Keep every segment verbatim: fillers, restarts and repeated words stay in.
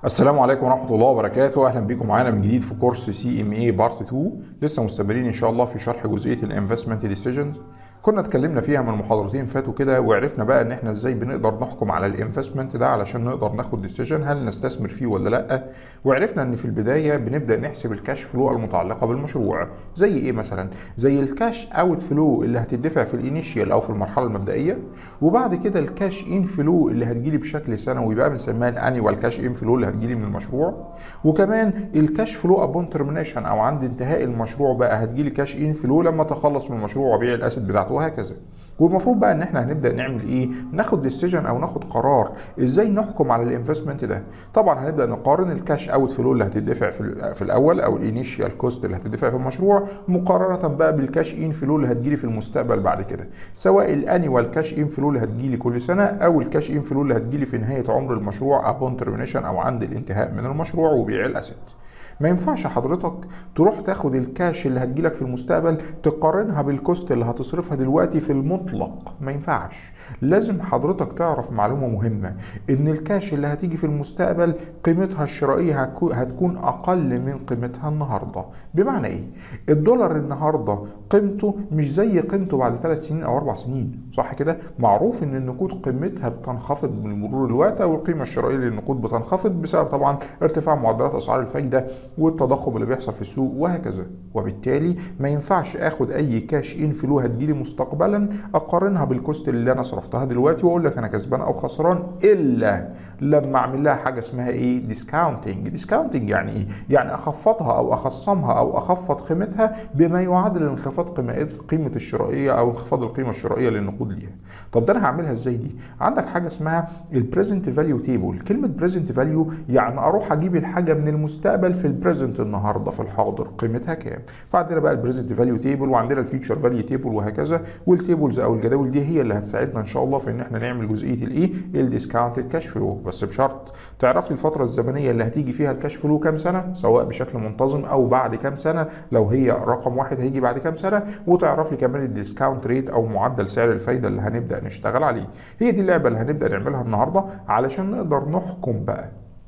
السلام عليكم ورحمة الله وبركاته. أهلا بكم معانا من جديد في كورس سي ام اي بارت اتنين. لسه مستمرين إن شاء الله في شرح جزئية الانفستمنت ديسيجنز. كنا اتكلمنا فيها من محاضرتين فاتوا كده، وعرفنا بقى إن إحنا إزاي بنقدر نحكم على الانفستمنت ده علشان نقدر ناخد ديسيجن هل نستثمر فيه ولا لأ. وعرفنا إن في البداية بنبدأ نحسب الكاش فلو المتعلقة بالمشروع. زي إيه مثلا؟ زي الكاش اوت فلو اللي هتدفع في الانيشيال أو في المرحلة المبدئية، وبعد كده الكاش ان فلو اللي هتجيلي بشكل سنوي بقى بنسميها الانيوال كاش ان فلو اللي هتجيلي من المشروع، وكمان الكاش فلو ابون ترمينيشن او عند انتهاء المشروع بقى هتجيلي كاش ان فلو لما تخلص من المشروع وبيع الاسد بتاعته وهكذا. والمفروض بقى ان احنا هنبدا نعمل ايه؟ ناخد ديسيجن او ناخد قرار ازاي نحكم على الانفستمنت ده. طبعا هنبدا نقارن الكاش اوت فلو اللي هتدفع في, في الاول او الانيشيال كوست اللي هتدفع في المشروع مقارنه بقى بالكاش ان فلو اللي هتجيلي في المستقبل بعد كده، سواء الانيوال كاش ان فلو اللي هتجيلي كل سنه او الكاش ان فلو اللي هتجيلي في نهايه عمر المشروع ابون ترمينيشن او عند الانتهاء من المشروع وبيع الاسد. ما ينفعش حضرتك تروح تاخد الكاش اللي هتجيلك في المستقبل تقارنها بالكوست اللي هتصرفها دلوقتي في المطلق، ما ينفعش. لازم حضرتك تعرف معلومة مهمة، ان الكاش اللي هتيجي في المستقبل قيمتها الشرائية هتكون اقل من قيمتها النهاردة. بمعنى ايه؟ الدولار النهاردة قيمته مش زي قيمته بعد ثلاث سنين او اربع سنين، صح كده؟ معروف ان النقود قيمتها بتنخفض بمرور الوقت، او القيمة الشرائية للنقود بتنخفض بسبب طبعا ارتفاع معدلات اسعار الفايدة والتضخم اللي بيحصل في السوق وهكذا. وبالتالي ما ينفعش اخد اي كاش ان فلو هتجيلي مستقبلا اقارنها بالكوست اللي انا صرفتها دلوقتي واقول لك انا كسبان او خسران، الا لما اعمل لها حاجه اسمها ايه؟ ديسكاونتنج. ديسكاونتنج يعني ايه؟ يعني اخفضها او اخصمها او اخفض قيمتها بما يعادل انخفاض قيمه الشرائيه او انخفاض القيمه الشرائيه للنقود ليها. طب ده انا هعملها ازاي دي؟ عندك حاجه اسمها البريزنت فاليو تيبل. كلمه بريزنت فاليو يعني اروح اجيب الحاجه من المستقبل في البريزنت النهارده في الحاضر قيمتها كام. فعندنا بقى البريزنت فاليو تيبل وعندنا الفيوتشر فاليو تيبل وهكذا، والتيبلز او الجداول دي هي اللي هتساعدنا ان شاء الله في ان احنا نعمل جزئيه الايه؟ الديسكاونتد كاش فلو، بس بشرط تعرف لي الفتره الزمنيه اللي هتيجي فيها الكاش فلو كام سنه، سواء بشكل منتظم او بعد كام سنه لو هي رقم واحد هيجي بعد كام سنه، وتعرف لي كمان الديسكاونت ريت او معدل سعر الفايده اللي هنبدا نشتغل عليه. هي دي اللعبه اللي هنبدا نعملها النهارده علشان نقدر نحكم بقى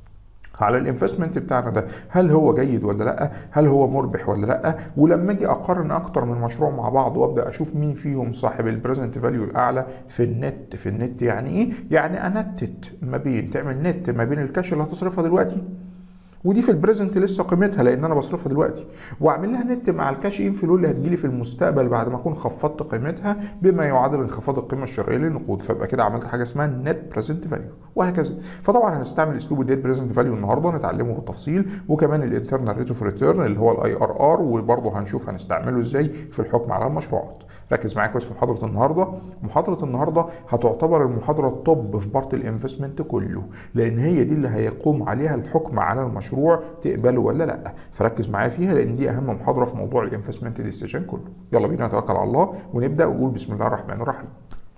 على الانفستمنت بتاعنا ده، هل هو جيد ولا لا، هل هو مربح ولا لا. ولما اجي اقارن اكتر من مشروع مع بعض وابدا اشوف مين فيهم صاحب البريزنت فاليو الاعلى في النت. في النت يعني ايه؟ يعني انتت ما بين، تعمل نت ما بين الكاش اللي هتصرفها دلوقتي ودي في البريزنت لسه قيمتها لان انا بصرفها دلوقتي، واعمل لها نت مع الكاش ان فلو اللي هتجيلي في المستقبل بعد ما اكون خفضت قيمتها بما يعادل انخفاض القيمه الشرائيه للنقود، فابقى كده عملت حاجه اسمها نت بريزنت فاليو وهكذا. فطبعا هنستعمل اسلوب النت بريزنت فاليو النهارده نتعلمه بالتفصيل، وكمان الانترنال ريت اوف ريتيرن اللي هو الاي ار ار، وبرضه هنشوف هنستعمله ازاي في الحكم على المشروعات. ركز معايا كويس في محاضره النهارده. محاضره النهارده هتعتبر المحاضره التوب في بارت الانفستمنت كله، لان هي دي اللي هيقوم عليها الحكم على المشروع تقبله ولا لا. فركز معايا فيها لان دي اهم محاضره في موضوع الانفستمنت ديسيجن كله. يلا بينا نتوكل على الله ونبدا ونقول بسم الله الرحمن الرحيم.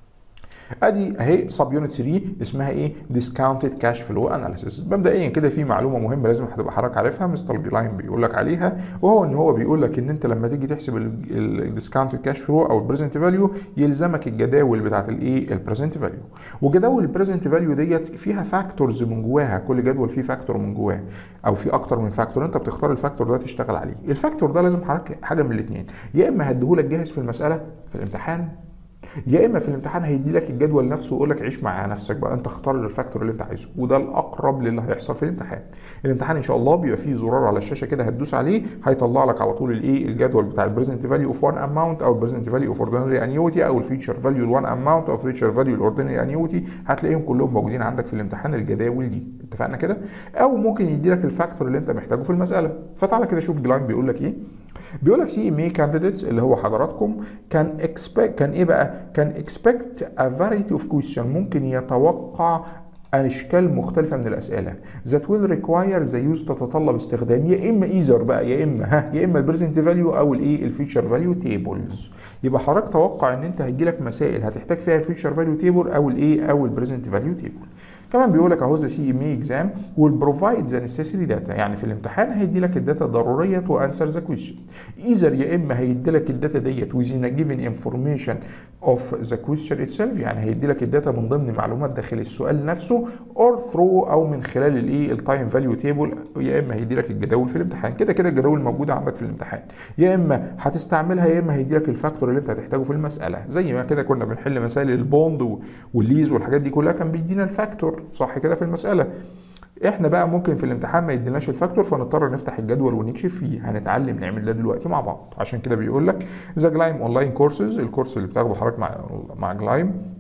ادي اهي سب يونت ثلاثة اسمها ايه؟ ديسكاونتد كاش فلو اناليسيس. مبدئيا كده في معلومه مهمه لازم هتبقى حضرتك عارفها، مستر جلاين بيقول لك عليها، وهو ان هو بيقول لك ان انت لما تيجي تحسب الديسكاونتد كاش فلو او البريزنت فاليو يلزمك الجداول بتاعت الايه؟ البريزنت فاليو. وجداول البريزنت فاليو ديت فيها فاكتورز من جواها، كل جدول فيه فاكتور من جواه او في اكتر من فاكتور، انت بتختار الفاكتور ده تشتغل عليه. الفاكتور ده لازم حضرتك حاجه من الاثنين، يا اما هديهولك جاهز في المساله في الامتحان، يا اما في الامتحان هيدي لك الجدول نفسه ويقول لك عيش مع نفسك بقى، انت اختار الفاكتور اللي انت عايزه، وده الاقرب للي هيحصل في الامتحان. الامتحان ان شاء الله بيبقى فيه زرار على الشاشه كده هتدوس عليه هيطلع لك على طول الايه؟ الجدول بتاع البريزنت فاليو اوف وان اماونت او البريزنت فاليو اوف اوردينري انيوتي او الفيوتشر فاليو الوان اماونت او فيوتشر فاليو الاوردينري انيوتي، هتلاقيهم كلهم موجودين عندك في الامتحان الجداول دي. اتفقنا كده؟ او ممكن يدي لك الفاكتور اللي انت محتاجه في المساله. فتعالى كده شوف جلاين بيقول لك ايه. بيقول لك سي ام اي كانديديتس اللي هو حضراتكم كان اكسبكت، كان ايه بقى؟ كان اكسبكت ا فاريتي اوف كويستشن، ممكن يتوقع اشكال مختلفه من الاسئله that will require the use تتطلب استخدام يا اما ايزر بقى يا اما ها يا اما البريزنت فاليو او الايه؟ الفيوتشر فاليو تيبلز. يبقى حضرتك توقع ان انت هيجي لك مسائل هتحتاج فيها الفيوتشر فاليو تيبل او الايه؟ او البريزنت فاليو تيبل. كمان بيقول لك اهو ذا سي ام اي اكزام ويل بروفايد ذا نيسيسري داتا، يعني في الامتحان هيدي لك الداتا الضروريه تو انسر ذا كويشن. ايزر يا اما هيدي لك الداتا ديت within a given information of the question itself، يعني هيدي لك الداتا من ضمن معلومات داخل السؤال نفسه، or اور ثرو او من خلال الايه التايم فاليو تيبل، يا اما هيدي لك الجداول في الامتحان، كده كده الجداول موجوده عندك في الامتحان، يا اما هتستعملها يا اما هيدي لك الفاكتور اللي انت هتحتاجه في المساله، زي ما كده كنا بنحل مسائل البوند والليز والحاجات دي كلها كان بيدينا الفاكتور صح كده في المساله. احنا بقى ممكن في الامتحان ما يديناش الفاكتور فنضطر نفتح الجدول ونكشف فيه، هنتعلم نعمل ده دلوقتي مع بعض. عشان كده بيقول لك ذا جلايم اونلاين كورسز، الكورس اللي بتاخده حضرتك مع مع جلايم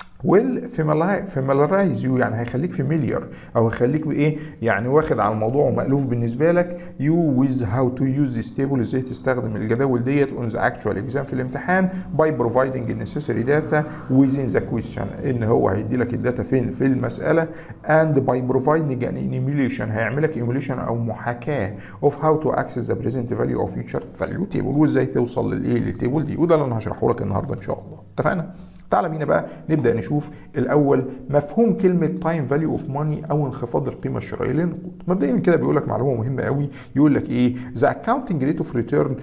ويل فاميلارايز يو، يعني هيخليك فاميليار او هيخليك بايه يعني واخد على الموضوع ومألوف بالنسبه لك، يو ويز هاو تو يوز ذيس تيبل، ازاي تستخدم الجداول ديت اون ذا اكشوال اكزام في الامتحان، باي بروفايدنج النسيسري داتا ويزين ذا كويستشن، ان هو هيدي لك الداتا فين في المساله، اند باي بروفايدنج ان ايميوليشن، هيعمل لك ايميوليشن او محاكاه اوف هاو تو اكسس ذا بريزنت فاليو او فيوتشر فاليو تيبل، وازاي توصل للايه للتيبل دي، وده اللي انا هشرحه لك النهارده ان شاء الله. اتفقنا؟ تعال بينا بقى نبدا نشوف الاول مفهوم كلمه تايم فاليو اوف ماني او انخفاض القيمه الشرائيه للنقود. مبدئيا كده بيقول لك معلومه مهمه قوي، يقول لك ايه؟ ذا اكاونتنج ريت اوف ريتيرن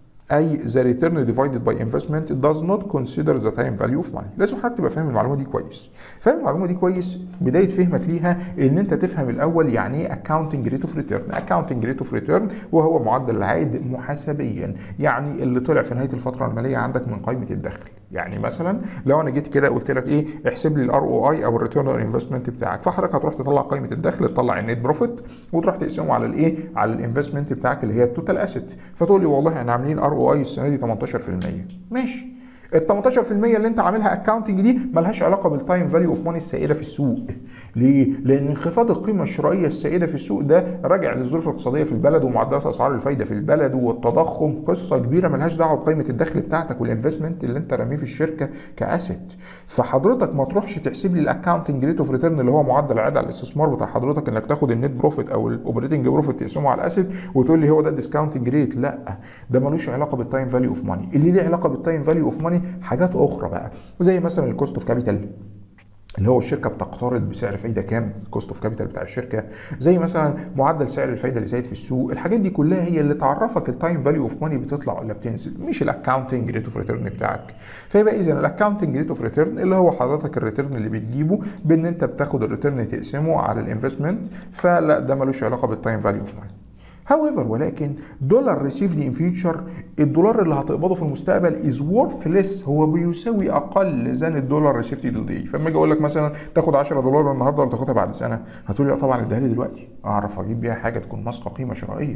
اي ذا ريتيرن ديفايدد باي انفستمنت does not consider the time value of money. لازم حضرتك تبقى فاهم المعلومه دي كويس. فاهم المعلومه دي كويس، بدايه فهمك ليها ان انت تفهم الاول يعني ايه اكاونتنج ريت اوف ريتيرن. اكاونتنج ريت اوف ريتيرن وهو معدل العائد محاسبيا، يعني اللي طلع في نهايه الفتره الماليه عندك من قائمه الدخل. يعني مثلا لو انا جيت كده قلت لك ايه، احسب لي الار او اي او الريتيرن اون انفستمنت بتاعك، فحضرتك هتروح تطلع قائمه الدخل، تطلع النت بروفيت وتروح تقسمه على الايه، على الانفستمنت بتاعك اللي هي التوتال اسيت، فتقول لي والله احنا عاملين ار او اي السنه دي تمنتاشر في المية. ماشي، ال تمنتاشر في المية اللي انت عاملها اكاونتنج دي مالهاش علاقه بالتايم فاليو اوف ماني السائده في السوق. ليه؟ لان انخفاض القيمه الشرائيه السائده في السوق ده راجع للظروف الاقتصاديه في البلد ومعدلات اسعار الفايده في البلد والتضخم، قصه كبيره مالهاش دعوه بقيمه الدخل بتاعتك والانفستمنت اللي انت راميه في الشركه كاسيت. فحضرتك ما تروحش تحسب لي الاكاونتنج ريت اوف ريتيرن اللي هو معدل العائد على الاستثمار بتاع حضرتك، انك تاخد النت بروفيت او الاوبريتنج بروفيت تقسمه على الاسيت وتقول لي هو ده الديسكاونتنج ريت. لا، ده ملوش علاقه بالتايم فاليو اوف ماني. اللي ليه علاقه بالتايم فاليو اوف ماني حاجات اخرى بقى، زي مثلا الكوست اوف كابيتال اللي هو الشركه بتقترض بسعر فايده كام، الكوست اوف كابيتال بتاع الشركه، زي مثلا معدل سعر الفايده اللي سايد في السوق. الحاجات دي كلها هي اللي تعرفك التايم فاليو اوف ماني بتطلع ولا بتنزل، مش الاكاونتنج ريت اوف ريتيرن بتاعك. فيبقى اذا الاكاونتنج ريت اوف ريتيرن اللي هو حضرتك الريتيرن اللي بتجيبه بان انت بتاخد الريتيرن تقسمه على الانفستمنت، فلا ده ملوش علاقه بالتايم فاليو اوف ماني. however ولكن دولار received in future، الدولار اللي هتقبضه في المستقبل is worthless، هو بيساوي اقل than الدولار received today. فلما اجي اقول لك مثلا تاخد عشرة دولار النهارده ولا تاخدها بعد سنه، هتقول لي طبعا اديها لي دلوقتي اعرف اجيب بيها حاجه تكون ماسكه قيمه شرائيه.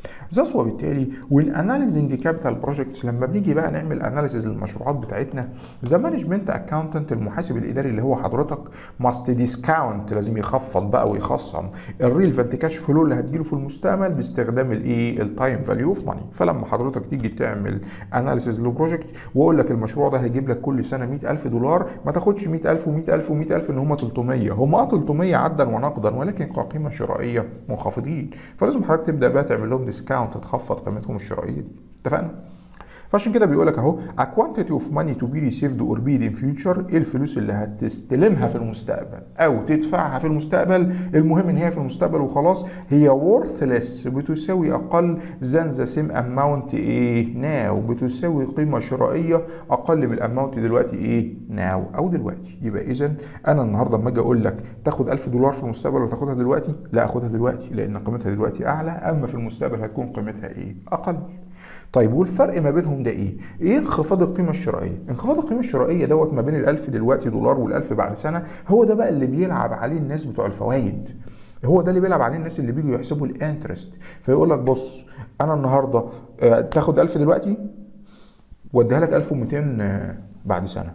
ذس وبالتالي when analyzing capital projects، لما بنيجي بقى نعمل اناليسيز للمشروعات بتاعتنا، ذا مانجمنت اكاونتنت المحاسب الاداري اللي هو حضرتك must discount، لازم يخفض بقى ويخصم الريليفنت كاش فلو اللي هتجيله في المستقبل باستخدام الايه التايم فاليو اوف ماني. فلما حضرتك تيجي تعمل اناليسيز للبروجكت واقول لك المشروع ده هيجيب لك كل سنه مئة ألف دولار، ما تاخدش مئة ألف و100 ألف و100 ألف ان هم تلتمية، هم اه تلتمية عدا ونقدا ولكن كقيمه شرائيه منخفضين، فلازم حضرتك تبدا بقى تعمل لهم ديسكاونت تخفض قيمتهم الشرائيه دي. اتفقنا؟ فعشان كده بيقول لك اهو a quantity of money to be received or paid in future، ايه الفلوس اللي هتستلمها في المستقبل او تدفعها في المستقبل، المهم ان هي في المستقبل وخلاص، هي worthless بتساوي اقل than the same amount ايه now، بتساوي قيمه شرائيه اقل من الاماونت دلوقتي ايه now او دلوقتي. يبقى اذا انا النهارده لما اجي اقول لك تاخد ألف دولار في المستقبل ولا تاخدها دلوقتي، لا اخدها دلوقتي لان قيمتها دلوقتي اعلى، اما في المستقبل هتكون قيمتها ايه اقل. طيب والفرق ما بينهم ده ايه؟ ايه انخفاض القيمه الشرائيه؟ انخفاض القيمه الشرائيه دوت ما بين الألف دلوقتي دولار والألف بعد سنه، هو ده بقى اللي بيلعب عليه الناس بتوع الفوائد. هو ده اللي بيلعب عليه الناس اللي بيجوا يحسبوا الانترست، فيقول لك بص انا النهارده تاخد ألف دلوقتي واديها لك ألف ومئتين بعد سنه.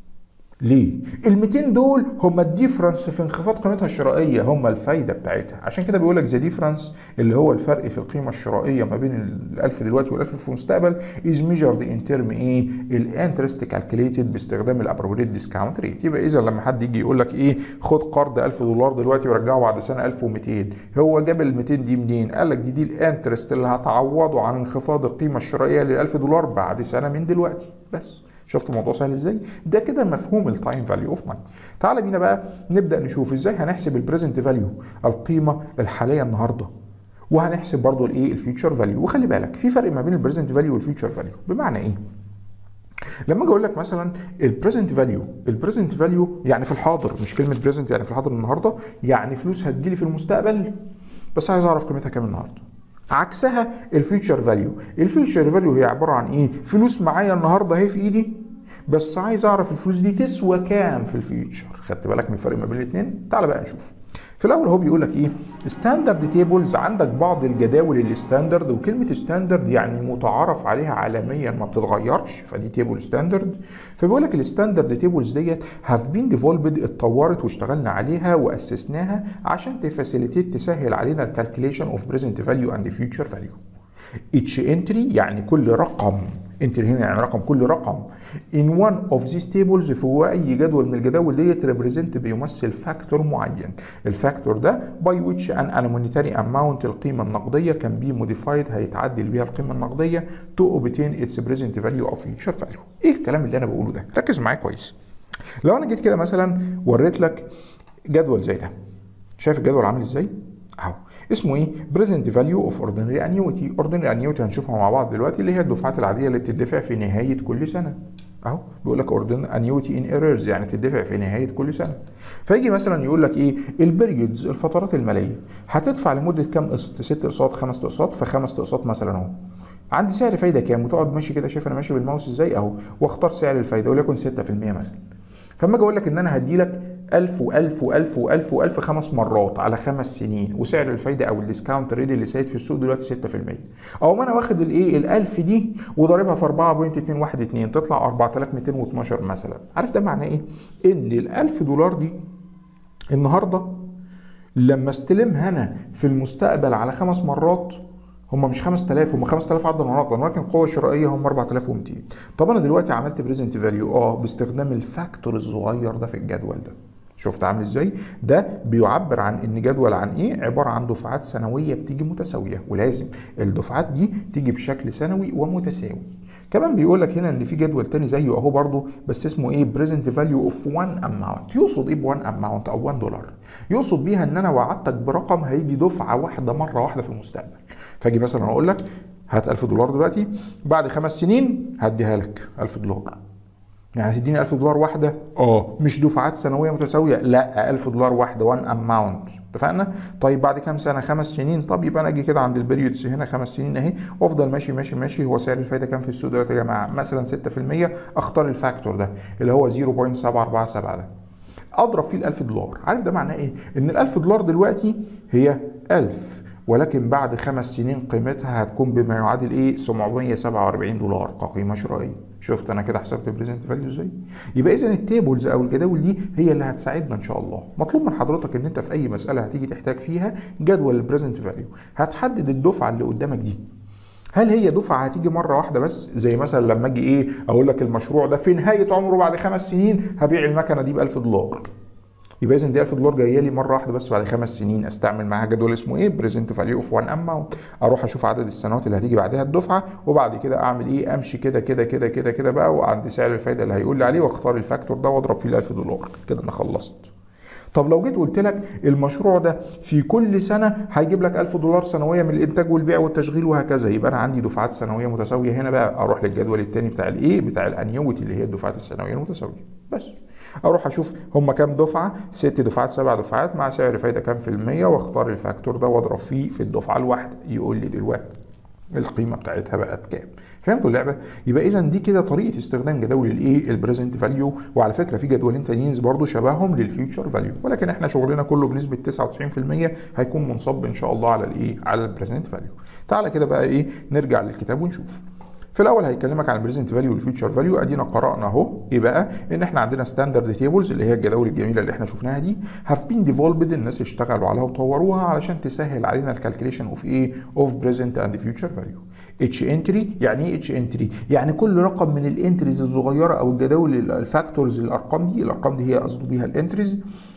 ليه؟ ال مئتين دول هم الديفرنس في انخفاض قيمتها الشرائيه، هم الفايده بتاعتها. عشان كده بيقول لك ذا ديفرنس اللي هو الفرق في القيمه الشرائيه ما بين الألف دلوقتي والألف في المستقبل از ميجرد ان ترم ايه؟ الانترست كالكوليتد باستخدام الابروبريت ديسكاونت ريت. يبقى اذا لما حد يجي يقول لك ايه خد قرض ألف دولار دلوقتي ورجعه بعد سنه ألف ومئتين، هو جاب ال مئتين دي منين؟ قال لك دي دي الانترست اللي هتعوضه عن انخفاض القيمه الشرائيه لل ألف دولار بعد سنه من دلوقتي بس. شفت الموضوع سهل ازاي؟ ده كده مفهوم التايم فاليو اوف ماني. تعال بينا بقى نبدا نشوف ازاي هنحسب البريزنت فاليو، القيمه الحاليه النهارده، وهنحسب برضو الايه الفيوتشر فاليو. وخلي بالك في فرق ما بين البريزنت فاليو والفيوتشر فاليو. بمعنى ايه؟ لما اجي اقول لك مثلا البريزنت فاليو، البريزنت فاليو يعني في الحاضر، مش كلمه بريزنت يعني في الحاضر النهارده، يعني فلوس هتجيلي في المستقبل بس عايز اعرف قيمتها كام النهارده. عكسها الفيوتشر فاليو، الفيوتشر فاليو هي عباره عن ايه؟ فلوس معايا النهارده اهي في ايدي بس عايز اعرف الفلوس دي تسوى كام في الفيوتشر. خدت بالك من الفرق ما بين الاثنين؟ تعال بقى نشوف. في الاول هو بيقول لك ايه؟ ستاندرد تيبلز، عندك بعض الجداول الستاندرد، وكلمه ستاندرد يعني متعارف عليها عالميا ما بتتغيرش، فدي تيبل ستاندرد. فبيقول لك الستاندرد تيبلز ديت هاف بين ديفولبد، اتطورت واشتغلنا عليها واسسناها عشان تفاسيليتيت، تسهل علينا الكالكوليشن اوف بريزنت فاليو اند فيوتشر فاليو. each entry يعني كل رقم، entry هنا يعني رقم، كل رقم in one of these tables في اي جدول من الجداول ديت represent بيمثل فاكتور معين. الفاكتور ده by which an monetary amount القيمه النقديه can be modified هيتعدل بيها القيمه النقديه to obtain its present value of future value. ايه الكلام اللي انا بقوله ده؟ ركز معايا كويس. لو انا جيت كده مثلا وريت لك جدول زي ده، شايف الجدول عامل ازاي؟ اهو اسمه ايه؟ بريزنت فاليو اوف اوردينري انيوتي. اوردينري انيوتي هنشوفها مع بعض دلوقتي، اللي هي الدفعات العاديه اللي بتدفع في نهايه كل سنه. اهو بيقول لك اوردينري انيوتي ان ايرورز يعني بتدفع في نهايه كل سنه. فيجي مثلا يقول لك ايه؟ البريودز، الفترات الماليه، هتدفع لمده كام قسط؟ ست اقساط، خمس اقساط، فخمس اقساط مثلا اهو. عندي سعر فايده كام؟ وتقعد ماشي كده، شايف انا ماشي بالماوس ازاي اهو، واختار سعر الفايده وليكن ستة في المية مثلا. فاما اجي اقول لك ان انا هدي لك ألف و1000 و1000 و1000 و1000 خمس مرات على خمس سنين، وسعر الفايده او الديسكاونت ريت اللي سايد في السوق دلوقتي ستة في المية، او ما انا واخد الايه ال1000 دي وضاربها في أربعة فاصلة اتنين واحد اتنين تطلع أربعة آلاف ومئتين واتناشر مثلا. عارف ده معناه ايه؟ ان الألف دولار دي النهارده لما استلمها انا في المستقبل على خمس مرات، هم مش خمسة آلاف، هم خمسة آلاف عرضا ونقدا، ولكن القوه الشرائيه هم أربعة آلاف ومئتين. طب انا دلوقتي عملت بريزنت فاليو اه باستخدام الفاكتور الصغير ده في الجدول ده. شفت عامل ازاي؟ ده بيعبر عن ان جدول عن ايه؟ عباره عن دفعات سنويه بتيجي متساويه، ولازم الدفعات دي تيجي بشكل سنوي ومتساوي. كمان بيقول لك هنا ان في جدول تاني زيه اهو برضه بس اسمه ايه؟ بريزنت فاليو اوف وان اماونت. يقصد ايه بوان اماونت او واحد دولار؟ يقصد بيها ان انا وعدتك برقم هيجي دفعه واحده مره واحده في المستقبل. فاجي مثلا اقول لك هات ألف دولار دلوقتي، بعد خمس سنين هديها لك ألف دولار. يعني هتديني ألف دولار واحده؟ اه، مش دفعات سنويه متساويه، لا، ألف دولار واحده، وان اماونت. اتفقنا؟ طيب بعد كام سنه؟ خمس سنين. طب يبقى انا اجي كده عند البريودز هنا خمس سنين اهي، وافضل ماشي ماشي ماشي. هو سعر الفايده كام في السوق دلوقتي يا جماعه؟ مثلا ستة في المية. اختار الفاكتور ده اللي هو صفر فاصلة سبعة أربعة سبعة ده، اضرب فيه ال ألف دولار. عارف ده معناه ايه؟ ان ال ألف دولار دلوقتي هي ألف، ولكن بعد خمس سنين قيمتها هتكون بما يعادل ايه؟ سبعمية وسبعة وأربعين دولار كقيمه شرائيه. شفت انا كده حسبت البريزنت فاليو ازاي؟ يبقى اذا التيبلز او الجداول دي هي اللي هتساعدنا ان شاء الله. مطلوب من حضرتك ان انت في اي مساله هتيجي تحتاج فيها جدول البريزنت فاليو، هتحدد الدفعه اللي قدامك دي. هل هي دفعه هتيجي مره واحده بس؟ زي مثلا لما اجي ايه اقول لك المشروع ده في نهايه عمره بعد خمس سنين هبيع المكنه دي ب ألف دولار. يبقى اذا دي ألف دولار جايه لي مره واحده بس بعد خمس سنين، استعمل معاها جدول اسمه ايه؟ بريزنت فاليو اوف وان اماونت. اروح اشوف عدد السنوات اللي هتيجي بعدها الدفعه، وبعد كده اعمل ايه؟ امشي كده كده كده كده كده بقى، وعند سعر الفايده اللي هيقول لي عليه واختار الفاكتور ده واضرب فيه ال ألف دولار. كده انا خلصت. طب لو جيت قلت لك المشروع ده في كل سنه هيجيب لك ألف دولار سنويه من الانتاج والبيع والتشغيل وهكذا، يبقى انا عندي دفعات سنويه متساويه. هنا بقى اروح للجدول الثاني بتاع الايه؟ بتاع الانيوتي اللي هي الدفعات السنويه المتساويه. بس اروح اشوف هم كام دفعه؟ ست دفعات، سبع دفعات، مع سعر فايده كام في الميه، واختار الفاكتور ده واضرب فيه في الدفعه الواحده، يقول لي دلوقتي القيمه بتاعتها بقت كام. فهمتوا اللعبه؟ يبقى اذا دي كده طريقه استخدام جداول الايه؟ البريزنت فاليو. وعلى فكره في جدولين تانيين برضه شبههم للفيوتشر فاليو، ولكن احنا شغلنا كله بنسبه تسعة وتسعين في المية هيكون منصب ان شاء الله على الايه؟ على البريزنت فاليو. تعالى كده بقى ايه؟ نرجع للكتاب ونشوف. في الاول هيكلمك عن البريزنت فاليو والفيوتشر فاليو. ادينا قرانا اهو ايه بقى؟ ان احنا عندنا ستاندرد تيبلز اللي هي الجداول الجميله اللي احنا شفناها دي، هاف بين ديفولبد، الناس اشتغلوا عليها وطوروها علشان تسهل علينا الكالكوليشن اوف ايه؟ اوف بريزنت اند فيوتشر فاليو. اتش انتري، يعني ايه اتش انتري؟ يعني كل رقم من الانتريز الصغيره او الجداول الفاكتورز، الارقام دي، الارقام دي هي قصده بيها الانتريز،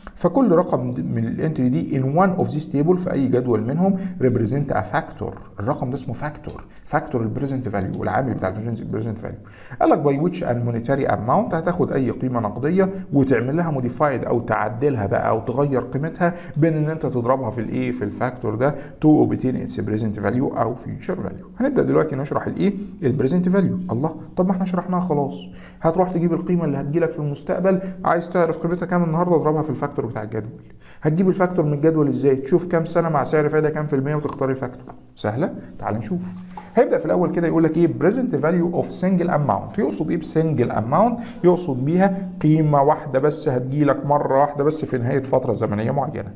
فكل رقم من الانتري دي in one of these table في اي جدول منهم represent a factor. الرقم ده اسمه فاكتور، فاكتور البريزنت فاليو، العامل بتاع البريزنت فاليو. قال لك by which an monetary amount، هتاخد اي قيمه نقديه وتعمل لها موديفايد او تعدلها بقى او تغير قيمتها بين ان انت تضربها في الايه في الفاكتور ده to obtain its present value او future value. هنبدا دلوقتي نشرح الايه البريزنت فاليو. الله، طب ما احنا شرحناها خلاص. هتروح تجيب القيمه اللي هتجيلك في المستقبل، عايز تعرف قيمتها كام النهارده، اضربها في الفاكتور بتاع الجدول. هتجيب الفاكتور من الجدول ازاي؟ تشوف كام سنه مع سعر فايده كام في الميه وتختار الفاكتور. سهله؟ تعال نشوف. هيبدا في الاول كده يقول لك ايه present value of single amount. يقصد ايه بسنجل اماونت؟ يقصد بيها قيمه واحده بس هتجيلك مره واحده بس في نهايه فتره زمنيه معينه.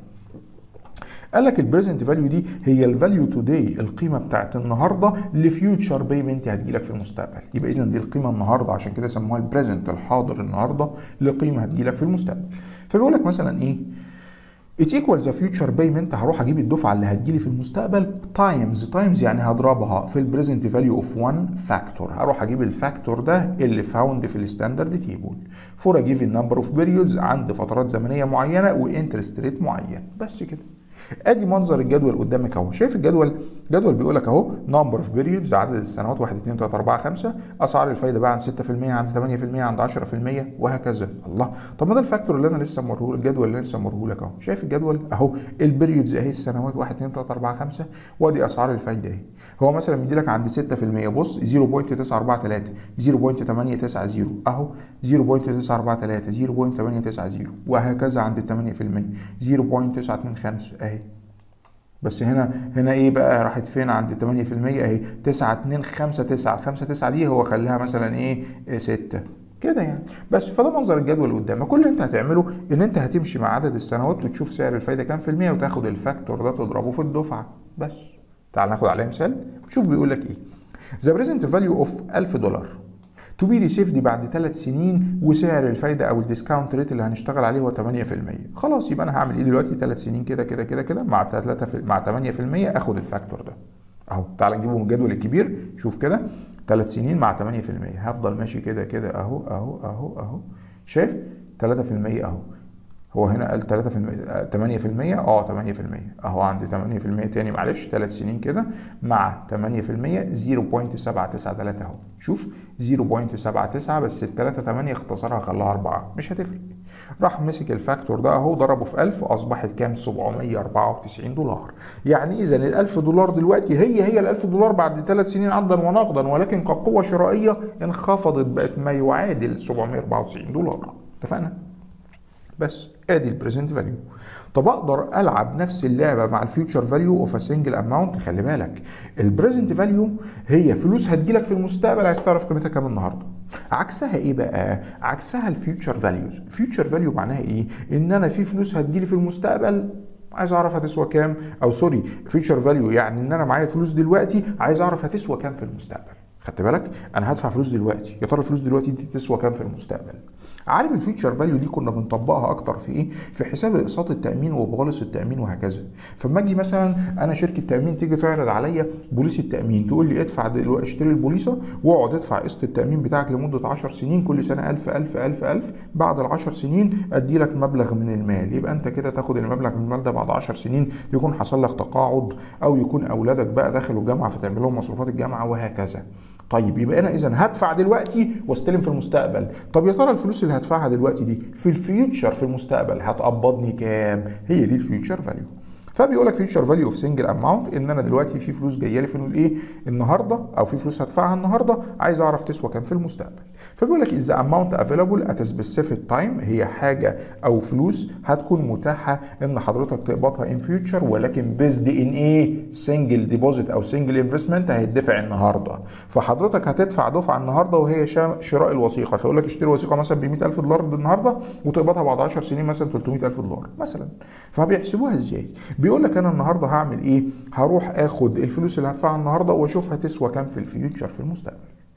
قال لك البريزنت فاليو دي هي الفاليو توداي، القيمه بتاعت النهارده لفيوتشر بيمنت هتجيلك في المستقبل. يبقى اذا دي القيمه النهارده، عشان كده سموها البريزنت، الحاضر النهارده لقيمه هتجيلك في المستقبل. فبيقول لك مثلا ايه it equals the future payment. هروح اجيب الدفعه اللي هتجيلي في المستقبل تايمز، تايمز يعني هضربها في البريزنت فاليو اوف one فاكتور. هروح اجيب الفاكتور ده اللي فاوند في الستاندرد تيبل فور ا جيفن نمبر اوف بيريودز، عند فترات زمنيه معينه وانترست ريت معين. بس كده. ادي منظر الجدول قدامك اهو. شايف الجدول؟ جدول بيقول لك اهو نمبر اوف بيريودز، عدد السنوات واحد اتنين تلاته اربعه خمسه، اسعار الفايده بقى عند ستة في الميه، عند تمانية في الميه، عند عشرة في الميه، وهكذا. الله، طب ما ده الفاكتور اللي انا لسه موريه، الجدول اللي انا لسه موريه لك اهو. شايف الجدول اهو؟ البيريودز اهي، السنوات واحد اتنين تلاته اربعه خمسه، وادي اسعار الفايده اهي. هو مثلا مدي لك عند ستة في الميه، بص صفر فاصلة تسعة اربعه تلاته، صفر فاصلة تمانية تسعه صفر اهو، صفر فاصلة تسعة اربعه تلاته، صفر فاصلة تمانية تسعه صفر، وهكذا عند تمانية في الميه، صفر فاصلة تسعه اتنين خمسه اهي. بس هنا هنا ايه بقى؟ راحت فين عند تمانية في الميه اهي؟ تسعه اتنين خمسه تسعه، ال خمسه تسعه دي هو خليها مثلا ايه سته كده يعني. بس فده منظر الجدول قدامك. كل اللي انت هتعمله ان انت هتمشي مع عدد السنوات وتشوف سعر الفايده كام في الميه وتاخد الفاكتور ده تضربه في الدفعه بس. تعال ناخد عليه مثال. شوف بيقول لك ايه. ذا بريزنت فاليو اوف الف دولار تو بي ريسيفد بعد ثلاث سنين، وسعر الفايده او الديسكاونت ريت اللي هنشتغل عليه هو تمانية في الميه. خلاص، يبقى انا هعمل ايه دلوقتي؟ ثلاث سنين كده كده كده كده مع تلاته في مع تمانية في الميه، اخد الفاكتور ده اهو. تعال نجيبه من الجدول الكبير. شوف كده، ثلاث سنين مع تمانية في الميه، هفضل ماشي كده كده اهو اهو اهو اهو. شايف؟ تلاته في الميه اهو. هو هنا قال تلاته في الميه تمانية في الميه، اه تمانية في الميه اهو. عند تمانية في الميه تاني معلش، ثلاث سنين كده مع تمانية في الميه، صفر فاصلة سبعه تسعه تلاته اهو. شوف صفر فاصلة سبعه تسعه، بس ال تلاته تمانيه اختصرها خلاها اربعه، مش هتفرق. راح مسك الفاكتور ده اهو، ضربه في الف، اصبحت كام؟ سبعميه واربعه وتسعين دولار. يعني اذا ال الف دولار دلوقتي هي هي ال الف دولار بعد ثلاث سنين عقدا ونقدا، ولكن كقوه شرائيه انخفضت، بقت ما يعادل سبعميه واربعه وتسعين دولار. اتفقنا؟ بس ادي البريزنت فاليو. طب اقدر العب نفس اللعبه مع الفيوتشر فاليو اوف ا سنجل اماونت. خلي بالك، البريزنت فاليو هي فلوس هتجيلك في المستقبل، عايز تعرف قيمتها كام النهارده. عكسها ايه بقى؟ عكسها الفيوتشر فاليوز. الفيوتشر فاليو معناها ايه؟ ان انا في فلوس هتجيلي في المستقبل عايز اعرف هتسوى كام، او سوري فيوتشر فاليو يعني ان انا معايا الفلوس دلوقتي عايز اعرف هتسوى كام في المستقبل. خدت بالك؟ انا هدفع فلوس دلوقتي، يا ترى الفلوس دلوقتي دي تسوى كام في المستقبل. عارف الفيوتشر فاليو دي كنا بنطبقها اكتر في ايه؟ في حساب اقساط التامين وبوليس التامين وهكذا. فلما اجي مثلا انا شركه تامين تيجي تعرض عليا بوليس التامين، تقول لي ادفع دلوقتي، اشتري البوليصه واقعد ادفع قسط التامين بتاعك لمده عشر سنين، كل سنه الف الف الف الف، بعد ال عشر سنين ادي لك مبلغ من المال. يبقى انت كده تاخد المبلغ من المال ده بعد عشر سنين، يكون حصل لك تقاعد او يكون اولادك بقى دخلوا جامعه فتعمل لهم مصروفات الجامعه وهكذا. طيب يبقى انا اذا هدفع دلوقتي واستلم في المستقبل. طب يا ترى الفلوس اللي هدفعها دلوقتي دي في الفيوتشر في المستقبل هتقبضني كام؟ هي دي الفيوتشر فاليو. فبيقول لك فيوتشر فاليو اوف سنجل اماونت، ان انا دلوقتي في فلوس جايه لي في الايه النهارده، او في فلوس هدفعها النهارده عايز اعرف تسوى كام في المستقبل. فبيقول لك از اماونت افيلابل ات سبيسيفيك تايم، هي حاجه او فلوس هتكون متاحه ان حضرتك تقبضها ان فيوتشر، ولكن بيزد ان ايه؟ سنجل ديبوزيت او سنجل انفستمنت هيدفع النهارده. فحضرتك هتدفع دفعه النهارده وهي شراء الوثيقه، فيقول لك اشتري وثيقه مثلا ب ميه الف دولار النهارده وتقبضها بعد عشر سنين مثلا تلتميه الف دولار مثلا. فبيحسبوها ازاي؟ بيقول لك انا النهارده هعمل ايه؟ هروح اخد الفلوس اللي هدفعها النهارده واشوف هتسوى كام في الفيوتشر في المستقبل.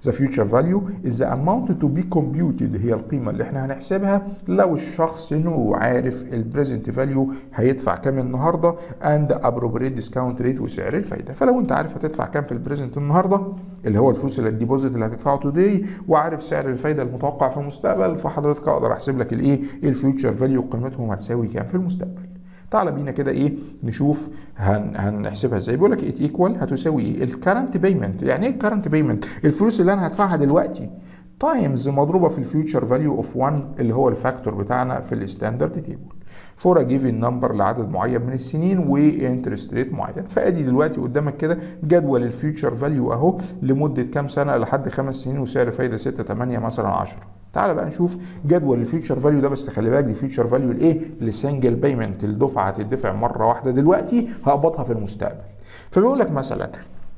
the future value is the amount to be computed، هي القيمة اللي احنا هنحسبها لو الشخص انه عارف البريزنت فاليو هيدفع كام النهارده and appropriate discount rate وسعر الفايدة. فلو انت عارف هتدفع كام في البريزنت النهارده اللي هو الفلوس اللي الديبوزيت اللي هتدفعه توداي، وعارف سعر الفايدة المتوقع في المستقبل، فحضرتك اقدر احسب لك الايه الفيوتشر فاليو قيمتهم هتساوي كام في المستقبل. تعال بينا كده ايه نشوف هن هنحسبها ازاي. بيقول لك ات ايكوال هتساوي ايه الكرنت بيمنت. يعني ايه الكرنت بيمنت؟ الفلوس اللي انا هدفعها دلوقتي تايمز مضروبه في الفيوتشر فاليو اوف واحد اللي هو الفاكتور بتاعنا في الستاندرد تيبل فور ا جيفن نمبر لعدد معين من السنين وانترست ريت معين. فادي دلوقتي قدامك كده جدول الفيوتشر فاليو اهو لمده كام سنه لحد خمس سنين وسعر فايده ستة تمانية مثلا عشرة. تعال بقى نشوف جدول الفيوتشر فاليو ده، بس خلي بالك دي فيوتشر فاليو الايه لسنجل بيمنت، الدفعه هتدفع مره واحده دلوقتي هقبضها في المستقبل. فبيقول لك مثلا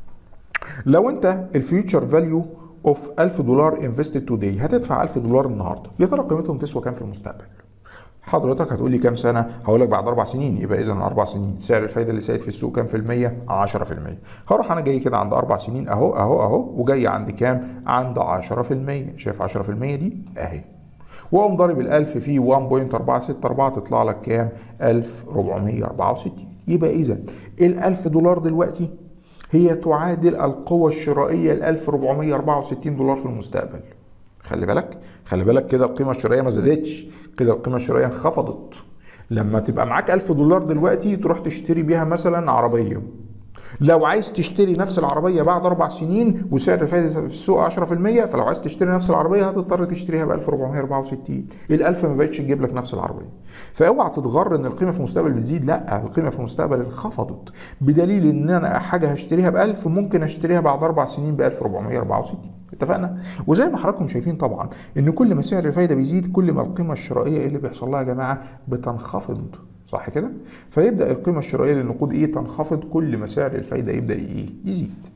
لو انت الفيوتشر فاليو اوف ألف دولار انفستد توداي هتدفع ألف دولار النهارده، يا ترى قيمتهم تسوى كام في المستقبل؟ حضرتك هتقول لي كام سنه؟ هقول لك بعد اربع سنين. يبقى اذا اربع سنين سعر الفايده اللي سائد في السوق كام في الميه؟ عشرة في الميه. هروح انا جاي كده عند اربع سنين اهو اهو اهو وجاي عند كام؟ عند عشرة في الميه. شايف عشرة في الميه دي اهي، واقوم ضارب ال1000 في واحد فاصلة أربعة ستة أربعة تطلع لك كام؟ ألف وأربعميه وأربعة وستين. يبقى اذا ال1000 دولار دلوقتي هي تعادل القوة الشرائية ل ألف وأربعميه وأربعة وستين دولار في المستقبل. خلي بالك خلي بالك كده القيمة الشرائية ما زادتش، كده القيمة الشرائية انخفضت. لما تبقى معاك ألف دولار دلوقتي تروح تشتري بيها مثلا عربية، لو عايز تشتري نفس العربيه بعد اربع سنين وسعر الفائده في السوق عشرة في الميه، فلو عايز تشتري نفس العربيه هتضطر تشتريها ب ألف وأربعميه وأربعة وستين. ال1000 ما بقتش تجيب لك نفس العربيه. فاوعى تتغر ان القيمه في المستقبل بتزيد، لا، القيمه في المستقبل انخفضت، بدليل ان انا حاجه هشتريها ب ألف ممكن اشتريها بعد اربع سنين ب ألف وأربعميه وأربعة وستين. اتفقنا؟ وزي ما حضراتكم شايفين طبعا ان كل ما سعر الفايده بيزيد كل ما القيمه الشرائيه ايه اللي بيحصل لها يا جماعه؟ بتنخفض. صح كده؟ فيبدا القيمه الشرائيه للنقود ايه؟ تنخفض كل ما سعر الفايده يبدا ايه؟ يزيد.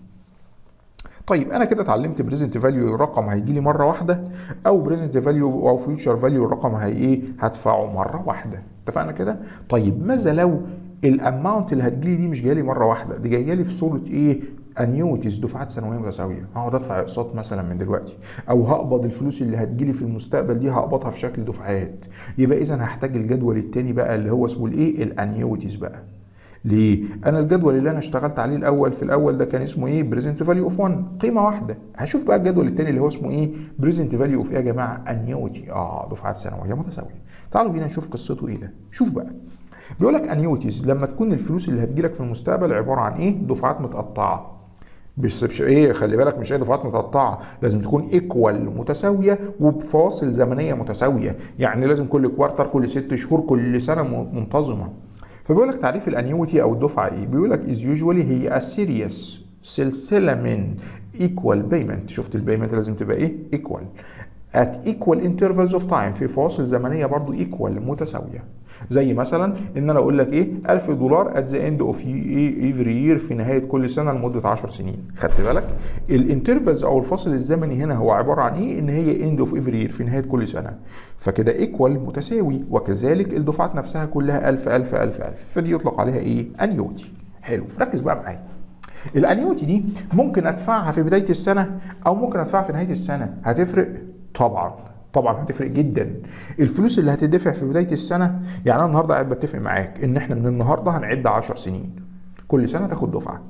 طيب انا كده اتعلمت بريزنت فاليو الرقم هيجي لي مره واحده، او بريزنت فاليو او فيوتشر فاليو الرقم هي ايه؟ هدفعه مره واحده. اتفقنا كده؟ طيب ماذا لو الاماونت اللي هتجيلي دي مش جايه مره واحده، دي جايه لي في صوره ايه؟ انيوتيز، دفعات سنويه متساويه. هقعد ادفع اقساط مثلا من دلوقتي، او هقبض الفلوس اللي هتجيلي في المستقبل دي هقبضها في شكل دفعات. يبقى اذا هحتاج الجدول الثاني بقى اللي هو اسمه الايه؟ الانيوتيز بقى. ليه؟ انا الجدول اللي انا اشتغلت عليه الاول في الاول ده كان اسمه ايه؟ بريزنت فاليو اوف واحد، قيمه واحده. هشوف بقى الجدول الثاني اللي هو اسمه ايه؟ بريزنت فاليو اوف ايه يا جماعه؟ انيوتي، اه دفعات سنويه متساويه. تعالوا بينا نشوف قصته ايه ده. شوف بقى، بيقول لك انيوتيز لما تكون الفلوس اللي هتجيلك في المستقبل عباره عن ايه؟ دفعات متقطعه. بس مش ايه، خلي بالك مش اي دفعات متقطعه، لازم تكون ايكوال متساويه وبفواصل زمنيه متساويه، يعني لازم كل كوارتر كل ست شهور كل سنه منتظمه. فبيقول لك تعريف الانيوتي او الدفعه ايه؟ بيقول لك از يوجوالي هي سيريس سلسله من ايكوال بيمنت. شفت البيمنت لازم تبقى ايه؟ ايكوال at equal intervals of time، في فواصل زمنيه برضو equal متساويه. زي مثلا ان انا اقول لك ايه؟ ألف دولار at the end of every year، في نهايه كل سنه لمده عشر سنين. خدت بالك؟ الانترفلز او الفاصل الزمني هنا هو عباره عن ايه؟ ان هي end of every year، في نهايه كل سنه. فكده equal متساوي، وكذلك الدفعات نفسها كلها ألف ألف ألف ألف، فدي يطلق عليها ايه؟ انيوتي. حلو، ركز بقى معايا. الانيوتي دي ممكن ادفعها في بدايه السنه او ممكن ادفعها في نهايه السنه. هتفرق؟ طبعا طبعا هتفرق جدا. الفلوس اللي هتدفع في بدايه السنه، يعني انا النهارده قاعد بتفق معاك ان احنا من النهارده هنعد عشر سنين، كل سنه تاخد دفعه.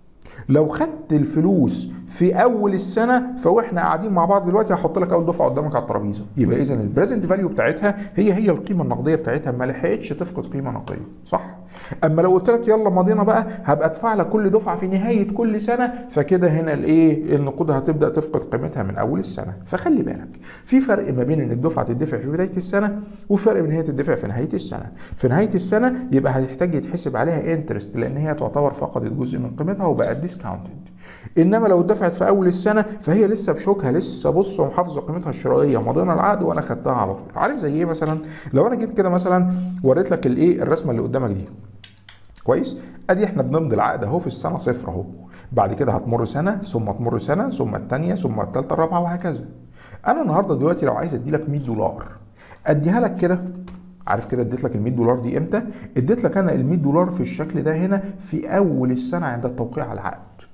لو خدت الفلوس في اول السنه فاحنا قاعدين مع بعض دلوقتي هحط لك اول دفعه قدامك على الترابيزه، يبقى اذا البريزنت فاليو بتاعتها هي هي القيمه النقديه بتاعتها، ما لحقتش تفقد قيمه نقديه، صح؟ اما لو قلت لك يلا ماضينا بقى هبقى ادفع لك كل دفعه في نهايه كل سنه، فكده هنا الايه؟ النقود هتبدا تفقد قيمتها من اول السنه. فخلي بالك في فرق ما بين ان الدفعه تدفع في بدايه السنه وفرق ان هي تدفع في نهايه السنه. في نهايه السنه يبقى هتحتاج يتحسب عليها انترست، لان هي تعتبر فقدت جزء من قيمتها وبقت ديسكاونتد. انما لو اتدفعت في اول السنه فهي لسه بشوكها، لسه بص ومحافظه قيمتها الشرائيه، مضينا العقد وانا خدتها على طول. عارف زي ايه مثلا؟ لو انا جيت كده مثلا وريت لك الايه؟ الرسمه اللي قدامك دي كويس؟ ادي احنا بنمضي العقد اهو في السنه صفر اهو، بعد كده هتمر سنه ثم تمر سنه ثم الثانيه ثم الثالثه الرابعه وهكذا. انا النهارده دلوقتي لو عايز ادي لك مية دولار اديها لك كده، عارف كده اديت لك ال مية دولار دي امتى؟ اديت لك انا ال مية دولار في الشكل ده هنا في اول السنه عند التوقيع على العقد.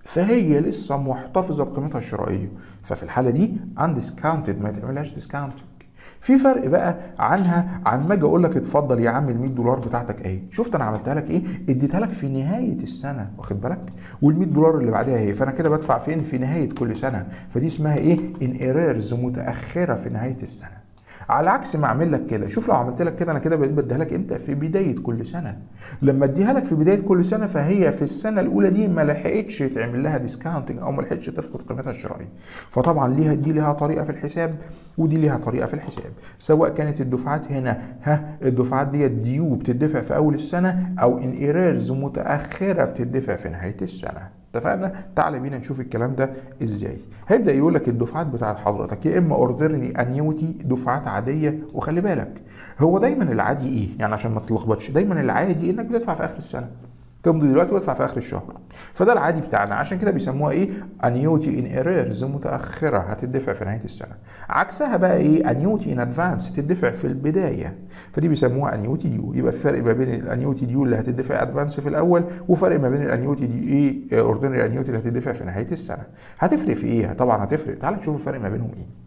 فهي لسه محتفظه بقيمتها الشرائيه، ففي الحاله دي undiscounted ما يتعملهاش discounting. في فرق بقى عنها عن ما اجي اقول لك اتفضل يا عم ال مية دولار بتاعتك اهي، شفت انا عملتها لك ايه؟ اديتها لك في نهايه السنه، واخد بالك؟ وال مية دولار اللي بعدها اهي، فانا كده بدفع فين؟ في نهايه كل سنه، فدي اسمها ايه؟ ان ايرورز، متاخره في نهايه السنه. على عكس ما اعمل لك كده، شوف لو عملت لك كده انا كده بديها لك امتى؟ في بدايه كل سنه. لما اديها لك في بدايه كل سنه فهي في السنه الاولى دي ما لحقتش يتعمل لها ديسكاونتنج او ما لحقتش تفقد قيمتها الشرائيه. فطبعا ليها دي ليها طريقه في الحساب ودي ليها طريقه في الحساب، سواء كانت الدفعات هنا ها الدفعات ديت ديو بتدفع في اول السنه او ان ايرورز متاخره بتدفع في نهايه السنه. اتفقنا؟ تعالى بينا نشوف الكلام ده ازاي. هيبدا يقول لك الدفعات بتاعت حضرتك يا اما اوردرلي انيوتي، دفعات عاديه، وخلي بالك هو دايما العادي ايه؟ يعني عشان ما تتلخبطش، دايما العادي انك بتدفع في اخر السنه. تمضي دلوقتي وادفع في اخر الشهر. فده العادي بتاعنا، عشان كده بيسموها ايه؟ انيوتي ان ايرورز، متاخره هتدفع في نهايه السنه. عكسها بقى ايه؟ انيوتي ان ادفانس، تدفع في البدايه، فدي بيسموها انيوتي ديو. يبقى في فرق ما بين الانيوتي ديو اللي هتدفع ادفانس في الاول، وفرق ما بين الانيوتي دي ايه؟ اوردينري انيوتي اللي هتدفع في نهايه السنه. هتفرق في ايه؟ طبعا هتفرق. تعال نشوف الفرق ما بينهم ايه.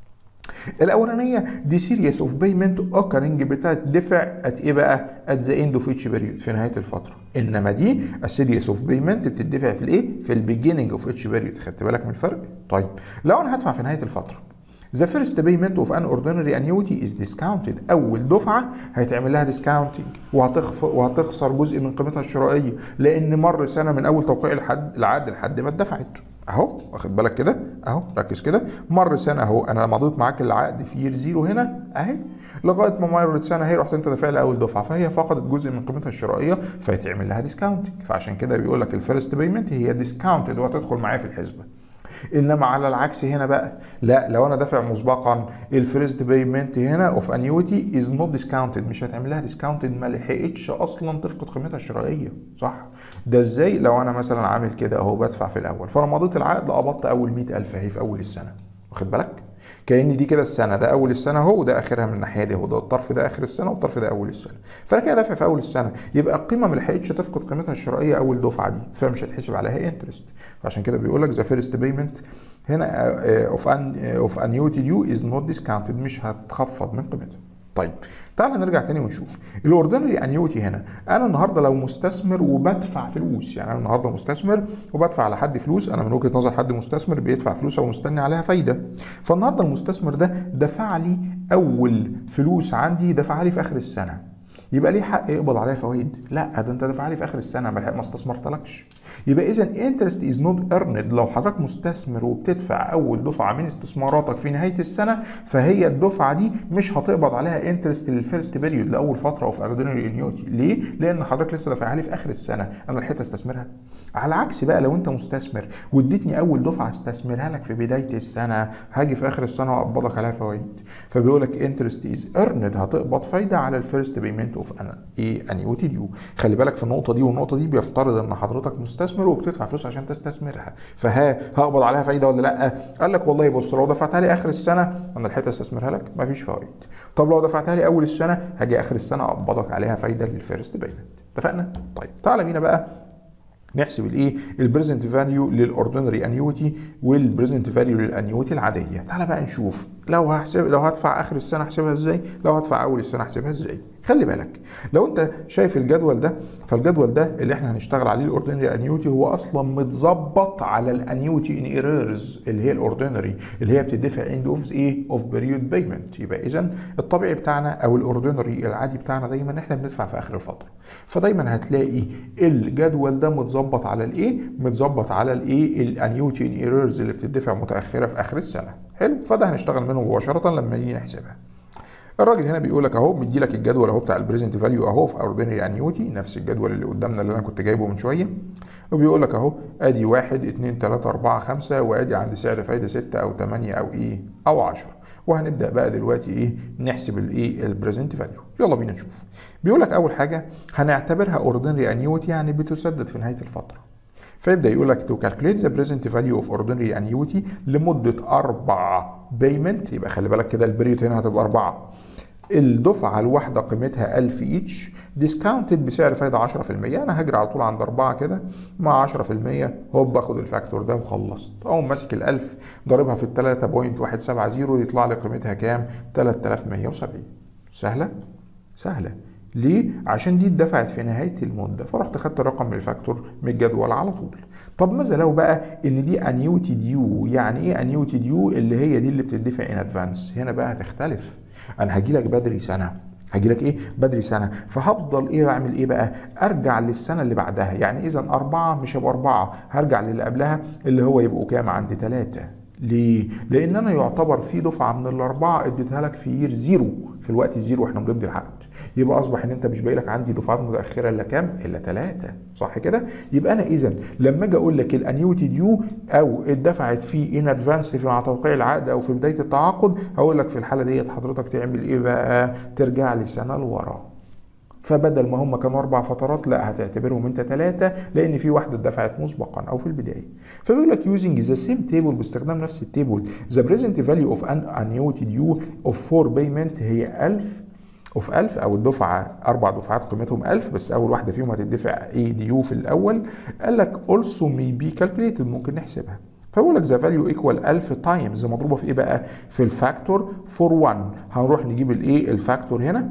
الاولانيه دي سيريس اوف بيمنت اوكرنج بتدفع ات ايه بقى؟ ات ذا اند اوف اتش بيريود، في نهايه الفتره. انما دي السيريس اوف بيمنت بتدفع في الايه؟ في البيجيننج اوف اتش بيريود. خدت بالك من الفرق؟ طيب لو انا هدفع في نهايه الفتره، The first payment of an ordinary annuity is discounted. أول دفعة هيتعمل لها discounting وهتخف وهتخسر جزء من قيمتها الشرائية، لأن مر سنة من أول توقيع الحد العقد لحد ما اتدفعت. أهو واخد بالك كده؟ أهو ركز كده، مر سنة أهو، أنا مضيت معاك العقد في يير زيرو هنا أهي، لغاية ما مرت سنة هي رحت أنت دافع لها أول دفعة، فهي فقدت جزء من قيمتها الشرائية فيتعمل لها discounting. فعشان كده بيقول لك الفيرست بيمنت هي discounted وهتدخل معايا في الحسبة. انما على العكس هنا بقى لا، لو انا دافع مسبقا الفيرست بيمنت هنا اوف انيوتي از نوت ديسكاونتد، مش هتعمل لها ديسكاونتد، ما لحقتش اصلا تفقد قيمتها الشرائيه. صح؟ ده ازاي؟ لو انا مثلا عامل كده اهو، بدفع في الاول، فانا مضيت العقد قبضت اول مية ألف اهي في اول السنه، واخد بالك؟ كأن دي كده السنه، ده اول السنه اهو وده اخرها من الناحيه دي اهو، ده الطرف ده اخر السنه والطرف ده اول السنه، فانا كده دافع في اول السنه، يبقى القيمه ما لحقتش تفقد قيمتها الشرائيه اول دفعه دي، فمش هتحسب عليها انترست. فعشان كده بيقول لك ذا فيرست بيمنت هنا اوف ان اوف انيوتي ديو از نوت ديسكاونتد، مش هتتخفض من قيمتها. طيب تعال نرجع تاني ونشوف الاوردينري انيوتي. هنا انا النهارده لو مستثمر وبدفع فلوس، يعني انا النهارده مستثمر وبدفع على حد فلوس، انا من وجهه نظر حد مستثمر بيدفع فلوس او مستني عليها فايده، فالنهارده المستثمر ده دفع لي اول فلوس عندي، دفع لي في اخر السنه، يبقى ليه حق يقبض عليها فوائد؟ لا، ده انت دافع لي في اخر السنه ما استثمرتلكش. يبقى اذا انترست از نوت ايرند، لو حضرتك مستثمر وبتدفع اول دفعه من استثماراتك في نهايه السنه، فهي الدفعه دي مش هتقبض عليها انترست للفيرست بيريود، لاول فتره اوف اوردينري انيوتي. ليه؟ لان حضرتك لسه دافعها لي في اخر السنه، انا لحقت استثمرها. على عكس بقى لو انت مستثمر واديتني اول دفعه استثمرها لك في بدايه السنه، هاجي في اخر السنه واقبضك عليها فوائد، فبيقول لك انترست از ايرند، هتقبض فايده على الفيرست بيمنت اوف ايه انيوتي ديو. خلي بالك في النقطه دي والنقطه دي، بيفترض ان حضرتك مستثمر وبتدفع فلوس عشان تستثمرها، فها هقبض عليها فايده ولا لا؟ قال لك والله بص، لو دفعتها لي اخر السنه انا لحقت استثمرها لك مفيش فوائد، طب لو دفعتها لي اول السنه هاجي اخر السنه اقبضك عليها فايده للفيرست بيمنت. اتفقنا؟ طيب تعالى بينا بقى نحسب الايه؟ البريزنت فاليو للاوردينري انيوتي والبريزنت فاليو للانيوتي العاديه. تعالى بقى نشوف لو هحسب لو هدفع اخر السنه احسبها ازاي، لو هدفع اول السنه احسبها ازاي. خلي بالك لو انت شايف الجدول ده، فالجدول ده اللي احنا هنشتغل عليه الاوردينري انيوتي هو اصلا متظبط على الانيوتي ان ايرورز اللي هي الاوردينري اللي هي بتدفع اند اوف ايه؟ اوف بيريود بيمنت. يبقى اذا الطبيعي بتاعنا او الاوردينري العادي بتاعنا دايما احنا بندفع في اخر الفتره، فدايما هتلاقي الجدول ده متظبط على الايه؟ متظبط على الايه؟ الانيوتي ان ايرورز اللي بتدفع متاخره في اخر السنه. حلو، فده هنشتغل منه مباشره لما نيجي نحسبها. الراجل هنا بيقول لك اهو، مدي لك الجدول اهو بتاع البريزنت فاليو اهو في اوردينري انيوتي، نفس الجدول اللي قدامنا اللي انا كنت جايبه من شويه، وبيقول لك اهو ادي واحد اتنين تلاته اربعه خمسه، وادي عند سعر فايده سته او تمانيه او ايه؟ او عشره. وهنبدا بقى دلوقتي ايه؟ نحسب الايه؟ البريزنت فاليو. يلا بينا نشوف. بيقول لك اول حاجه هنعتبرها اوردينري انيوتي، يعني بتسدد في نهايه الفتره. فيبدا يقول لك تو كالكوليت ذا بريزنت فاليو اوف اوردينري انيوتي لمده اربع بيمنت، يبقى خلي بالك كده البريود هنا هتبقى اربعه، الدفعة الواحدة قيمتها ألف ايتش، ديسكاونتد بسعر فايدة عشرة في المية. أنا هجري على طول عند أربعة كده مع عشرة في المية، هوب باخد الفاكتور ده وخلصت. أقوم ماسك ال ألف ضاربها في تلاتة فاصلة واحد سبعة صفر يطلع لي قيمتها كام؟ تلاتة آلاف ومية وسبعين. سهلة؟ سهلة. ليه؟ عشان دي اتدفعت في نهاية المدة، فرحت خدت الرقم من الفاكتور من الجدول على طول. طب ماذا لو بقى ان دي انيوتي ديو؟ يعني ايه انيوتي ديو؟ اللي هي دي اللي بتدفع ان ادفانس. هنا بقى هتختلف، انا هجي لك بدري سنة، هجي لك ايه؟ بدري سنة، فهفضل ايه بعمل ايه بقى؟ ارجع للسنة اللي بعدها. يعني اذا أربعة مش هيبقى أربعة، هرجع للي قبلها اللي هو يبقوا كام؟ عند تلاتة. ليه؟ لأن أنا يعتبر في دفعة من الأربعة اديتها لك في يير زيرو، في الوقت الزيرو واحنا بنمضي العقد، يبقى أصبح إن أنت مش باقي لك عندي دفعات متأخرة إلا كام؟ إلا ثلاثة، صح كده؟ يبقى أنا إذا لما أجي أقول لك الأنيوتي ديو أو اتدفعت في إن أدفانس في مع توقيع العقد أو في بداية التعاقد، هقول لك في الحالة ديت حضرتك تعمل إيه بقى؟ ترجع لي سنة لورا. فبدل ما هم كانوا اربع فترات، لا هتعتبرهم انت ثلاثه، لان في واحده اتدفعت مسبقا او في البدايه. فبيقول لك using the same table، باستخدام نفس التيبل، the present value of an annuity due of four payment هي ألف اوف ألف، او الدفعه اربع دفعات قيمتهم ألف، بس اول واحده فيهم هتدفع ايه؟ ديو في الاول. قال لك also may be calculated، ممكن نحسبها. فبقول لك ذا فاليو ايكوال ألف تايمز مضروبه في ايه بقى؟ في الفاكتور فور واحد. هنروح نجيب الايه؟ الفاكتور هنا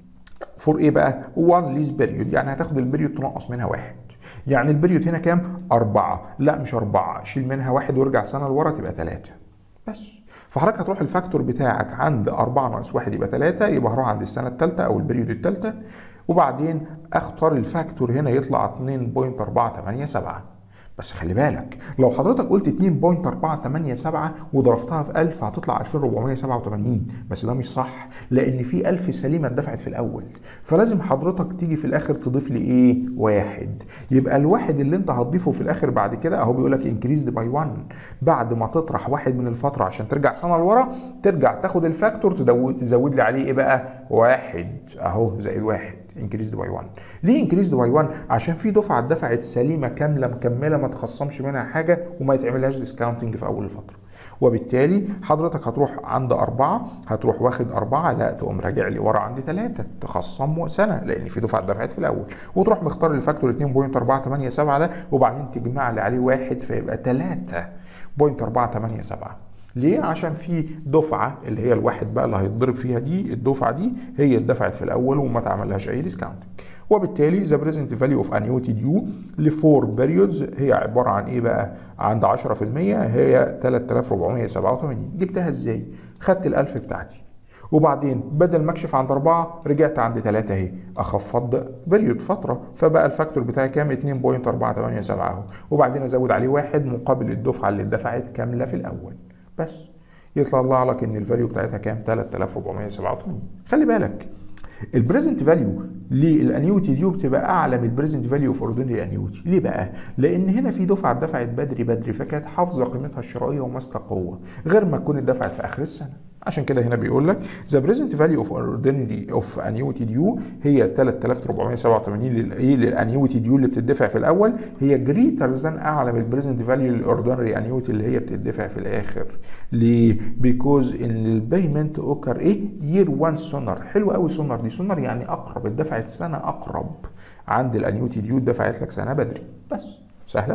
فور ايه بقى؟ واحد ليز بيريود، يعني هتاخد البيريود تنقص منها واحد. يعني البيريود هنا كام؟ أربعة. لا مش أربعة، شيل منها واحد وارجع سنة لورا تبقى تلاتة بس. فحضرتك هتروح الفاكتور بتاعك عند أربعة ناقص واحد يبقى تلاتة، يبقى هروح عند السنة الثالثة أو البيريود الثالثة، وبعدين أختار الفاكتور هنا يطلع اتنين فاصلة أربعة تمانية سبعة. بس خلي بالك، لو حضرتك قلت اتنين فاصلة أربعة تمانية سبعة وضربتها في ألف هتطلع ألفين وأربعمية سبعة وتمانين، بس ده مش صح، لان في ألف سليمه اتدفعت في الاول، فلازم حضرتك تيجي في الاخر تضيف لي ايه؟ واحد. يبقى الواحد اللي انت هتضيفه في الاخر بعد كده اهو بيقول لك انكريزد باي واحد، بعد ما تطرح واحد من الفتره عشان ترجع سنه لورا، ترجع تاخد الفاكتور تزود تزود لي عليه ايه بقى؟ واحد اهو، زائد واحد، انكريزد باي واحد. ليه انكريزد باي واحد؟ عشان في دفعه اتدفعت سليمه كامله مكمله ما تخصمش منها حاجه وما يتعملهاش ديسكاونتنج في اول الفتره، وبالتالي حضرتك هتروح عند أربعة، هتروح واخد أربعة، لا تقوم راجع لي ورا عند ثلاثة تخصم سنة لأن في دفعة اتدفعت في الأول، وتروح مختار الفاكتور اتنين فاصلة أربعة تمانية سبعة ده، وبعدين تجمع لي عليه واحد فيبقى تلاتة فاصلة أربعة تمانية سبعة. ليه؟ عشان في دفعة اللي هي الواحد بقى اللي هيتضرب فيها دي، الدفعة دي هي اتدفعت في الأول وما تعملهاش أي ديسكاونت. وبالتالي ذا بريزنت فاليو اوف انيوتي ديو لفور بيريودز هي عبارة عن إيه بقى؟ عند عشرة في المية هي تلاتة آلاف وأربعمية سبعة وتمانين. جبتها إزاي؟ خدت الألف بتاعتي وبعدين بدل ما اكشف عند أربعة رجعت عند ثلاثة اهي، اخفض بيريود فترة، فبقى الفاكتور بتاعي كام؟ اتنين فاصلة أربعة تمانية سبعة اهو، وبعدين ازود عليه واحد مقابل الدفعة اللي اتدفعت كاملة في الأول بس. يطلع لك ان الفاليو بتاعتها كام؟ تلاتة آلاف وأربعمية سبعة وتمانين. خلي بالك البريزنت فاليو للانيوتي دي بتبقى اعلى من البريزنت فاليو اوف اوردينري انيوتي. ليه بقى؟ لان هنا في دفعه اتدفعت بدري بدري فكانت حافظه قيمتها الشرائيه وماسكه قوه، غير ما تكون اتدفعت في اخر السنه. عشان كده هنا بيقول لك ذا بريزنت فاليو اوف اوردينري اوف انيوتي ديو هي تلاتة آلاف وأربعمية سبعة وتمانين للايه؟ للانيوتي ديو اللي بتدفع في الاول، هي جريتر ذان اعلى من البريزنت فاليو للاوردينري انيوتي اللي هي بتدفع في الاخر. ليه؟ بيكوز ان البيمنت اوكر ايه؟ يير واحد سونر. حلو قوي سونر دي، سونر يعني اقرب، اتدفعت سنه اقرب عند الانيوتي ديو اتدفعت لك سنه بدري بس. سهله؟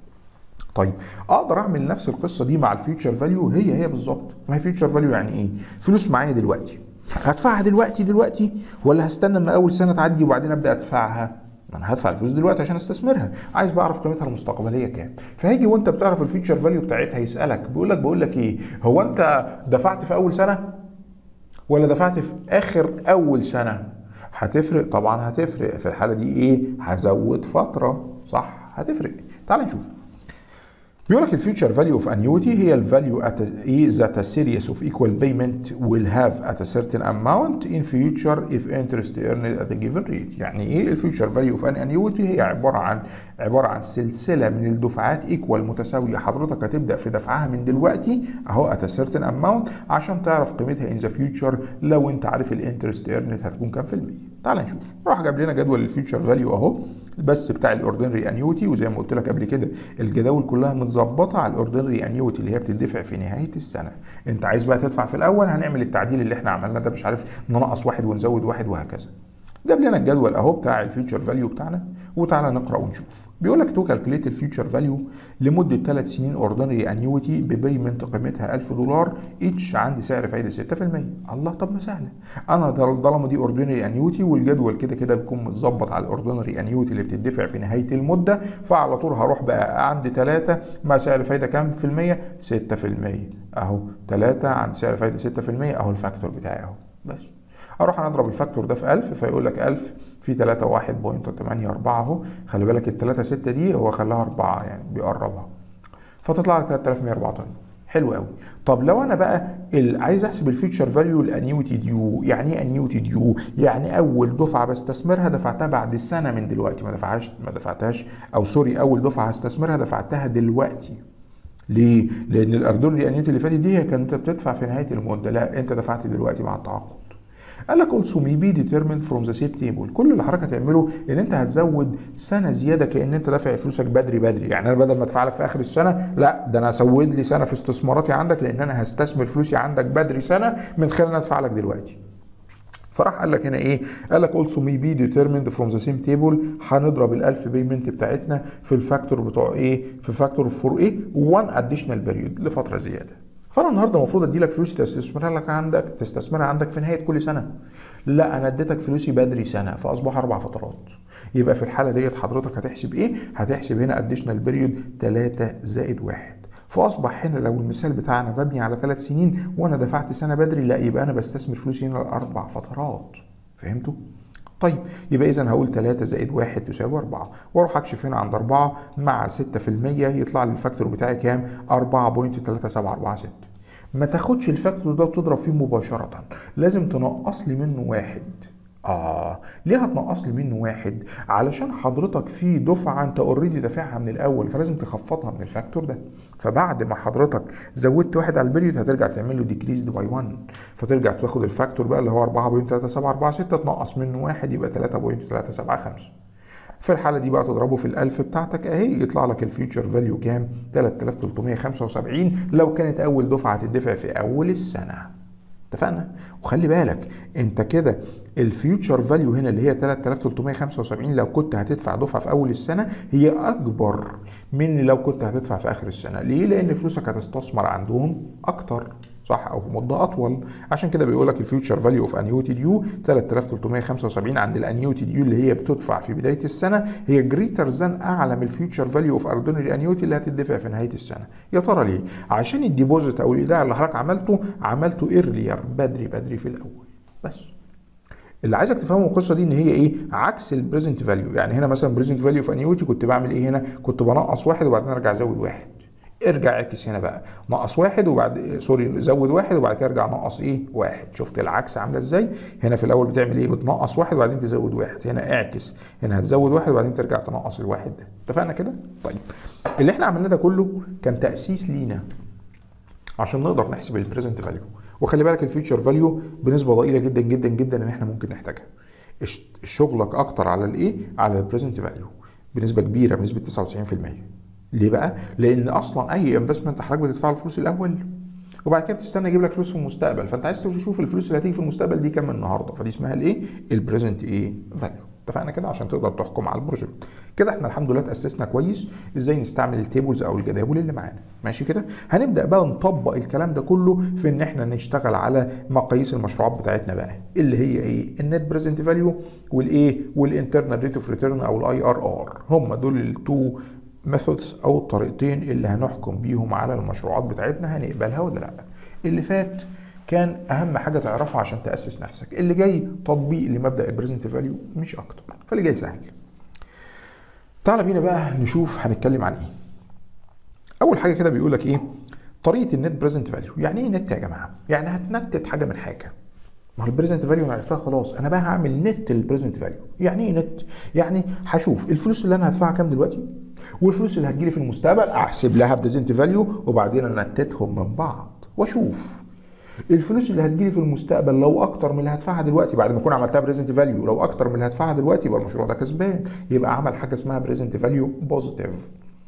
طيب اقدر اعمل نفس القصه دي مع الفيوتشر فاليو؟ هي هي بالظبط. ما هي فيوتشر فاليو يعني ايه؟ فلوس معايا دلوقتي هدفعها دلوقتي دلوقتي ولا هستنى لما اول سنه تعدي وبعدين ابدا ادفعها؟ انا هدفع الفلوس دلوقتي عشان استثمرها، عايز بعرف قيمتها المستقبليه كام. فهيجي وانت بتعرف الفيوتشر فاليو بتاعتها يسالك بيقول لك بقول لك ايه؟ هو انت دفعت في اول سنه ولا دفعت في اخر اول سنه؟ هتفرق طبعا، هتفرق. في الحاله دي ايه؟ هزود فتره، صح؟ هتفرق. تعال نشوف. بيقول لك الفيوتشر فاليو اوف انيوتي هي الفاليو ات ايه ذات ا سيريس اوف ايكوال بيمنت will have at a certain amount in future if interest earned at a given rate. يعني ايه الفيوتشر فاليو اوف ان انيوتي؟ هي عباره عن عباره عن سلسله من الدفعات ايكوال متساويه، حضرتك هتبدا في دفعها من دلوقتي اهو at a certain amount عشان تعرف قيمتها in the future لو انت عارف الانترست earned هتكون كام في المية. تعال نشوف. راح جاب لنا جدول الفيوتشر فاليو اهو بس بتاع الاوردينري انيوتي، وزي ما قلت لك قبل كده الجداول كلها متظبطه على الاوردينري انيوتي اللي هي بتدفع في نهايه السنه. انت عايز بقى تدفع في الاول، هنعمل التعديل اللي احنا عملناه ده، مش عارف ننقص واحد ونزود واحد وهكذا. جاب لنا الجدول اهو بتاع الفيوتشر فاليو بتاعنا، وتعالى نقرا ونشوف. بيقول لك تو كالكوليت الفيوتشر فاليو لمده ثلاث سنين اوردينري انيوتي ببيمنت قيمتها ألف دولار اتش، عندي سعر فايده ستة في المية. الله، طب ما سهله. انا طالما دي اوردينري انيوتي والجدول كده كده بيكون متظبط على الاوردينري انيوتي اللي بتدفع في نهايه المده، فعلى طول هروح بقى عندي ثلاثة مع سعر فايده كام في المية؟ ستة في المية. اهو ثلاثة عند سعر فايده ستة في المية، اهو الفاكتور بتاعي اهو. بس اروح انا اضرب الفاكتور ده في ألف، فيقول لك ألف في ثلاثة واحد فاصلة ثمانية أربعة اهو. خلي بالك ال ثلاثة ستة دي هو خلاها أربعة، يعني بيقربها، فتطلع لك ثلاثة آلاف ومية وأربعة وثمانين. حلو قوي. طب لو انا بقى عايز احسب الفيوتشر فاليو الانيوتي ديو، يعني ايه انيوتي ديو؟ يعني اول دفعه بستثمرها دفعتها بعد السنه من دلوقتي، ما دفعهاش ما دفعتهاش او سوري اول دفعه هستثمرها دفعتها دلوقتي. ليه؟ لان الاوردينري انيوتي اللي فاتت دي كانت بتدفع في نهايه المده، لا انت دفعت دلوقتي مع التعاقد. قال لك also may be determined from the same table. كل اللي حضرتك هتعمله ان انت هتزود سنه زياده، كأن انت دافع فلوسك بدري بدري. يعني انا بدل ما ادفع لك في اخر السنه، لا ده انا هزود لي سنه في استثماراتي عندك، لان انا هستثمر فلوسي عندك بدري سنه من خلال ان ادفع لك دلوقتي. فراح قال لك هنا ايه؟ قال لك also may be determined from the same table. هنضرب الألف بيمنت بتاعتنا في الفاكتور بتوع ايه؟ في فاكتور فور ايه؟ one additional period، لفتره زياده. فانا النهارده المفروض ادي لك فلوسي تستثمرها لك عندك تستثمرها عندك في نهايه كل سنه. لا انا اديتك فلوسي بدري سنه، فاصبح اربع فترات. يبقى في الحاله ديت حضرتك هتحسب ايه؟ هتحسب هنا اديشنال بيريود ثلاثة زائد واحد. فاصبح هنا لو المثال بتاعنا مبني على ثلاث سنين وانا دفعت سنه بدري، لا يبقى انا بستثمر فلوسي هنا اربع فترات. فهمتوا؟ طيب يبقى اذا هقول ثلاثة زائد واحد تساوي أربعة، واروح اكشف هنا عند أربعة مع ستة في المية، يطلع لي الفاكتور بتاعي كام؟ أربعة فاصلة ثلاثة سبعة أربعة ستة. ما تاخدش الفاكتور ده وتضرب فيه مباشرة، لازم تنقص لي منه واحد. اه ليه هتنقص لي منه واحد؟ علشان حضرتك في دفعه انت اوريدي دافعها من الاول، فلازم تخفضها من الفاكتور ده. فبعد ما حضرتك زودت واحد على البريود هترجع تعمل له ديكريزد باي واحد، فترجع تاخد الفاكتور بقى اللي هو أربعة فاصلة ثلاثة سبعة أربعة ستة، تنقص منه واحد يبقى ثلاثة فاصلة ثلاثة سبعة خمسة. في الحاله دي بقى تضربه في الألف بتاعتك اهي، يطلع لك الفيوتشر فاليو كام؟ ثلاثة آلاف وثلاثمية وخمسة وسبعين لو كانت اول دفعه هتدفع في اول السنه. اتفقنا؟ وخلي بالك انت كده الفيوتشر فاليو هنا اللي هي ثلاثة آلاف وثلاثمية وخمسة وسبعين لو كنت هتدفع دفعه في اول السنه هي اكبر من لو كنت هتدفع في اخر السنه. ليه؟ لان فلوسك هتستثمر عندهم اكتر، صح؟ او في مده اطول. عشان كده بيقول لك الفيوتشر فاليو اوف انيوتي ديو ثلاثة آلاف وثلاثمية وخمسة وسبعين عند الانيوتي ديو اللي هي بتدفع في بدايه السنه هي جريتر ذان اعلى من الفيوتشر فاليو اوف اوردينري انيوتي اللي هتدفع في نهايه السنه. يا ترى ليه؟ عشان الديبوزيت او الايداع اللي حضرتك عملته عملته ايرلير، بدري بدري في الاول. بس اللي عايزك تفهمه القصه دي ان هي ايه؟ عكس البريزنت فاليو. يعني هنا مثلا بريزنت فاليو في انيوتي كنت بعمل ايه هنا؟ كنت بنقص واحد وبعدين ارجع ازود واحد. ارجع اعكس هنا بقى، نقص واحد وبعد سوري زود واحد وبعد كده ارجع نقص ايه؟ واحد. شفت العكس عامله ازاي؟ هنا في الاول بتعمل ايه؟ بتنقص واحد وبعدين تزود واحد. هنا اعكس، هنا هتزود واحد وبعدين ترجع تنقص الواحد ده. اتفقنا كده؟ طيب اللي احنا عملناه ده كله كان تاسيس لينا عشان نقدر نحسب البريزنت فاليو. وخلي بالك الفيوتشر فاليو بنسبه ضئيله جدا جدا جدا ان احنا ممكن نحتاجها. شغلك اكتر على الايه؟ على البريزنت فاليو بنسبه كبيره، بنسبه تسعة وتسعين في المية. ليه بقى؟ لان اصلا اي انفستمنت حضرتك بتدفع له فلوس الاول وبعد كده بتستنى يجيب لك فلوس في المستقبل، فانت عايز تشوف الفلوس اللي هتيجي في المستقبل دي كام النهارده، فدي اسمها الايه؟ البريزنت ايه؟ فاليو. اتفقنا كده؟ عشان تقدر تحكم على البروجكت. كده احنا الحمد لله تاسسنا كويس ازاي نستعمل التيبلز او الجداول اللي معانا. ماشي كده؟ هنبدا بقى نطبق الكلام ده كله في ان احنا نشتغل على مقاييس المشروعات بتاعتنا بقى، اللي هي ايه؟ النت بريزنت فاليو والايه؟ والانترنال ريت اوف ريتيرن او الاي ار ار. هم دول التو ميثودز او الطريقتين اللي هنحكم بيهم على المشروعات بتاعتنا هنقبلها ولا لا. اللي فات كان اهم حاجه تعرفها عشان تاسس نفسك، اللي جاي تطبيق لمبدا البريزنت فاليو مش اكتر، فاللي جاي سهل. تعال بينا بقى نشوف هنتكلم عن ايه. اول حاجه كده بيقول لك ايه؟ طريقه النت بريزنت فاليو. يعني ايه نت يا جماعه؟ يعني هتنتت حاجه من حاجه. ما هو البريزنت فاليو انا عرفتها خلاص، انا بقى هعمل نت البريزنت فاليو. يعني ايه نت؟ يعني هشوف الفلوس اللي انا هدفعها كام دلوقتي والفلوس اللي هتجيلي في المستقبل احسب لها بريزنت فاليو وبعدين انتتهم من بعض واشوف الفلوس اللي هتجيلي في المستقبل لو اكتر من اللي هدفعها دلوقتي بعد ما اكون عملتها بريزنت فاليو، لو اكتر من اللي هدفعها دلوقتي يبقى المشروع ده كسبان، يبقى عمل حاجه اسمها بريزنت فاليو بوزيتيف.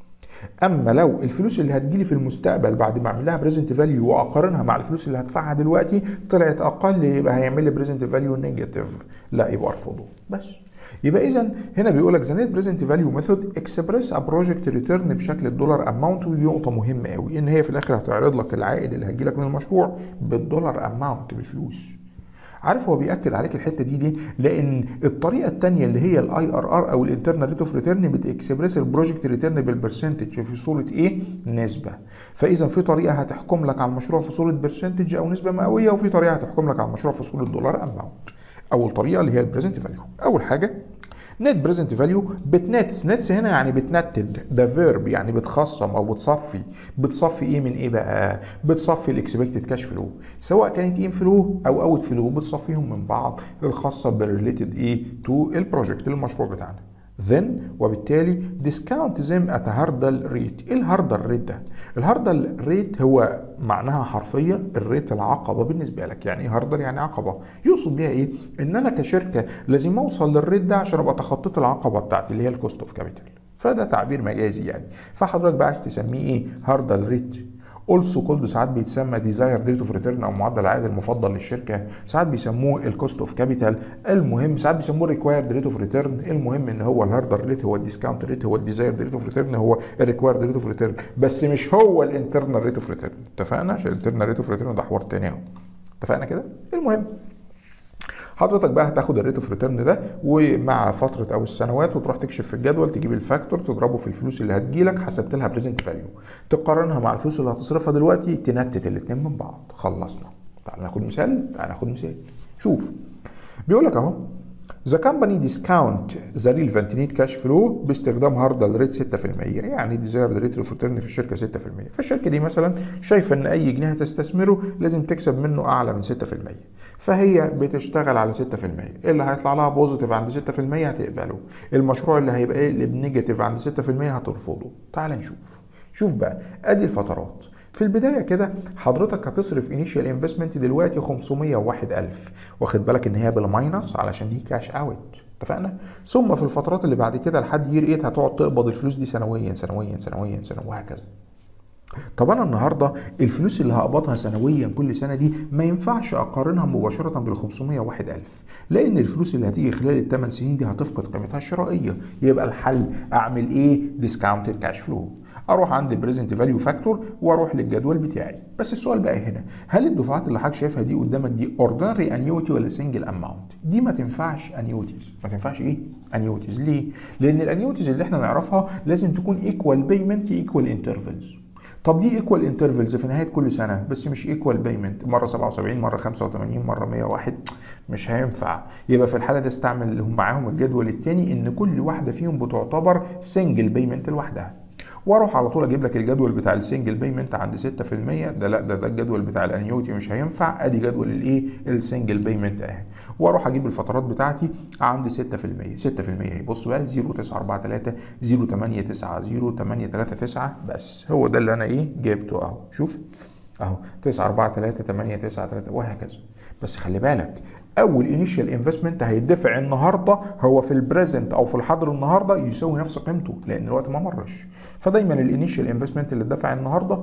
اما لو الفلوس اللي هتجيلي في المستقبل بعد ما اعمل لها بريزنت فاليو واقارنها مع الفلوس اللي هدفعها دلوقتي طلعت اقل، يبقى هيعمل لي بريزنت فاليو نيجاتيف، لا يبقى ارفضه. بس يبقى اذا هنا بيقول لك ذا نت بريزنت فاليو ميثود اكسبريس ا بروجكت ريتيرن بشكل الدولار اماونت، ودي نقطه مهمه قوي ان هي في الاخر هتعرض لك العائد اللي هيجي لك من المشروع بالدولار اماونت، بالفلوس. عارف هو بيأكد عليك الحته دي ليه؟ لان الطريقه الثانيه اللي هي الاي ار ار او الانترنال ريت اوف ريتيرن بتكسبريس البروجكت ريتيرن بالبرسنتج في صوره ايه؟ نسبه. فاذا في طريقه هتحكم لك على المشروع في صوره برسنتج او نسبه مئويه، وفي طريقه هتحكم لك على المشروع في صوره دولار اماونت. اول طريقه اللي هي البريزنت فاليو. اول حاجه نت بريزنت فاليو بتنتس، نتس هنا يعني بتنتد، ده فيرب يعني بتخصم او بتصفي. بتصفي ايه من ايه بقى؟ بتصفي الاكسبكتد كاش فلو، سواء كانت ان فلو او اوت فلو، بتصفيهم من بعض الخاصه بالريليتد ايه تو البروجكت المشروع بتاعنا. then وبالتالي discount them at a hurdle rate. ايه الهاردل ريت ده؟ الهاردل ريت هو معناها حرفيا الريت العقبه بالنسبه لك. يعني ايه هاردل؟ يعني عقبه. يقصد بيها ايه؟ ان انا كشركه لازم اوصل للريت ده عشان ابقى تخطيت العقبه بتاعتي اللي هي الكوست اوف كابيتال. فده تعبير مجازي يعني. فحضرتك بقى عايز تسميه ايه؟ هاردل ريت. اولسو كولد ساعات بيتسمى ديزاير ريت اوف ريتيرن او معدل العائد المفضل للشركه، ساعات بيسموه الكوست اوف كابيتال، المهم ساعات بيسموه ريكوايرد ريت اوف ريتيرن. المهم ان هو الهاردر ريت هو الديسكاونت ريت، هو الديزاير ريت اوف ريتيرن هو الريكوايرد ريت اوف ريتيرن، بس مش هو الانترنال ريت اوف ريتيرن. اتفقنا؟ عشان الانترنال ريت اوف ريتيرن ده حوار تاني اهو. اتفقنا كده؟ المهم حضرتك بقى هتاخد الريت اوف ريتيرن ده ومع فتره او السنوات وتروح تكشف في الجدول، تجيب الفاكتور تضربه في الفلوس اللي هتجيلك، حسبت لها بريزنت فاليو، تقارنها مع الفلوس اللي هتصرفها دلوقتي، تنتت الاثنين من بعض. خلصنا. تعال ناخد مثال. تعال ناخد مثال. شوف بيقول لك اهو The company discount the relevant net cash flow باستخدام هاردل ريت ستة في المية، يعني desired rate of return في الشركه ستة في المية. فالشركه دي مثلا شايفه ان اي جنيه هتستثمره لازم تكسب منه اعلى من ستة في المية، فهي بتشتغل على ستة في المية. اللي هيطلع لها بوزيتيف عند ستة في المية هتقبله، المشروع اللي هيبقى يقلب نيجاتيف عند ستة في المية هترفضه. تعال نشوف. شوف بقى ادي الفترات. في البدايه كده حضرتك هتصرف انيشال انفستمنت دلوقتي خمسمية وواحد ألف، واخد بالك ان هي بالماينس علشان دي كاش اوت. اتفقنا؟ ثم في الفترات اللي بعد كده لحد يير تمانية هتقعد تقبض الفلوس دي سنويا سنويا سنويا سنويا وهكذا. طب انا النهارده الفلوس اللي هقبضها سنويا كل سنه دي ما ينفعش اقارنها مباشره بال خمسمية وواحد ألف، لان الفلوس اللي هتيجي خلال الثمان سنين دي هتفقد قيمتها الشرائيه. يبقى الحل اعمل ايه؟ ديسكاونتد كاش فلو. اروح عند بريزنت فاليو فاكتور واروح للجدول بتاعي. بس السؤال بقى هنا، هل الدفعات اللي حضرتك شايفها دي قدامك دي اوردينري انيوتي ولا سنجل اماونت؟ دي ما تنفعش انيوتيز. ما تنفعش ايه؟ انيوتيز. ليه؟ لان الانيوتيز اللي احنا نعرفها لازم تكون ايكوال بيمنت ايكوال انترفلز. طب دي ايكوال انترفلز في نهايه كل سنه، بس مش ايكوال بيمنت، مره سبعة وسبعين مره خمسة وتمانين مره مية وواحد، مش هينفع. يبقى في الحاله دي استعمل اللي هم معاهم الجدول الثاني ان كل واحده فيهم بتعتبر سنجل بيمنت لوحدها. واروح على طول اجيب لك الجدول بتاع السنجل بيمنت عند ستة في المية. ده لا ده ده الجدول بتاع الانيوتي مش هينفع. ادي جدول الايه؟ السنجل بيمنت اهي. واروح اجيب الفترات بتاعتي عند ستة في المية. ستة في المية اهي. بص بقى صفر تسعة أربعة تلاتة صفر تمانية تسعة صفر تمانية تلاتة تسعة، بس هو ده اللي انا ايه جبته اهو. شوف اهو تسعة أربعة تلاتة تمانية تسعة تلاتة وهكذا. بس خلي بالك اول انيشال انفستمنت هيدفع النهارده هو في البريزنت او في الحاضر النهارده يساوي نفس قيمته، لان الوقت ما مرش. فدايما الانيشال انفستمنت اللي اتدفع النهارده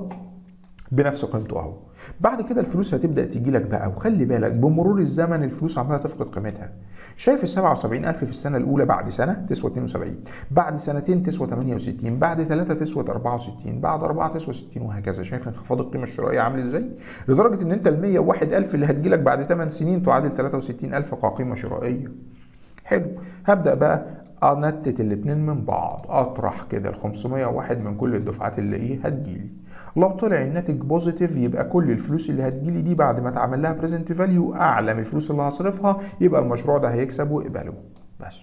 بنفس قيمته اهو. بعد كده الفلوس هتبدا تيجي لك بقى، وخلي بالك بمرور الزمن الفلوس عماله تفقد قيمتها. شايف ال سبعة وسبعين ألف في السنه الاولى بعد سنه تسوى اتنين وسبعين، بعد سنتين تسوى تمانية وستين، بعد ثلاثه تسوى أربعة وستين، بعد اربعه تسوى ستين وهكذا. شايف انخفاض القيمه الشرائيه عامل ازاي؟ لدرجه ان انت ال مية وواحد ألف اللي هتجي لك بعد ثمان سنين تعادل تلاتة وستين ألف كقيمه شرائيه. حلو. هبدا بقى انتت الاثنين من بعض، اطرح كده ال خمسمية وواحد من كل الدفعات اللي ايه هتجيلي. لو طلع الناتج بوزيتيف يبقى كل الفلوس اللي هتجيلي دي بعد ما اتعمل لها بريزنت فاليو اعلى من الفلوس اللي هصرفها، يبقى المشروع ده هيكسب واقبله. بس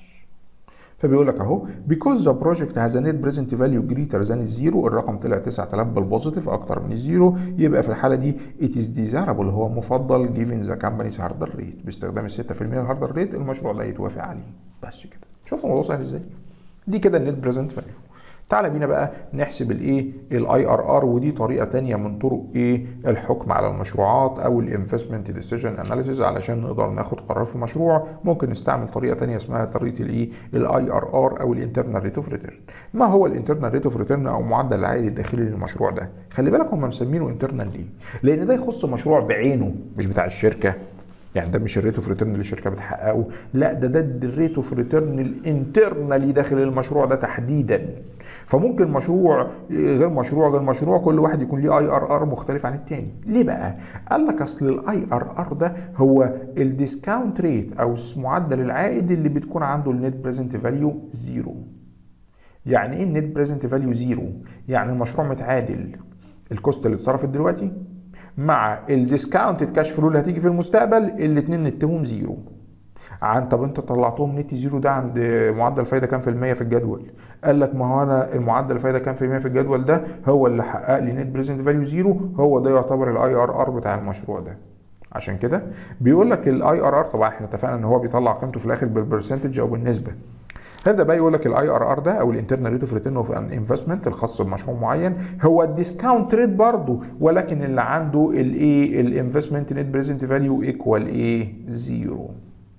فبيقول لك اهو because the project has a net present value greater than الزيرو، الرقم طلع تسعة آلاف بالبوزيتيف اكتر من الزيرو، يبقى في الحاله دي it is desirable هو مفضل given the company's hurdle rate. باستخدام ال ستة في المية الهاردل ريت المشروع ده يتوافق عليه. بس كده. شوف الموضوع سهل ازاي؟ دي كده النت بريزنت فاليو. تعالى بينا بقى نحسب الايه الاي ار ار، ودي طريقه تانية من طرق ايه الحكم على المشروعات او الانفستمنت ديسيجن اناليسيز. علشان نقدر ناخد قرار في مشروع ممكن نستعمل طريقه تانية اسمها طريقه الايه الاي ار ار او الانترنال ريت اوف ريتيرن. ما هو الانترنال ريت اوف ريتيرن او معدل العائد الداخلي للمشروع ده؟ خلي بالك هم مسمينه انترنال ليه؟ لان ده يخص مشروع بعينه مش بتاع الشركه. يعني ده مش الريت اوف ريتيرن اللي الشركه بتحققه، لا ده ده الريت اوف ريتيرن الانترنالي داخل المشروع ده تحديدا. فممكن مشروع غير مشروع غير مشروع كل واحد يكون ليه اي ار ار مختلف عن التاني. ليه بقى؟ قال لك اصل الاي ار ار ده هو الديسكاونت ريت او معدل العائد اللي بتكون عنده النت بريزنت فاليو زيرو. يعني ايه النت بريزنت فاليو زيرو؟ يعني المشروع متعادل الكوست اللي اتصرفت دلوقتي مع الديسكاونتد كاش فلو اللي هتيجي في المستقبل، الاثنين نتهم زيرو. عن طب انت طلعتهم نت زيرو ده عند معدل فايده كام في الميه في الجدول؟ قال لك ما هو انا المعدل الفايده كام في الميه في الجدول ده هو اللي حقق لي نت بريزنت فاليو زيرو، هو ده يعتبر الاي ار ار بتاع المشروع ده. عشان كده بيقول لك الاي ار ار، طبعا احنا اتفقنا ان هو بيطلع قيمته في الاخر بالبرسنتج او بالنسبه. هيبدا بقى يقول لك الاي ار ار ده او الانترنال ريت اوف ريتيرن اوف ان انفستمنت الخاص بمشروع معين هو الديسكاونت ريت برضه، ولكن اللي عنده الايه الانفستمنت نت بريزنت فاليو ايكوال ايه؟ زيرو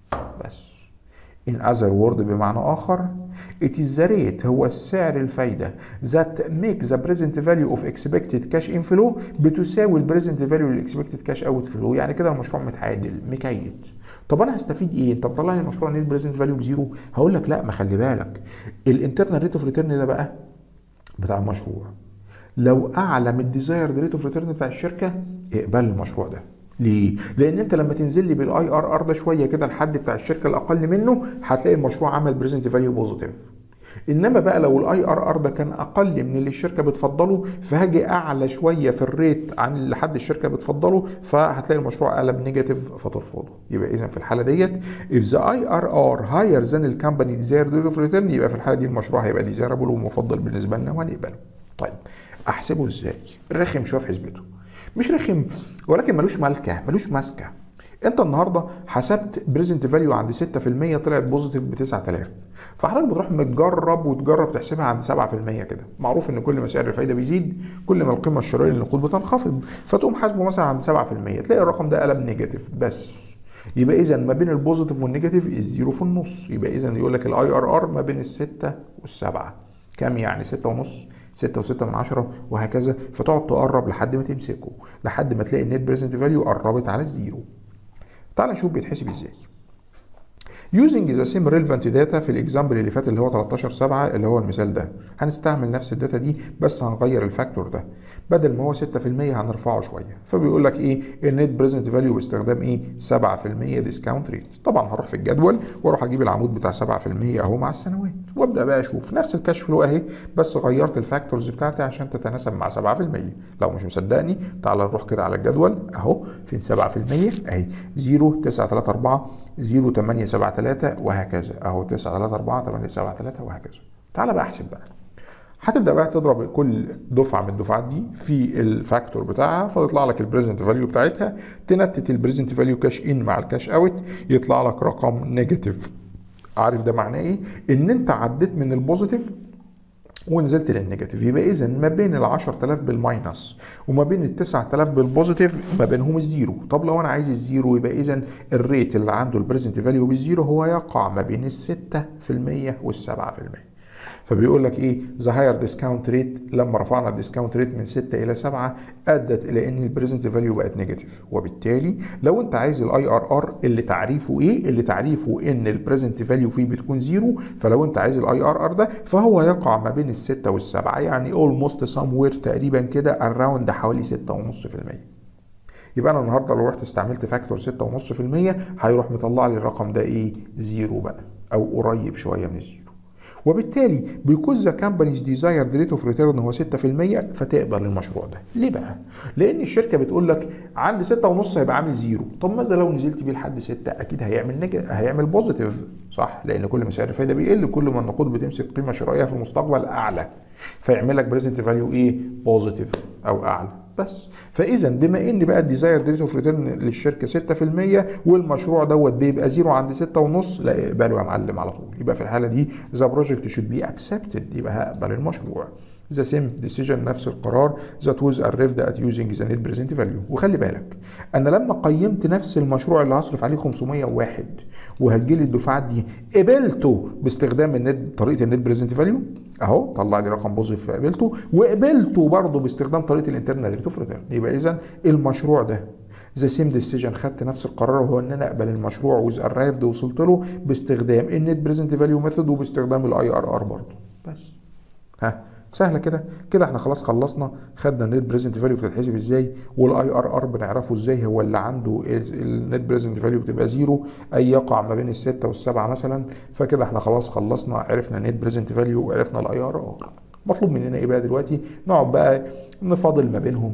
بس. in other word بمعنى اخر it is the rate هو السعر الفايده that make the present value of expected cash inflow بتساوي البريزنت فاليو للاكسبكتد كاش اوت فلو. يعني كده المشروع متعادل مكيد. طب انا هستفيد ايه؟ انت مطلع لي المشروع نت بريزنت فاليو بزيرو؟ هقول لك لا، ما خلي بالك الانترنال ريت اوف ريتيرن ده بقى بتاع المشروع لو اعلى من الديزايرد ريت اوف ريتيرن بتاع الشركه اقبل المشروع ده. ليه؟ لان انت لما تنزل لي بالاي ار ار ده شويه كده لحد بتاع الشركه الاقل منه هتلاقي المشروع عمل بريزنت فاليو بوزيتيف. انما بقى لو الاي ار ار ده كان اقل من اللي الشركه بتفضله فهاجي اعلى شويه في الريت عن اللي حد الشركه بتفضله فهتلاقي المشروع قلب نيجاتيف فترفضه. يبقى اذا في الحاله ديت if the اي ار ار higher than the company desired rate of return يبقى في الحاله دي المشروع هيبقى desirable ومفضل بالنسبه لنا وهنقبله. طيب احسبه ازاي؟ رخم شويه في حسبته. مش رخم ولكن ملوش ملكه ملوش ماسكه. انت النهارده حسبت بريزنت فاليو عند ستة في المية طلعت بوزيتيف ب تسعة آلاف، فحضرتك بتروح متجرب وتجرب تحسبها عند سبعة في المية كده. معروف ان كل ما سعر الفايده بيزيد كل ما القيمه الشرائيه للنقود بتنخفض، فتقوم حاسبه مثلا عند سبعة في المية تلاقي الرقم ده قلب نيجاتيف بس. يبقى اذا ما بين البوزيتيف والنيجاتيف الزيرو في النص. يبقى اذا يقول لك الاي ار ار ما بين الستة والسبعة. كام يعني؟ ستة ونص، ستة وستة من عشرة وهكذا. فتقعد تقرب لحد ما تمسكه لحد ما تلاقي النت بريزنت فاليو قربت على الزيرو. تعال نشوف بيتحسب ازاي. using the same relevant data في الاكزامبل اللي فات اللي هو تلتاشر سبعة اللي هو المثال ده هنستعمل نفس الداتا دي بس هنغير الفاكتور ده، بدل ما هو ستة في المية هنرفعه شويه. فبيقول لك ايه النت بريزنت فاليو باستخدام ايه؟ سبعة في المية ديسكاونت ريت. طبعا هروح في الجدول واروح اجيب العمود بتاع سبعة في المية اهو مع السنوات وابدا بقى اشوف نفس الكاش فلو اهي بس غيرت الفاكتورز بتاعتي عشان تتناسب مع سبعة في المية. لو مش مصدقني تعال نروح كده على الجدول اهو فين سبعة في المية اهي صفر تسعة تلاتة أربعة صفر تمانية سبعة تلاتة وهكذا اهو تسعة تلاتة أربعة تمانية سبعة تلاتة وهكذا. تعال بقى احسب بقى. هتبدا بقى تضرب كل دفعه من الدفعات دي في الفاكتور بتاعها فيطلع لك البريزنت فاليو بتاعتها، تنتت البريزنت فاليو كاش ان مع الكاش اوت يطلع لك رقم نيجاتيف. عارف ده معناه ايه؟ ان انت عديت من البوزيتيف ونزلت للنيجاتيف. يبقى اذا ما بين ال عشرة آلاف بالماينس وما بين ال تسعة آلاف بالبوزيتيف ما بينهم الزيرو. طب لو انا عايز الزيرو يبقى اذا الريت اللي عنده البريزنت فاليو بالزيرو هو يقع ما بين ال ستة في المية وال سبعة في المية. فبيقول لك ايه؟ ذا هاير ديسكاونت ريت لما رفعنا الديسكاونت ريت من ستة الى سبعة ادت الى ان البريزنت فاليو بقت نيجاتيف. وبالتالي لو انت عايز الاي ار ار اللي تعريفه ايه؟ اللي تعريفه ان البريزنت فاليو فيه بتكون زيرو. فلو انت عايز الاي ار ار ده فهو يقع ما بين الستة والسبعة، يعني اولموست سموير تقريبا كده اراوند حوالي ستة ونص في المية. يبقى انا النهارده لو رحت استعملت فاكتور ستة ونص في المية هيروح مطلع لي الرقم ده ايه؟ زيرو بقى او قريب شويه من الزيرو. وبالتالي بيكوز ذا كامبانيز ديزايرد ريت اوف ريتيرن هو ستة في المية فتقبل المشروع ده. ليه بقى؟ لان الشركه بتقول لك عند ستة ونص هيبقى عامل زيرو. طب ماذا لو نزلت بيه لحد ستة؟ اكيد هيعمل نج... هيعمل بوزيتيف صح؟ لان كل ما سعر الفايده بيقل كل ما النقود بتمسك قيمه شرائيه في المستقبل اعلى فيعمل لك بريزنت فاليو ايه؟ بوزيتيف او اعلى. بس. فاذا بما ان بقى الديزاير ريت اوف ريتيرن للشركه ستة في المية والمشروع دوت بيبقى زيرو عند ستة ونص، لا اقبله يا معلم على طول. يبقى في الحاله دي ذا بروجكت شود بي اكسبتد، يبقى هقبل المشروع. ذا سيم ديسيجن، نفس القرار. ذات ووز اريفد ات يوزنج ذا نت بريزنت فاليو. وخلي بالك انا لما قيمت نفس المشروع اللي هصرف عليه خمسمية وواحد وهتجيلي الدفعات دي قبلته باستخدام النت طريقه النت بريزنت فاليو اهو، طلع لي رقم بوزيتيف فقبلته، وقبلته برضه باستخدام طريقه الانترنال ريت اوف ريتيرن. يبقى اذا المشروع ده ذا سيم ديسيجن، خدت نفس القرار وهو ان انا اقبل المشروع ويز ارايفد وصلت له باستخدام النت بريزنت فاليو ميثود وباستخدام الاي ار ار برضه. بس ها سهله كده كده احنا خلاص خلصنا، خدنا النت بريزنت فاليو بتتحسب ازاي، والاي ار ار بنعرفه ازاي، هو اللي عنده النت بريزنت فاليو بتبقى زيرو اي يقع ما بين الستة والسبعة مثلا. فكده احنا خلاص خلصنا، عرفنا النت بريزنت فاليو وعرفنا الاي ار ار. مطلوب مننا ايه بقى دلوقتي؟ نقعد بقى نفاضل ما بينهم،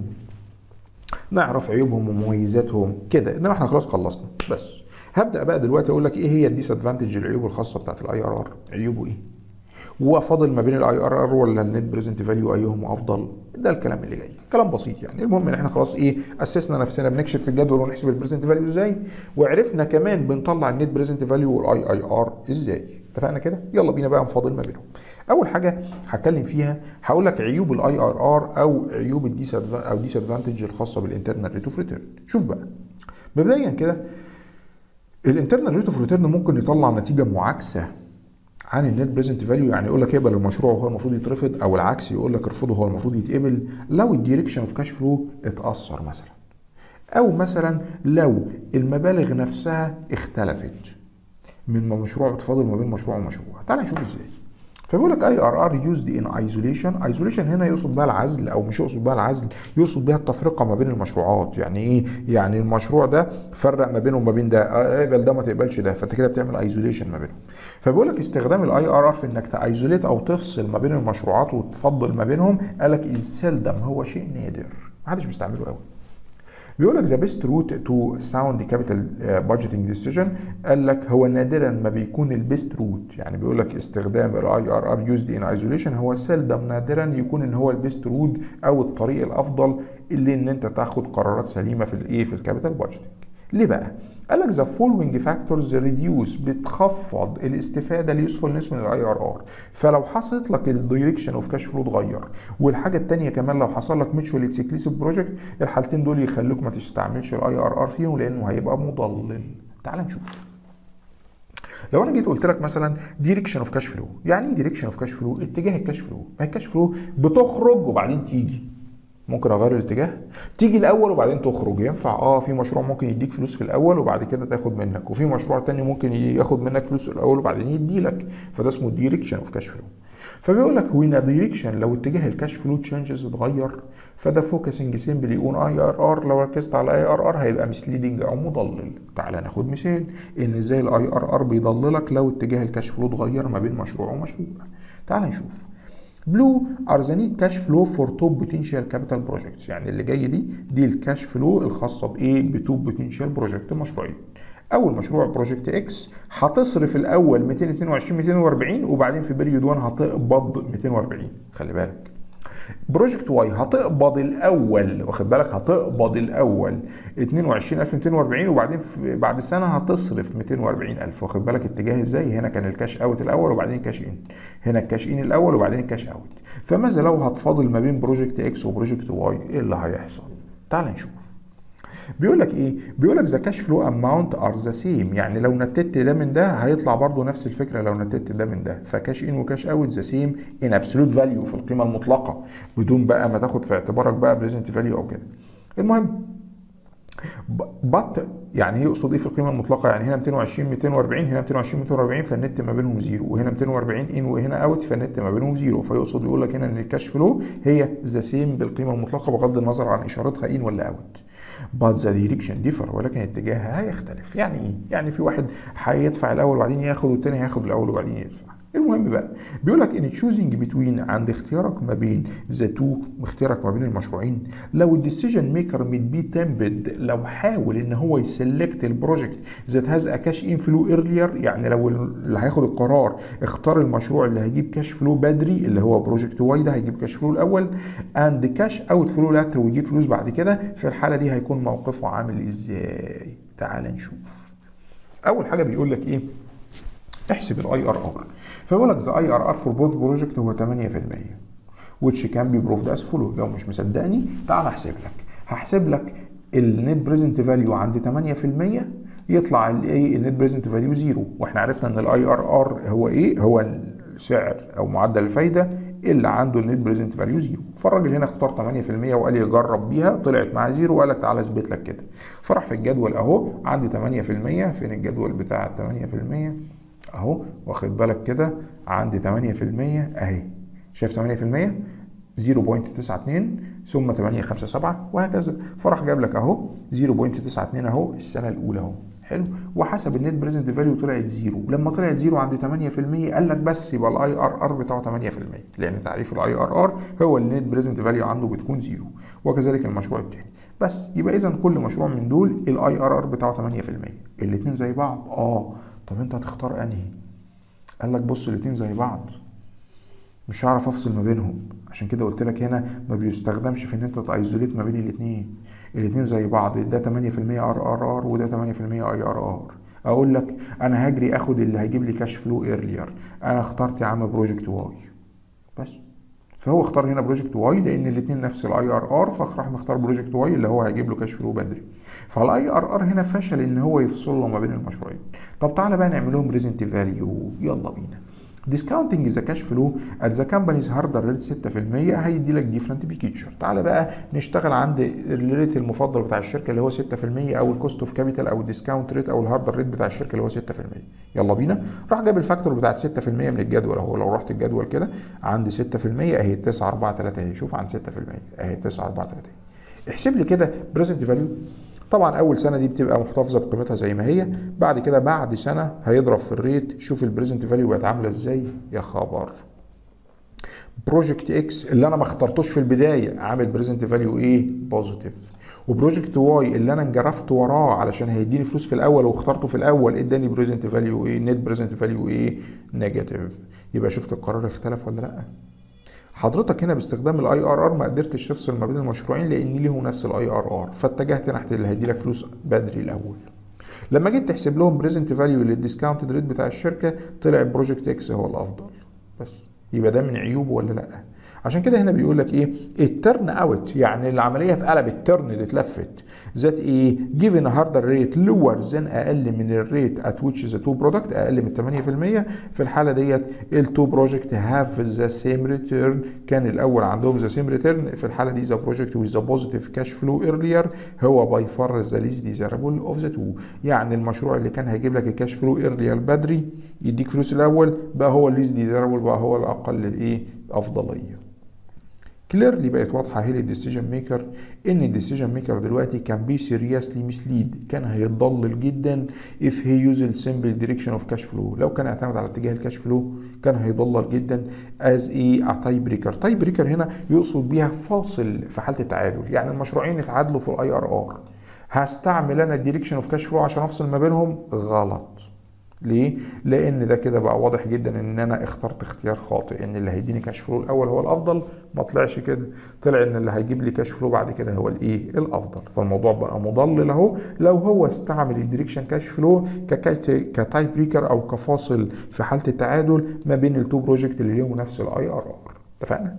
نعرف عيوبهم ومميزاتهم كده، انما احنا خلاص خلصنا. بس هبدا بقى دلوقتي اقول لك ايه هي الديس ادفانتج، العيوب الخاصه بتاعت الاي ار ار، عيوبه ايه؟ وفاضل ما بين الاي ار ار ولا النت بريزنت فاليو ايهم افضل؟ ده الكلام اللي جاي، كلام بسيط يعني. المهم ان احنا خلاص ايه، اسسنا نفسنا بنكشف في الجدول ونحسب البريزنت فاليو ازاي، وعرفنا كمان بنطلع النت بريزنت فاليو والاي اي ار ازاي. اتفقنا كده؟ يلا بينا بقى نفاضل ما بينهم. اول حاجه هتكلم فيها هقول لك عيوب الاي ار ار او عيوب الديس او ديس ادفانتج الخاصه بالانترنال ريت اوف ريتيرن. شوف بقى مبدئيا كده، الانترنال ريت اوف ريتيرن ممكن يطلع نتيجه معاكسه عن النت بريزنت فاليو، يعني يقول لك اقبل المشروع وهو المفروض يترفض، او العكس يقول لك ارفضه وهو المفروض يتقبل لو الدايركشن اوف كاش فلو اتاثر مثلا، او مثلا لو المبالغ نفسها اختلفت من مشروع تفاضل ما بين مشروع ومشروع. تعال نشوف ازاي. فبيقول لك اي ار ار يوزد ان ايزوليشن. ايزوليشن هنا يقصد بها العزل، او مش يقصد بها العزل، يقصد بها التفرقه ما بين المشروعات. يعني ايه؟ يعني المشروع ده فرق ما بينه وما بين ده، اقبل ده ما تقبلش ده، فانت كده بتعمل ايزوليشن ما بينهم. فبيقول لك استخدام الاي ار ار في انك تايزوليت او تفصل ما بين المشروعات وتفضل ما بينهم، قال لك از سيلدم، هو شيء نادر، ما حدش بيستعمله قوي. بيقول لك ذا بيست روت تو ساوند كابيتال بادجيتنج ديسيجن، قال لك هو نادرا ما بيكون البيست روت، يعني بيقول لك استخدام الاي ار ار يوزد ان ايزوليشن هو سيلدم، نادرا يكون ان هو البيست روت او الطريق الافضل اللي ان انت تاخد قرارات سليمه في الايه في الكابيتال بادجيتنج. ليه بقى؟ قال لك ذا فولوينج فاكتورز ريديوس، بتخفض الاستفاده اليوسفولنس من الاي ار ار. فلو حصلت لك الدايركشن اوف كاش فلو اتغير، والحاجه الثانيه كمان لو حصل لك ميتشوال اكسكلوسيف بروجكت، الحالتين دول يخلوك ما تستعملش الاي ار ار فيهم لانه هيبقى مضلل. تعال نشوف. لو انا جيت قلت لك مثلا دايركشن اوف كاش فلو، يعني ايه دايركشن اوف كاش فلو؟ اتجاه الكاش فلو. ما الكاش فلو بتخرج وبعدين تيجي، ممكن اغير الاتجاه، تيجي الاول وبعدين تخرج. ينفع اه في مشروع ممكن يديك فلوس في الاول وبعد كده تاخد منك، وفي مشروع تاني ممكن ياخد منك فلوس الاول وبعدين يدي لك، فده اسمه دايركشن اوف كاش فلو. فبيقول لك وين دايركشن، لو اتجاه الكاش فلو تشينجز اتغير، فده فوكسنج سيمبلي اون اي ار ار. لو ركزت على اي ار ار هيبقى مسليدنج او مضلل. تعال ناخد مثال ان ازاي الاي ار ار بيضللك لو اتجاه الكاش فلو اتغير ما بين مشروع ومشروع. تعال نشوف. بلو ار ذا نيت كاش فلو فور توب بوتنشال كابيتال بروجكتس، يعني اللي جاي دي دي الكاش فلو الخاصه بايه؟ بتوب بوتنشال بروجكت، مشروعين. اول مشروع بروجكت اكس هتصرف الاول مئتين واثنين وعشرين مئتين واربعين وبعدين في بيريود واحد هتقبض مئتين واربعين. خلي بالك. بروجكت واي هتقبض الاول، واخد بالك، هتقبض الاول اتنين وعشرين الف ومئتين واربعين وبعدين بعد سنه هتصرف مئتين واربعين الف. واخد بالك اتجاه ازاي؟ هنا كان الكاش اوت الاول وبعدين الكاش ان، هنا الكاش ان الاول وبعدين الكاش اوت. فماذا لو هتفاضل ما بين بروجكت اكس وبروجكت واي؟ ايه اللي هيحصل؟ تعال نشوف. بيقول لك ايه؟ بيقول لك ذا كاش فلو اماونت ار ذا سيم، يعني لو نتت ده من ده هيطلع برضو نفس الفكره لو نتت ده من ده، فكاش ان وكاش اوت ذا سيم ان ابسولوت فاليو، في القيمه المطلقه، بدون بقى ما تاخد في اعتبارك بقى بريزنت فاليو او كده. المهم بط يعني يقصد ايه في القيمه المطلقه؟ يعني هنا مئتين وعشرين مئتين واربعين، هنا مئتين وعشرين مئتين واربعين، فالنت ما بينهم زيرو، وهنا مئتين واربعين ان وهنا اوت، فالنت ما بينهم زيرو. فيقصد يقول لك هنا ان الكاش فلو هي ذا سيم بالقيمه المطلقه بغض النظر عن اشارتها ان ولا اوت. but the direction differ، ولكن اتجاهها هيختلف. يعني ايه؟ يعني في واحد هيدفع الاول وبعدين ياخد، والتاني هياخد الاول وبعدين يدفع. المهم بقى بيقول لك ان تشوزنج بتوين، عند اختيارك ما بين ذا تو، اختيارك ما بين المشروعين، لو الديسيجن ميكر ميد بي تمبد، لو حاول ان هو يسلكت البروجكت ذات هاز ا كاش ان فلو ايرلير، يعني لو اللي هياخد القرار اختار المشروع اللي هيجيب كاش فلو بدري اللي هو بروجكت واي ده هيجيب كاش فلو الاول، اند كاش اوت فلو لاتر ويجيب فلوس بعد كده، في الحاله دي هيكون موقفه عامل ازاي؟ تعال نشوف. اول حاجه بيقول لك ايه؟ احسب الاي ار ار. فبيقول لك ذا اي ار ار فور بوث بروجكت هو ثمانية في المية which can be proved as follow. لو مش مصدقني تعال احسب لك. هحسب لك النت بريزنت فاليو عند ثمانية في المية يطلع الايه؟ النت بريزنت فاليو زيرو، واحنا عرفنا ان الاي ار ار هو ايه؟ هو السعر او معدل الفايده اللي عنده النت بريزنت فاليو زيرو. فالراجل هنا اختار ثمانية في المية وقال يجرب بيها، طلعت معاه زيرو وقال لك تعالى اثبت لك كده. فراح في الجدول اهو عندي ثمانية في المية، فين الجدول بتاع ثمانية في المية؟ اهو واخد بالك كده عندي ثمانية في المية اهي، شايف ثمانية في المية صفر فاصلة تسعة اتنين ثم ثمانية خمسة سبعة وهكذا. فراح جاب لك اهو صفر فاصلة تسعة اتنين اهو السنه الاولى اهو، حلو، وحسب النت بريزنت فاليو طلعت زيرو. لما طلعت زيرو عند ثمانية في المية قال لك بس يبقى الاي ار ار بتاعه ثمانية في المية، لان تعريف الاي ار ار هو النت بريزنت فاليو عنده بتكون زيرو، وكذلك المشروع الثاني. بس يبقى اذا كل مشروع من دول الاي ار ار بتاعه ثمانية في المية. الاثنين زي بعض؟ اه. طب انت هتختار انهي؟ قال لك بص الاثنين زي بعض، مش هعرف افصل ما بينهم، عشان كده قلت لك هنا ما بيستخدمش في ان انت تايزوليت ما بين الاثنين. الاثنين زي بعض، ده ثمانية في المية ار ار ار وده ثمانية في المية اي ار ار. اقول لك انا هجري اخد اللي هيجيب لي كاش فلو ايرلير، انا اخترت يا عم بروجكت واي بس. فهو اختار هنا بروجكت واي لان الاثنين نفس الاي ار ار، فراح مختار بروجكت واي اللي هو هيجيب له كاش فلو بدري. فالاي ار ار هنا فشل ان هو يفصل له ما بين المشروعين. طب تعالى بقى نعمل لهم بريزنت فاليو، يلا بينا. discounting the cash flow at the company's hardware rate ستة في المية هيدي لك different picture. تعالى بقى نشتغل عند الريت المفضل بتاع الشركه اللي هو ستة في المية، او الكوست اوف كابيتال او الديسكاونت ريت او الهاردر ريت بتاع الشركه اللي هو ستة في المية. يلا بينا. راح جاب الفاكتور بتاعت ستة في المية من الجدول اهو. لو رحت الجدول كده عند ستة في المية اهي تسعة أربعة ثلاثة اهي، شوف عند ستة في المية اهي تسعة أربعة ثلاثة اهي. احسب لي كده بريزنت فاليو. طبعا اول سنه دي بتبقى محتفظه بقيمتها زي ما هي، بعد كده بعد سنه هيضرب في الريت. شوف البريزنت فاليو بقت عامله ازاي يا خبر. بروجكت اكس اللي انا ما اخترتوش في البدايه عامل بريزنت فاليو ايه؟ بوزيتيف. وبروجكت واي اللي انا انجرفت وراه علشان هيديني فلوس في الاول واخترته في الاول اداني بريزنت فاليو ايه؟ نت بريزنت فاليو ايه؟ نيجاتيف. يبقى شفت القرار اختلف ولا لا؟ حضرتك هنا باستخدام الاي ار ار ما قدرتش تفصل ما بين المشروعين لان ليهم نفس الاي ار ار، فاتجهت ناحيه اللي هيدي لك فلوس بدري الاول. لما جيت تحسب لهم بريزنت فاليو للديسكاونتد ريت بتاع الشركه طلع بروجكت اكس هو الافضل. بس يبقى ده من عيوبه ولا لا؟ عشان كده هنا بيقول لك ايه؟ الترن اوت، يعني العمليه اتقلبت، الترن اللي اتلفت ذات ايه؟ جيفن هاردر ريت لور ذان، اقل من الريت ات ويتش ذا تو برودكت، اقل من ثمانية في المية. في الحاله ديت التو بروجكت هاف ذا سيم ريتيرن، كان الاول عندهم ذا سيم ريتيرن. في الحاله دي ذا بروجكت وذ ذا بوزيتيف كاش فلو ايرلير هو باي فار ذا ليست ديزيرابل اوف ذا تو، يعني المشروع اللي كان هيجيب لك الكاش فلو ايرلير بدري يديك فلوس الاول بقى هو الليست ديزيرابل، بقى هو الاقل ايه؟ افضليه. كليرلي بقت واضحه هي للديسيجن ميكر ان الديسيجن ميكر دلوقتي كان بي سيريسلي مسليد، كان هيتضلل جدا if he used simple direction of cash flow. لو كان اعتمد على اتجاه الكاش فلو كان هيضلل جدا as a تاي بريكر. تاي بريكر هنا يقصد بيها فاصل في حاله التعادل، يعني المشروعين اتعادلوا في الاي ار ار، هستعمل انا الديريكشن اوف كاش فلو عشان افصل ما بينهم؟ غلط. ليه؟ لان ده كده بقى واضح جدا ان انا اخترت اختيار خاطئ، ان اللي هيديني كاش فلو الاول هو الافضل. ما طلعش كده، طلع ان اللي هيجيب لي كاش فلو بعد كده هو الايه؟ الافضل. فالموضوع بقى مضلل اهو لو هو استعمل الديريكشن كاش فلو كتاي بريكر او كفاصل في حاله التعادل ما بين التو بروجكت اللي ليهم نفس الاي ار ار. اتفقنا؟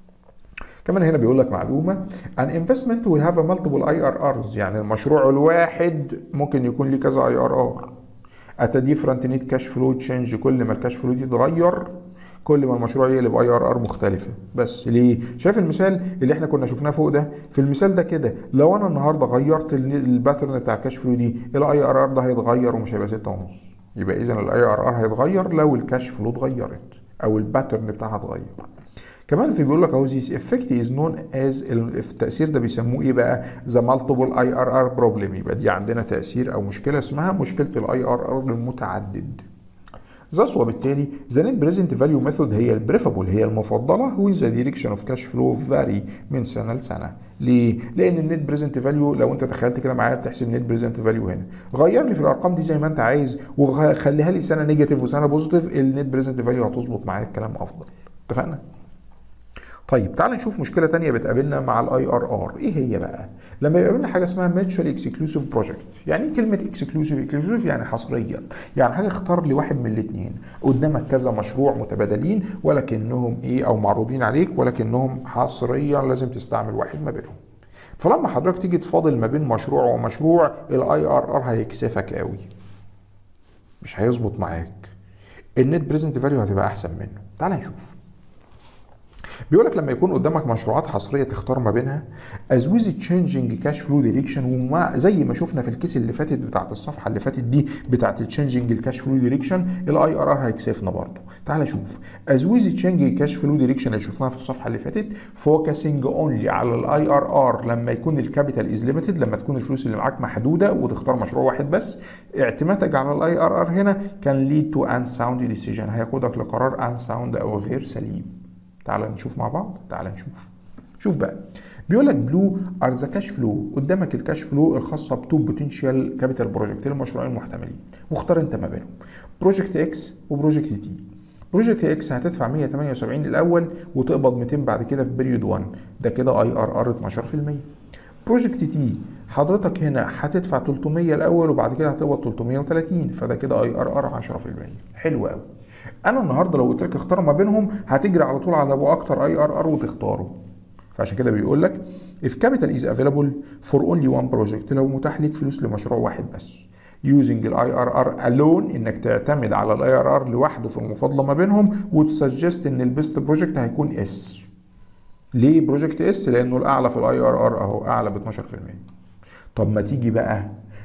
كمان هنا بيقول لك معلومه an investment will have a multiple اي ار ارز، يعني المشروع الواحد ممكن يكون ليه كذا اي ار ار. at a different net cash flow change، كل ما الكاش فلو دي يتغير كل ما المشروع يقلب اي ار ار مختلفه. بس ليه؟ شايف المثال اللي احنا كنا شفناه فوق ده؟ في المثال ده كده لو انا النهارده غيرت الباترن بتاع الكاش فلو دي الاي ار ار ده هيتغير ومش هيبقى ستة ونص. يبقى اذا الاي ار ار هيتغير لو الكاش فلو اتغيرت او الباترن بتاعها اتغير. كمان في بيقول لك اهو this effect is known as، التأثير ده بيسموه ايه بقى؟ the multiple اي ار ار problem. يبقى دي عندنا تأثير او مشكلة اسمها مشكلة الاي ار ار المتعدد. thus وبالتالي the net present value method هي البريفابل، هي المفضله with the direction of cash flow vary من سنه لسنه. ليه؟ لان النت بريزنت فاليو لو انت تخيلت كده معايا بتحسب نت بريزنت فاليو هنا، غير لي في الارقام دي زي ما انت عايز وخليها لي سنه نيجاتيف وسنه بوزيتيف، النت بريزنت فاليو هتظبط معايا الكلام افضل. اتفقنا؟ طيب تعال نشوف مشكله تانية بتقابلنا مع الاي ار ار. ايه هي بقى؟ لما يقابلنا حاجه اسمها ميتشوالي اكسكلوسيف بروجكت. يعني ايه كلمه اكسكلوسيف؟ اكسكلوسيف يعني حصريا، يعني حاجه اختار لي واحد من الاثنين، قدامك كذا مشروع متبادلين ولكنهم ايه او معروضين عليك ولكنهم حصريا لازم تستعمل واحد ما بينهم. فلما حضرتك تيجي تفاضل ما بين مشروع ومشروع الاي ار ار هيكسفك قوي، مش هيظبط معاك، النت بريزنت فاليو هتبقى احسن منه. تعال نشوف. بيقول لك لما يكون قدامك مشروعات حصريه تختار ما بينها از ويز تشينجينج كاش فلو دايركشن، ومع زي ما شفنا في الكيس اللي فاتت بتاعت الصفحه اللي فاتت دي بتاعت تشينجينج الكاش فلو دايركشن، الاي ار ار هيكسفنا برضه. تعال شوف از ويز تشينجينج كاش فلو دايركشن اللي شفناها في الصفحه اللي فاتت فوكسنج اونلي على الاي ار ار لما يكون الكابيتال از ليميتد، لما تكون الفلوس اللي معاك محدوده وتختار مشروع واحد بس، اعتمادك على الاي ار ار هنا كان ليد تو ان ساوند ديسيجن، هياخدك لقرار ان ساوند او غير سليم. تعال نشوف مع بعض. تعال نشوف. شوف بقى بيقول لك بلو ار ذا كاش فلو، قدامك الكاش فلو الخاصه بتو بوتنشال كابيتال بروجكت، المشروعين المحتملين، واختار انت ما بينهم بروجكت اكس وبروجكت تي. بروجكت اكس هتدفع مية وتمانية وسبعين الاول وتقبض ميتين بعد كده في بيريود واحد، ده كده اي ار ار اتناشر في المية. بروجكت تي حضرتك هنا هتدفع تلتمية الاول وبعد كده هتقبض تلتمية وتلاتين، فده كده اي ار ار عشرة في المية. حلو قوي. انا النهارده لو قلت لك اختار ما بينهم هتجري على طول على ابو اكتر اي ار ار وتختاره. فعشان كده بيقول لك if capital is available for only one project، لو متاح ليك فلوس لمشروع واحد بس using الاي ار ار alone، انك تعتمد على الاي ار ار لوحده في المفاضله ما بينهم وتسجست ان البيست بروجكت هيكون اس. ليه بروجكت اس؟ لانه الاعلى في الاي ار ار اهو، اعلى ب اتناشر في المية. طب ما تيجي بقى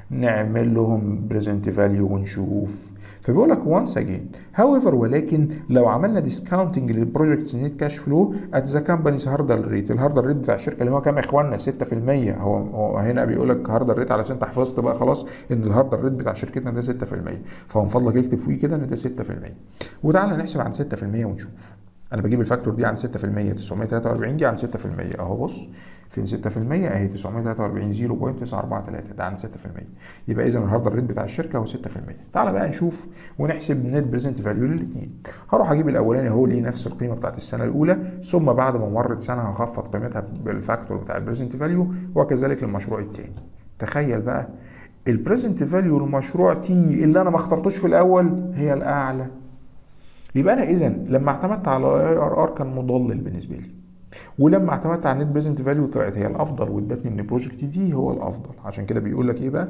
نعمل لهم بريزنت فاليو ونشوف. فبيقول لك وانس اجين هاويفر، ولكن لو عملنا ديسكاونتنج للبروجكت نت كاش فلو ات ذا كامبانيز هاردر ريت، الهاردر ريت بتاع الشركه اللي هو كام يا اخوانا؟ ستة في المية. هو هو هنا بيقول لك هاردر ريت على سنه انت حفظت بقى خلاص ان الهاردر ريت بتاع شركتنا ده ستة في المية، فمن فضلك اكتب فوقيه كده ان ده ستة في المية. وتعالى نحسب عن ستة في المية ونشوف. انا بجيب الفاكتور دي عن ستة في المية، تسعمية وتلاتة واربعين دي عن ستة في المية اهو، بص فين ستة في المية اهي، تسعمية وتلاتة واربعين صفر فاصلة تسعة اربعة تلاتة ده عن ستة في المية. يبقى اذا الهاردر ريت بتاع الشركه هو ستة في المية. تعالى بقى نشوف ونحسب نت بريزنت فاليو للاثنين. هروح اجيب الاولاني اهو ليه نفس القيمه بتاعت السنه الاولى، ثم بعد ما مرت سنه هخفض قيمتها بالفاكتور بتاع البريزنت فاليو، وكذلك للمشروع الثاني. تخيل بقى البريزنت فاليو للمشروع تي اللي انا ما اخترتوش في الاول هي الاعلى. يبقى انا اذا لما اعتمدت على الاي ار ار كان مضلل بالنسبه لي، ولما اعتمدت على النت بريزنت فاليو طلعت هي الافضل وادتني ان بروجكت دي هو الافضل. عشان كده بيقول لك ايه بقى؟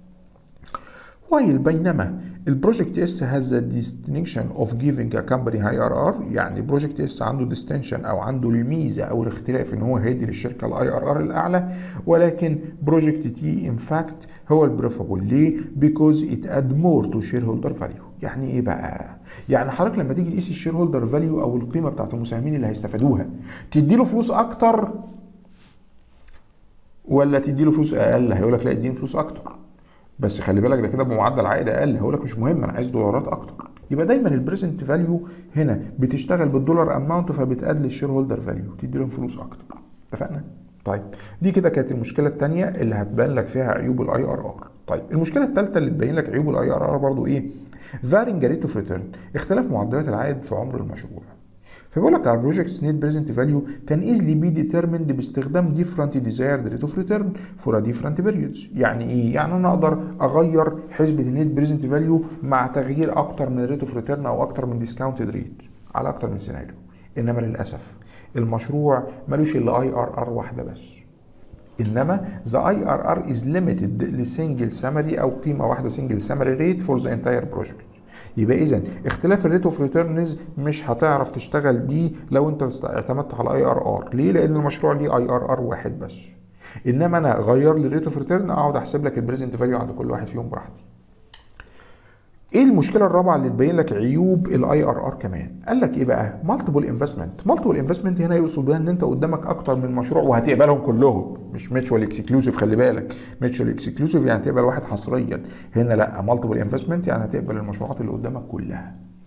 وايل بينما البروجكت اس هاز ذا ديستنكشن اوف جيفنج ا كمباني هاي ار ار، يعني بروجكت اس عنده ديستنشن او عنده الميزه او الاختلاف ان هو هيدي للشركه الاي ار ار الاعلى، ولكن بروجكت تي ان فاكت هو البريفابل. ليه؟ بيكوز ات اد مور تو شير هولدر فاليو. يعني ايه بقى؟ يعني حضرتك لما تيجي تقيس الشير هولدر فاليو او القيمه بتاعت المساهمين اللي هيستفادوها، تدي له فلوس اكتر ولا تدي له فلوس اقل؟ هيقول لك لا اديني فلوس اكتر، بس خلي بالك ده كده بمعدل عائد اقل. هقول لك مش مهم، انا عايز دولارات اكتر. يبقى دايما البريزنت فاليو هنا بتشتغل بالدولار اماونت، فبتقلل الشير هولدر فاليو، تدي لهم فلوس اكتر. اتفقنا؟ طيب دي كده كانت المشكله الثانيه اللي هتبان لك فيها عيوب الاي ار ار. طيب المشكله الثالثه اللي تبين لك عيوب الاي ار ار برضو ايه؟ فارينج ريت اوف ريتيرن، اختلاف معدلات العائد في عمر المشروع. فبيقول لك our project's net present value can easily be determined باستخدام different desired rate of return for a different periods. يعني ايه؟ يعني انا اقدر اغير حسبة النت بريزنت فاليو مع تغيير اكتر من ريت اوف ريتيرن او اكتر من ديسكاونتد ريت على اكتر من سيناريو. انما للاسف المشروع ملوش الا اي ار ار واحده بس، انما the اي ار ار is limited لسنجل سامري او قيمه واحده سنجل سامري ريت for the entire project. يبقى اذا اختلاف الريت اوف ريتيرنز مش هتعرف تشتغل بيه لو انت اعتمدت على اي ار ار. ليه؟ لان المشروع ليه اي ار ار واحد بس. انما انا غير لي الريت اوف ريتيرن اقعد احسب لك البريزنت فاليو عند كل واحد فيهم براحتي. ايه المشكله الرابعه اللي تبين لك عيوب الاي ار ار كمان؟ قال لك ايه بقى؟ مالتيبل انفستمنت. مالتيبل انفستمنت هنا يقصد بها ان انت قدامك اكتر من مشروع وهتقبلهم كلهم، مش ميتشوال اكسكلوسيف. خلي بالك ميتشوال اكسكلوسيف يعني تقبل واحد حصريا، هنا لا، مالتيبل انفستمنت يعني هتقبل المشروعات اللي قدامك كلها.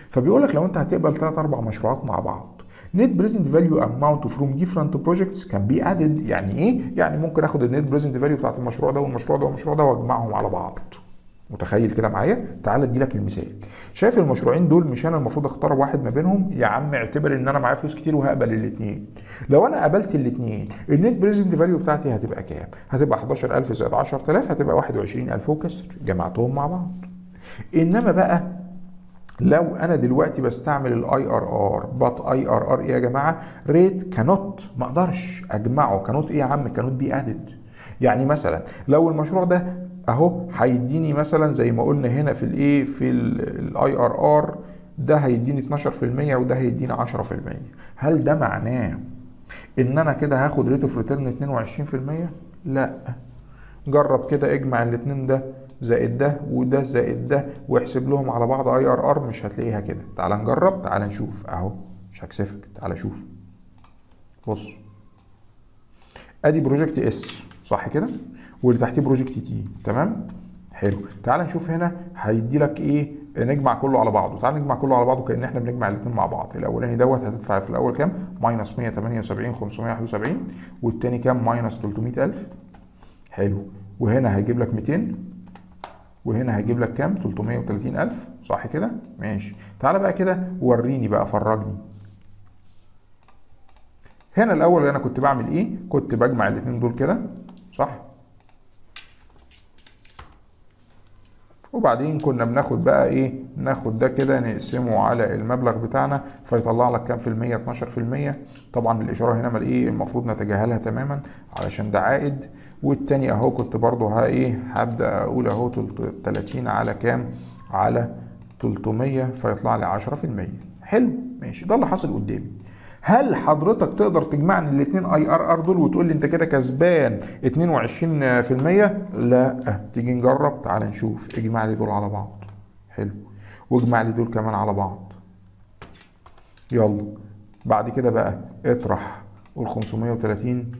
فبيقول لك لو انت هتقبل ثلاث اربع مشروعات مع بعض net present value amount from different projects can be added. يعني ايه؟ يعني ممكن اخد النت بريزنت فاليو بتاعت المشروع ده والمشروع ده والمشروع ده واجمعهم على بعض. متخيل كده معايا؟ تعال ادي لك المثال. شايف المشروعين دول مش انا المفروض اختار واحد ما بينهم؟ يا عم اعتبر ان انا معايا فلوس كتير وهقبل الاثنين. لو انا قبلت الاثنين النت بريزنت فاليو بتاعتي هتبقى كام؟ هتبقى حداشر الف زائد عشرة آلاف، هتبقى واحد وعشرين الف وكسر، جمعتهم مع بعض. انما بقى لو انا دلوقتي بستعمل الاي ار ار، بات اي ار ار ايه يا جماعه؟ ريت كانوت، ما اقدرش اجمعه. كانوت ايه يا عم؟ كانوت بي ادد. يعني مثلا لو المشروع ده اهو هيديني مثلا زي ما قلنا هنا في الايه في الاي ار ار، ده هيديني اتناشر في المية وده هيديني عشرة في المية. هل ده معناه ان انا كده هاخد ريت اوف ريتيرن اتنين وعشرين في المية؟ لا. جرب كده اجمع الاثنين ده زائد ده وده زائد ده واحسب لهم على بعض اي ار ار، مش هتلاقيها كده. تعال نجرب، تعال نشوف اهو، مش هكسفك، تعال شوف. بص ادي بروجكت اس صح كده، واللي تحتيه بروجكت تي، تمام؟ حلو. تعال نشوف هنا هيدي لك ايه. نجمع كله على بعضه. تعال نجمع كله على بعضه كأن احنا بنجمع الاثنين مع بعض. الاولاني دوت هتدفع في الاول كام؟ ماينس مية وتمانية وسبعين خمسمية واحد وسبعين، والتاني كام؟ ماينس تلتمية الف. حلو. وهنا هيجيب لك ميتين، وهنا هيجيب لك كام؟ تلتمية وتلاتين الف، صح كده؟ ماشي. تعال بقى كده وريني بقى، فرجني. هنا الاول انا كنت بعمل ايه؟ كنت بجمع الاثنين دول كده، صح؟ وبعدين كنا بناخد بقى ايه؟ ناخد ده كده نقسمه على المبلغ بتاعنا فيطلع لك كام في المية؟ اتناشر في المية. طبعا الاشاره هنا مال ايه؟ المفروض نتجاهلها تماما علشان ده عائد. والتاني اهو كنت برضو ها ايه؟ هبدا اقول اهو تلاتين على كام؟ على تلتمية، فيطلع لي عشرة في المية. حلو، ماشي. ده اللي حاصل قدامي. هل حضرتك تقدر تجمعني الاثنين اي ار ار دول وتقول لي انت كده كسبان اتنين وعشرين في المية؟ لا. تيجي نجرب، تعال نشوف. اجمع لي دول على بعض. حلو. واجمع لي دول كمان على بعض. يلا. بعد كده بقى اطرح قول خمسمية وتلاتين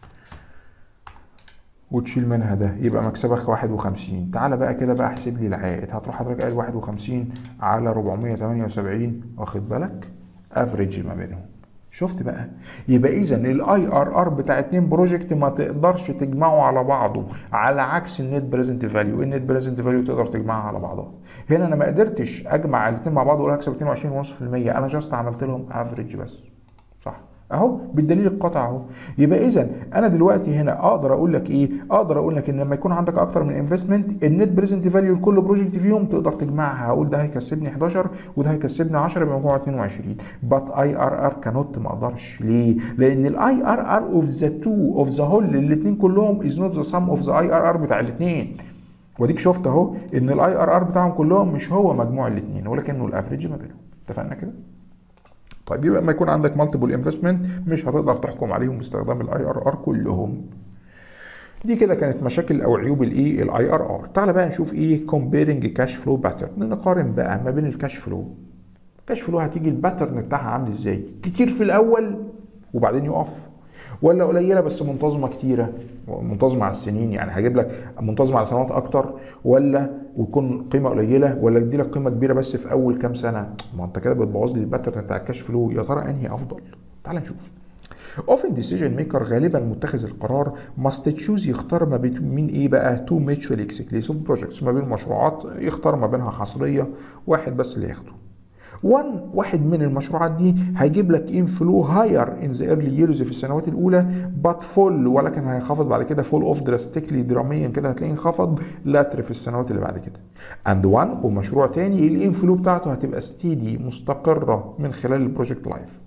وتشيل منها ده، يبقى مكسبك واحد وخمسين. تعالى بقى كده بقى احسب لي العائد. هتروح حضرتك قايل واحد وخمسين على اربعمية وتمانية وسبعين، واخد بالك؟ افريج ما بينهم. شفت بقى؟ يبقى اذا الاي ار ار بتاع اتنين بروجكت ما تقدرش تجمعه على بعضه، على عكس النت بريزنت فاليو. النت بريزنت فاليو تقدر تجمعها على بعضها. هنا انا ما قدرتش اجمع الاثنين مع بعض واقول هكسب اتنين وعشرين فاصلة خمسة في المية، انا جاست عملت لهم افريج بس، صح؟ اهو بالدليل القاطع اهو. يبقى اذا انا دلوقتي هنا اقدر اقول لك ايه؟ اقدر اقول لك ان لما يكون عندك اكتر من انفستمنت، النت بريزنت فاليو لكل بروجكت فيهم تقدر تجمعها. هقول ده هيكسبني حداشر وده هيكسبني عشرة، يبقى مجموعه اتنين وعشرين. بات اي ار ار كانوت، ما اقدرش. ليه؟ لان الاي ار ار اوف ذا تو اوف ذا هول، الاثنين كلهم از نوت ذا سم اوف ذا اي ار ار بتاع الاثنين. واديك شفت اهو ان الاي ار ار بتاعهم كلهم مش هو مجموع الاثنين، ولكنه الافريج ما بينهم. اتفقنا كده؟ طيب يبقى ما يكون عندك مالتيبل انفستمنت مش هتقدر تحكم عليهم باستخدام الاي ار ار كلهم. دي كده كانت مشاكل او عيوب الايه؟ الاي ار ار. تعالى بقى نشوف ايه؟ كومبيرنج كاش فلو باترن. نقارن بقى ما بين الكاش فلو. الكاش فلو هتيجي الباترن بتاعها عامل ازاي؟ كتير في الاول وبعدين يقف، ولا قليله بس منتظمه كتيره منتظمه على السنين؟ يعني هجيب لك منتظمه على سنوات اكتر، ولا ويكون قيمه قليله، ولا ادي لك قيمه كبيره بس في اول كام سنه؟ ما انت كده بتبوظ لي الباترن بتاع الكاش فلو. يا ترى انهي افضل؟ تعال نشوف. often decision maker غالبا متخذ القرار must choose، يختار ما بين ايه بقى؟ two mutually exclusive projects، ما بين مشروعات يختار ما بينها حصريه، واحد بس اللي ياخده. وان واحد من المشروعات دي هيجيب لك انفلو هاير ان ذا ايرلي ييرز، في السنوات الاولى، بات فول، ولكن هينخفض بعد كده فول اوف دراستيكلي، دراميا كده هتلاقيه انخفض لاتر في السنوات اللي بعد كده. اند وان ومشروع تاني الانفلو بتاعته هتبقى ستيدي مستقره من خلال البروجكت لايف.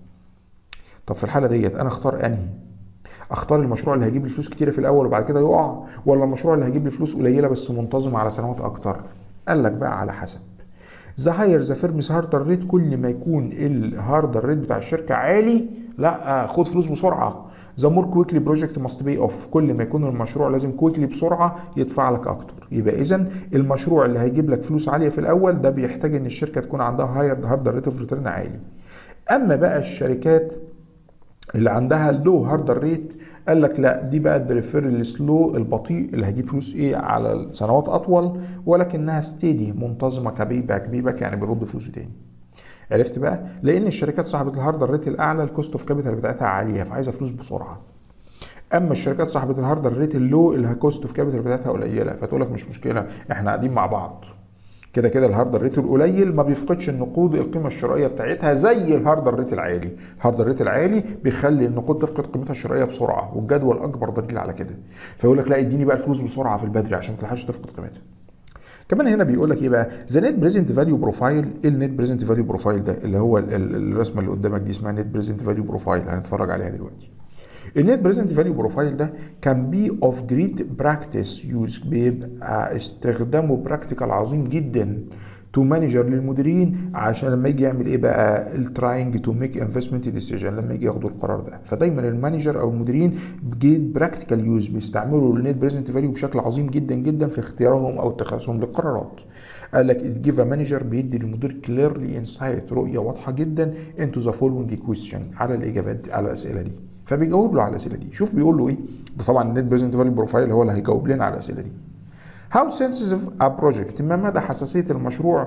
طب في الحاله ديت انا اختار انهي؟ اختار المشروع اللي هيجيب لي فلوس كتيره في الاول وبعد كده يقع، ولا المشروع اللي هيجيب لي فلوس قليله بس منتظمه على سنوات اكتر؟ قال لك بقى على حسب. ذا هاير ذا فيرمز هاردر ريت، كل ما يكون الهاردر ريت بتاع الشركه عالي، لا خد فلوس بسرعه. ذا مور كويكلي بروجكت ماست بي اوف، كل ما يكون المشروع لازم كويكلي بسرعه يدفع لك اكتر. يبقى اذا المشروع اللي هيجيب لك فلوس عاليه في الاول ده بيحتاج ان الشركه تكون عندها هاير هاردر ريت اوف ريتيرن عالي. اما بقى الشركات اللي عندها اللو هاردر ريت، قال لك لا دي بقى بريفير السلو البطيء اللي هيجيب فلوس ايه على سنوات اطول، ولكنها ستيدي منتظمه كبي باك. بي باك يعني بيرد فلوسه تاني. عرفت بقى؟ لان الشركات صاحبه الهاردر ريت الاعلى الكوست اوف كابيتال بتاعتها عاليه فعايزه فلوس بسرعه. اما الشركات صاحبه الهاردر ريت اللو الكوست اوف كابيتال بتاعتها قليله فتقول لك مش مشكله احنا قاعدين مع بعض. كده كده الهاردر ريت القليل ما بيفقدش النقود القيمه الشرائيه بتاعتها زي الهاردر ريت العالي. الهاردر ريت العالي بيخلي النقود تفقد قيمتها الشرائيه بسرعه والجدول اكبر دليل على كده. فيقول لك لا اديني بقى الفلوس بسرعه في البدري عشان ما تلحقش تفقد قيمتها. كمان هنا بيقول لك ايه بقى؟ ذا نت بريزنت فاليو بروفايل. ايه النت بريزنت فاليو بروفايل ده؟ اللي هو الرسمه اللي قدامك دي اسمها نت بريزنت فاليو بروفايل هنتفرج عليها دلوقتي. النت بريزنت فاليو بروفايل ده كان بي اوف جريت براكتس يوز بيبقى استخدامه براكتيكال عظيم جدا تو مانجر للمديرين عشان لما يجي يعمل ايه بقى التراينج تو ميك انفستمنت ديسيجن لما يجي ياخدوا القرار ده. فدايما المانجر او المديرين بجريت براكتيكال يوز بيستعملوا النت بريزنت فاليو بشكل عظيم جدا جدا في اختيارهم او اتخاذهم للقرارات. قال لك ات جيف ا مانجر بيدي للمدير كليرلي انسايت رؤيه واضحه جدا انتو ذا فولوينج كويستشن على الاجابات على الاسئله دي. فبيجاوب له على الاسئله دي. شوف بيقول له ايه؟ ده طبعا النت بريزنت فاليو بروفايل هو اللي هيجاوب لنا على الاسئله دي. How sensitive a project ما مدى حساسيه المشروع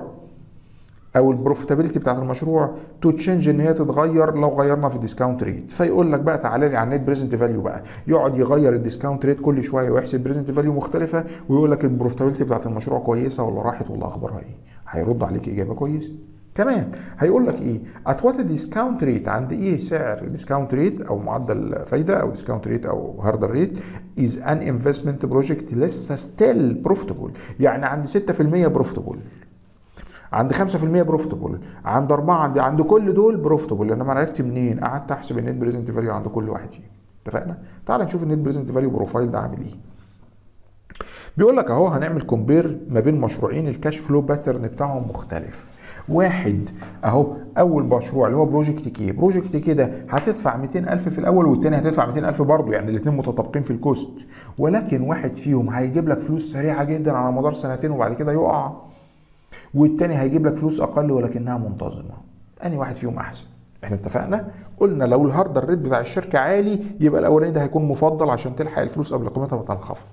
او البروفيتابيلتي بتاعت المشروع تو تشينج ان هي تتغير لو غيرنا في الديسكاونت ريت. فيقول لك بقى تعالى لي على النت بريزنت فاليو بقى يقعد يغير الديسكاونت ريت كل شويه ويحسب بريزنت فاليو مختلفه ويقول لك البروفيتابيلتي بتاعت المشروع كويسه ولا راحت ولا اخبارها ايه. هيرد عليك اجابه كويسه. كمان هيقول لك ايه؟ اتوات الديسكاونت ريت عند ايه سعر ديسكاونت ريت او معدل فايده او ديسكاونت ريت او هاردر ريت از ان انفستمنت بروجكت لسه ستيل بروفيتبل. يعني عند ستة في المية بروفيتبل، عند خمسة في المية بروفيتبل، عند أربعة، عند عند كل دول بروفيتبل. انا ما عرفت منين؟ قعدت احسب النت بريزنت فاليو عند كل واحد فيهم. اتفقنا؟ تعال نشوف النت بريزنت فاليو بروفايل ده عامل ايه. بيقول لك اهو هنعمل كومبير ما بين مشروعين الكاش فلو باترن بتاعهم مختلف. واحد اهو اول مشروع اللي هو بروجكت كي. بروجكت كي ده هتدفع مئتين ألف في الاول والتاني هتدفع مئتين ألف برضه، يعني الاثنين متطابقين في الكوست، ولكن واحد فيهم هيجيب لك فلوس سريعه جدا على مدار سنتين وبعد كده يقع، والتاني هيجيب لك فلوس اقل ولكنها منتظمه. انهي واحد فيهم احسن؟ احنا اتفقنا قلنا لو الهاردر ريت بتاع الشركه عالي يبقى الاولاني ده هيكون مفضل عشان تلحق الفلوس قبل قيمتها ما تنخفض.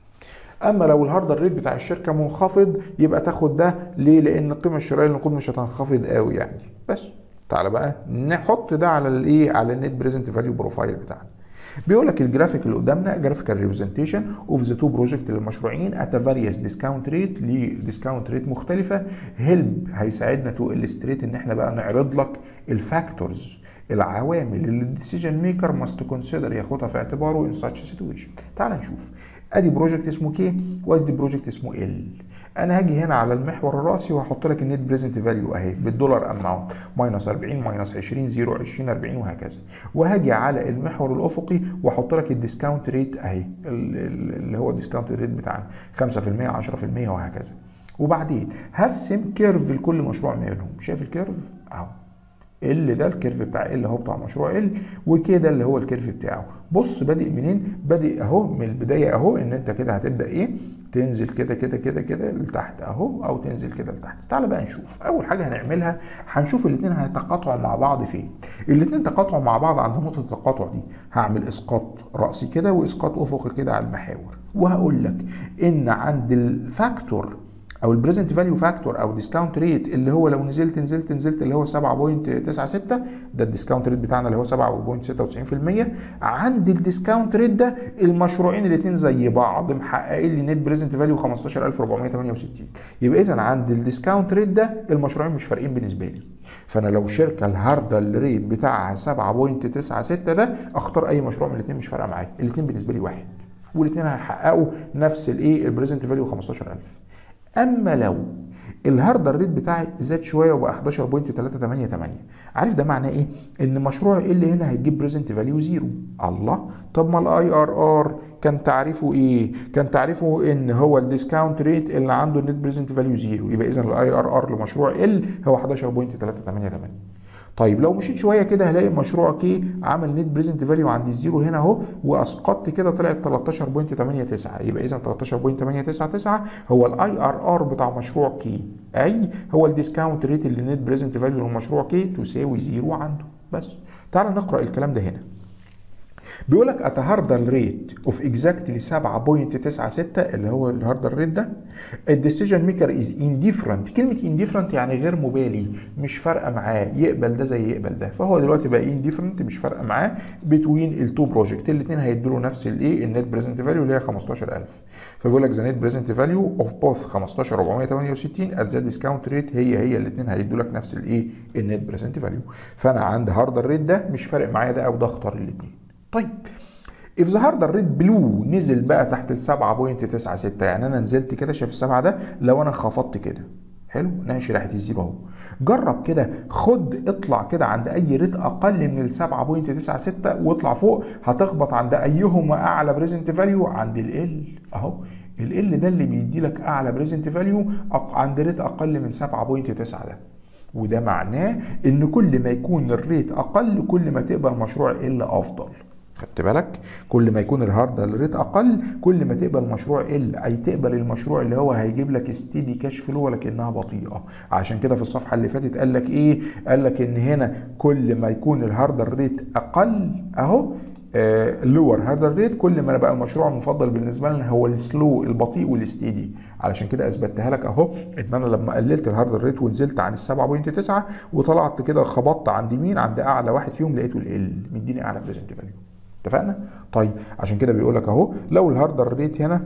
اما لو الهاردر ريت بتاع الشركه منخفض يبقى تاخد ده. ليه؟ لان القيمه الشرائيه للنقود مش هتنخفض قوي يعني. بس تعالى بقى نحط ده على الايه؟ على النت بريزنت فاليو بروفايل بتاعنا. بيقول لك الجرافيك اللي قدامنا جرافيكال ريبريزنتيشن اوف ذا تو بروجكت للمشروعين ات فاريوس ديسكاونت ريت لديسكاونت ريت مختلفه. هيلب هيساعدنا تو الستريت ان احنا بقى نعرض لك الفاكتورز العوامل اللي الديسيجن ميكر ماست كونسيدر ياخدها في اعتباره ان ساتش سيتويشن. تعال نشوف. ادي بروجكت اسمه كي وادي بروجكت اسمه ال. انا هاجي هنا على المحور الراسي وهحط لك النت بريزنت فاليو اهي بالدولار اماونت ماينس أربعين ماينس عشرين صفر عشرين أربعين وهكذا. وهاجي على المحور الافقي واحط لك الديسكاونت ريت اهي اللي هو الديسكاونت ريت بتاعنا خمسة في المية عشرة في المية وهكذا. وبعدين هرسم كيرف لكل مشروع منهم. شايف الكيرف اهو؟ ال ده الكيرف بتاع ال اهو بتاع مشروع ال، وكده اللي هو الكيرف بتاعه. بص بادئ منين؟ بادئ اهو من البدايه اهو ان انت كده هتبدا ايه؟ تنزل كده كده كده كده لتحت اهو او تنزل كده لتحت. تعال بقى نشوف. اول حاجه هنعملها هنشوف الاثنين هيتقاطعوا مع بعض فين. الاثنين تقاطعوا مع بعض عند نقطه التقاطع دي. هعمل اسقاط راسي كده واسقاط افقي كده على المحاور، وهقول لك ان عند الفاكتور او البريزنت فاليو فاكتور او ديسكاونت ريت اللي هو لو نزلت نزلت نزلت اللي هو سبعة فاصلة تسعة ستة، ده الديسكاونت ريت بتاعنا اللي هو سبعة فاصلة ستة وتسعين في المية. عند الديسكاونت ريت ده المشروعين الاثنين زي بعض محققين لي نت بريزنت فاليو خمستاشر ألف وأربعمية وتمانية وستين. يبقى اذا عند الديسكاونت ريت ده المشروعين مش فارقين بالنسبه لي. فانا لو شركه الهاردر ريت بتاعها سبعة فاصلة تسعة ستة ده اختار اي مشروع من الاثنين مش فارقه معايا، الاثنين بالنسبه لي واحد والاثنين هيحققوا نفس الايه؟ البريزنت فاليو خمستاشر ألف. اما لو الهاردر ريت بتاعي زاد شويه وبقى حداشر فاصلة تلاتة تمانية تمانية، عارف ده معناه ايه؟ ان مشروع اللي هنا هيجيب بريزنت فاليو زيرو. الله، طب ما الاي ار ار كان تعريفه ايه؟ كان تعريفه ان هو الديسكاونت ريت اللي عنده النت بريزنت فاليو زيرو، يبقى اذا الاي ار ار لمشروع ال هو حداشر فاصلة تلاتة تمانية تمانية. طيب لو مشيت شويه كده هلاقي مشروع كي عمل نت بريزنت فاليو عند الزيرو هنا اهو، واسقطت كده طلعت تلتاشر فاصلة تمانية تسعة، يبقى اذا تلتاشر فاصلة تمانية تسعة تسعة هو الاي ار ار بتاع مشروع كي، اي هو الديسكاونت ريت اللي نت بريزنت فاليو للمشروع كي تساوي زيرو عنده. بس تعال نقرا الكلام ده هنا. بيقول لك ات هاردر ريت اوف اكزاكتلي سبعة فاصلة تسعة ستة اللي هو الهاردر ريت ده، الديسيجن ميكر از انديفرنت. كلمه انديفرنت يعني غير مبالي، مش فارقه معاه، يقبل ده زي يقبل ده. فهو دلوقتي بقى انديفرنت، مش فارقه معاه بتوين التو بروجكت، الاثنين هيدوا له نفس الايه النت بريزنت فاليو اللي هي خمستاشر ألف. فبيقول لك ذا نت بريزنت فاليو اوف بوث خمستاشر أربعمية وتمنية وستين ات ذا ديسكاونت ريت، هي هي الاثنين هيدوا لك نفس الايه النت بريزنت فاليو. فانا عند هاردر ريت ده مش فارق معايا ده او ده، اختار الاثنين. طيب if the harder rate below نزل بقى تحت ال سبعة فاصلة تسعة ستة، يعني انا نزلت كده، شايف السبعه ده، لو انا خفضت كده حلو ماشي راحت الزيرو اهو. جرب كده، خد اطلع كده عند اي ريت اقل من ال سبعة فاصلة تسعة ستة واطلع فوق، هتخبط عند ايهما اعلى بريزنت فاليو، عند ال ال اهو. ال ال ده اللي بيدي لك اعلى بريزنت فاليو عند ريت اقل من سبعة فاصلة تسعة ده. وده معناه ان كل ما يكون الريت اقل كل ما تقبل مشروع ال افضل. خدت بالك؟ كل ما يكون الهارد ريت اقل كل ما تقبل مشروع ال، اي تقبل المشروع اللي هو هيجيب لك ستيدي كاش فلو ولكنها بطيئه. عشان كده في الصفحه اللي فاتت قال لك ايه؟ قال لك ان هنا كل ما يكون الهارد ريت اقل اهو لور هاردر ريت، كل ما بقى المشروع المفضل بالنسبه لنا هو السلو البطيء والستيدي. علشان كده اثبتها لك اهو، ان انا لما قللت الهاردر ريت ونزلت عن ال سبعة فاصلة تسعة وطلعت كده خبطت عند مين؟ عند اعلى واحد فيهم، لقيته ال مديني اعلى بريزنت فاليو. اتفقنا؟ طيب عشان كده بيقول لك اهو، لو الهاردر ريت هنا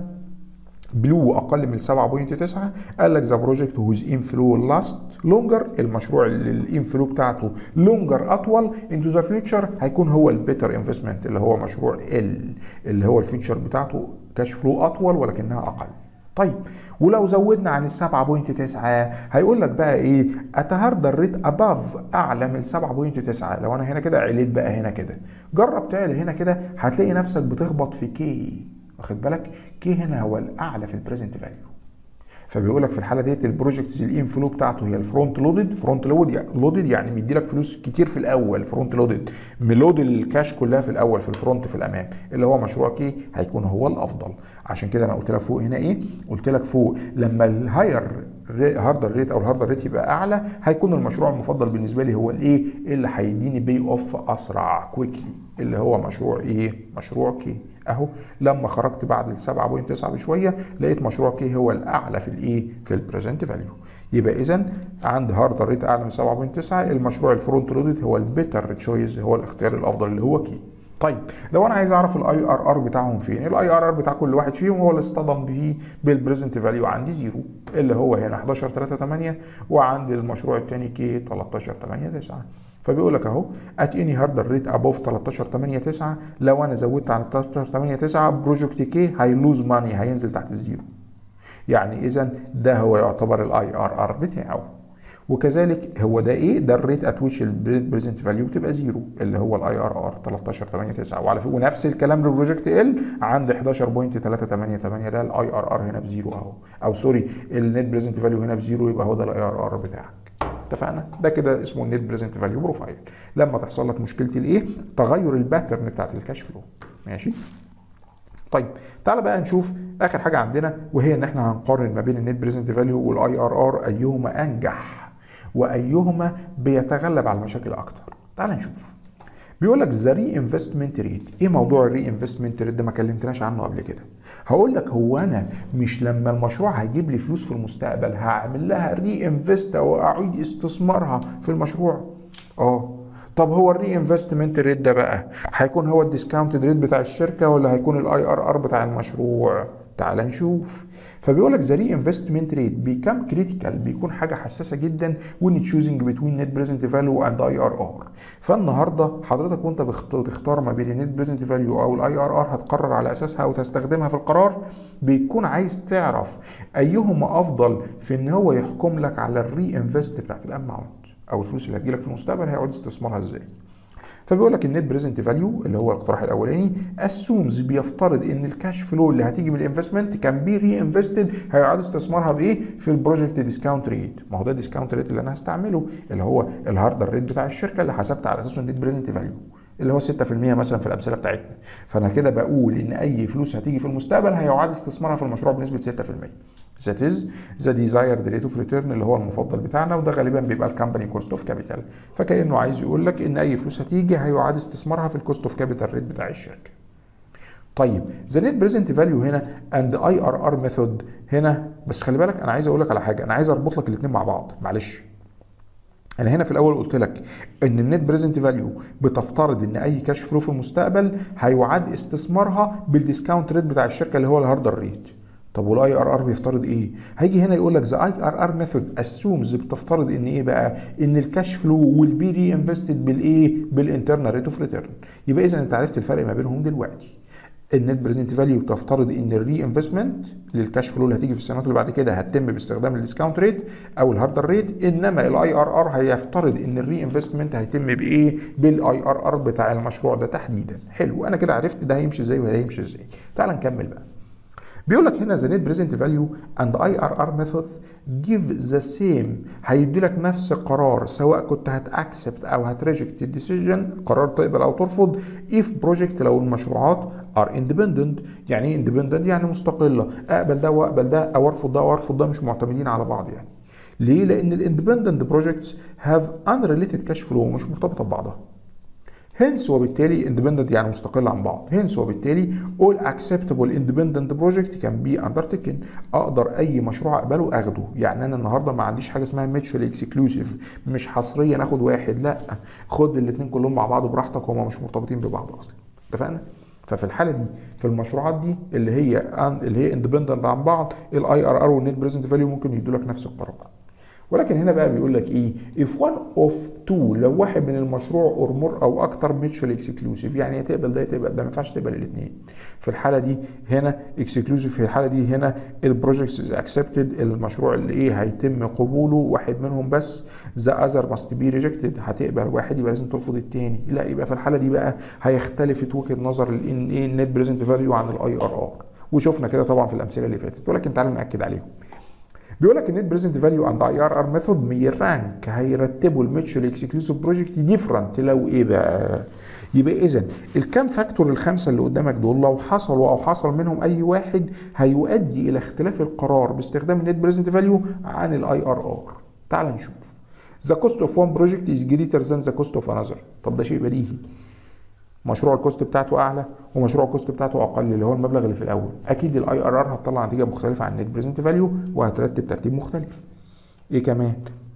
بلو اقل من سبعة فاصلة تسعة، قال لك ذا بروجكت هوز انفلو لاست لونجر، المشروع اللي الانفلو بتاعته لونجر اطول انتو ذا فيوتشر هيكون هو البيتر انفستمنت، اللي هو مشروع ال اللي هو الفيوتشر بتاعته كاش فلو اطول ولكنها اقل. طيب ولو زودنا عن ال سبعة فاصلة تسعة هيقول لك بقى ايه؟ اتهاردر ريت اباف اعلى من سبعة فاصلة تسعة. لو انا هنا كده عليت بقى هنا كده، جرب تعلى هنا كده هتلاقي نفسك بتخبط في كي، واخد بالك؟ كي هنا هو الاعلى في البريزنت فاليو. فبيقول لك في الحاله ديت البروجكت الانفلو بتاعته هي الفرونت لودد، فرونت لودد يعني مدي لك فلوس كتير في الاول، فرونت لودد ملود الكاش كلها في الاول في الفرونت في الامام، اللي هو مشروع كي هيكون هو الافضل. عشان كده انا قلت لك فوق هنا ايه؟ قلت لك فوق لما الهاير هاردر ريت او الهاردر ريت يبقى اعلى هيكون المشروع المفضل بالنسبه لي هو الايه؟ اللي هيديني بي اوف اسرع كويكلي، اللي هو مشروع ايه؟ مشروع كي اهو. لما خرجت بعد ال سبعة فاصلة تسعة بشويه لقيت مشروع كي هو الاعلى في الايه؟ في البريزنت فاليو. يبقى اذا عند هاردر ريت اعلى من سبعة فاصلة تسعة المشروع الفرونت لودد هو البيتر تشويز، هو الاختيار الافضل اللي هو كي. طيب لو انا عايز اعرف الاي ار ار بتاعهم فين، الاي ار ار بتاع كل واحد فيهم هو اللي اصطدم فيه بالبريزنت فاليو عندي زيرو، اللي هو هنا حداشر تلاتة تمانية، وعند المشروع الثاني كي تلتاشر تمانية تسعة. فبيقول لك اهو ات اني هاردر ريت ابوف تلتاشر تمانية تسعة، لو انا زودت عن تلتاشر تمانية تسعة بروجكت كي هيلوز ماني، هينزل تحت الزيرو. يعني اذا ده هو يعتبر الاي ار ار بتاعه. وكذلك هو ده ايه؟ ده الريت ات ويتش البريزنت فاليو بتبقى زيرو، اللي هو الاي ار ار تلتاشر تمانية تسعة. وعلى فكره ونفس الكلام للبروجكت ال عند حداشر فاصلة تلاتة تمانية تمانية، ده الاي ار ار هنا بزيرو اهو، او سوري النت بريزنت فاليو هنا بزيرو، يبقى هو ده الاي ار ار بتاعك. اتفقنا؟ ده كده اسمه النت بريزنت فاليو بروفايل، لما تحصل لك مشكله الايه؟ تغير الباترن بتاعت الكاش فلو. ماشي؟ طيب تعالى بقى نشوف اخر حاجه عندنا، وهي ان احنا هنقارن ما بين النت بريزنت فاليو والاي ار ار، ايهما انجح وايهما بيتغلب على المشاكل اكتر. تعال نشوف. بيقول لك ذا ري انفستمنت ريت. ايه موضوع الري انفستمنت ريت ده؟ ما كلمتناش عنه قبل كده. هقول لك هو انا مش لما المشروع هيجيب لي فلوس في المستقبل هعمل لها ري انفست او اعيد استثمارها في المشروع؟ اه طب هو الري انفستمنت ريت ده بقى هيكون هو الديسكاونتد ريت بتاع الشركه ولا هيكون الاي ار ار بتاع المشروع؟ تعال نشوف. فبيقول لك ذا ري انفستمنت ريت بيكام كريتيكال، بيكون حاجه حساسه جدا when choosing between net present value and اي ار ار. فالنهارده حضرتك وانت بتختار ما بين النت بريزنت فاليو او الاي ار ار هتقرر على اساسها وتستخدمها في القرار، بيكون عايز تعرف ايهما افضل في ان هو يحكم لك على الري انفست بتاعت الاماونت او الفلوس اللي هتجيلك في المستقبل هيقعد استثمارها ازاي. فبيقول لك النت بريزنت فاليو اللي هو الاقتراح الاولاني اسومز بيفترض ان الكاش فلو اللي هتيجي من الانفستمنت كان بي ري انفستد هيعاد استثمارها بايه؟ في البروجكت ديسكاونت ريت. ما هو ده الديسكاونت ريت اللي انا هستعمله، اللي هو الهاردر ريت بتاع الشركه اللي حسبت على اساسه النت بريزنت فاليو. اللي هو ستة في المية مثلا في الامثله بتاعتنا. فانا كده بقول ان اي فلوس هتيجي في المستقبل هيعاد استثمارها في المشروع بنسبه ستة في المية. ذات از ذا ديزايرد ريت اوف ريتيرن اللي هو المفضل بتاعنا، وده غالبا بيبقى الكامباني كوست اوف كابيتال. فكانه عايز يقول لك ان اي فلوس هتيجي هيعاد استثمارها في الكوست اوف كابيتال ريت بتاع الشركه. طيب ذا نت بريزنت فاليو هنا اند اي ار ار ميثود هنا، بس خلي بالك انا عايز اقول لك على حاجه، انا عايز اربط لك الاثنين مع بعض. معلش انا هنا في الاول قلت لك ان النت بريزنت فاليو بتفترض ان اي كاش فلو في المستقبل هيعاد استثمارها بالديسكاونت ريت بتاع الشركه اللي هو الهاردر ريت. طب والاي ار ار بيفترض ايه؟ هيجي هنا يقول لك ذا اي ار ار ميثود اسيومز، بتفترض ان ايه بقى؟ ان الكاش فلو ويل بي ري انفستد بالايه؟ بالانترنال ريت اوف ريتيرن. يبقى اذا انت عرفت الفرق ما بينهم دلوقتي. النت بريزنت فاليو بتفترض ان الري انفستمنت للكاش فلو اللي هتيجي في السنوات اللي بعد كده هتتم باستخدام الديسكاونت ريت او الهاردر ريت، انما الاي ار ار هيفترض ان الري انفستمنت هيتم بايه؟ بالاي ار ار بتاع المشروع ده تحديدا. حلو، انا كده عرفت ده هيمشي ازاي وده هيمشي ازاي. تعال نكمل بقى. بيقول لك هنا the net present value and اي ار ار method give the same، هيدي لك نفس القرار سواء كنت هتاكسبت او هتريجكت الديسيجن، قرار تقبل او ترفض، if project لو المشروعات are independent. يعني ايه independent؟ يعني مستقله، اقبل ده واقبل ده او ارفض ده وارفض ده، مش معتمدين على بعض يعني. ليه؟ لان الاندبندنت بروجكتس هاف unrelated كاش فلو، مش مرتبطه ببعضها. هنس وبالتالي independent يعني مستقلة عن بعض. هنس وبالتالي all acceptable independent project can be undertaken، اقدر اي مشروع اقبله اخده. يعني انا النهارده ما عنديش حاجه اسمها mutually exclusive، مش حصريا ناخد واحد، لا خد الاثنين كلهم مع بعض براحتك، هما مش مرتبطين ببعض اصلا. اتفقنا؟ ففي الحاله دي في المشروعات دي اللي هي اللي هي independent عن بعض، الاي ار ار والنت بريزنت فاليو ممكن يدوا لك نفس القرار. ولكن هنا بقى بيقول لك ايه؟ if one of two، لو واحد من المشروع or more او اكتر mutually exclusive، يعني يا تقبل ده يا تقبل ده، ما ينفعش تقبل الاثنين. في الحاله دي هنا exclusive، في الحاله دي هنا البروجكت is accepted، المشروع اللي ايه هيتم قبوله واحد منهم بس. the other must be rejected، هتقبل واحد يبقى لازم ترفض الثاني. لا، يبقى في الحاله دي بقى هيختلف وجهه نظر الايه النت بريزنت فاليو عن الاي ار ار، وشفنا كده طبعا في الامثله اللي فاتت، ولكن تعالى ناكد عليهم. بيقول لك النت بريزنت فاليو اند اي ار ار ميثود مي رانك، هيرتبوا الميتشوال اكسكلوسيف بروجكت ديفرنت لو ايه بقى؟ يبقى اذا الكام فاكتور الخمسه اللي قدامك دول لو حصلوا او حصل منهم اي واحد هيؤدي الى اختلاف القرار باستخدام النت بريزنت فاليو عن الاي ار ار. تعال نشوف. The cost of one project is greater than the cost of another. طب ده شيء بديهي، مشروع الكوست بتاعته اعلى ومشروع الكوست بتاعته اقل اللي هو المبلغ اللي في الاول، اكيد الاي ار ار هتطلع نتيجه مختلفه عن النت بريزنت فاليو وهترتب ترتيب مختلف. ايه كمان؟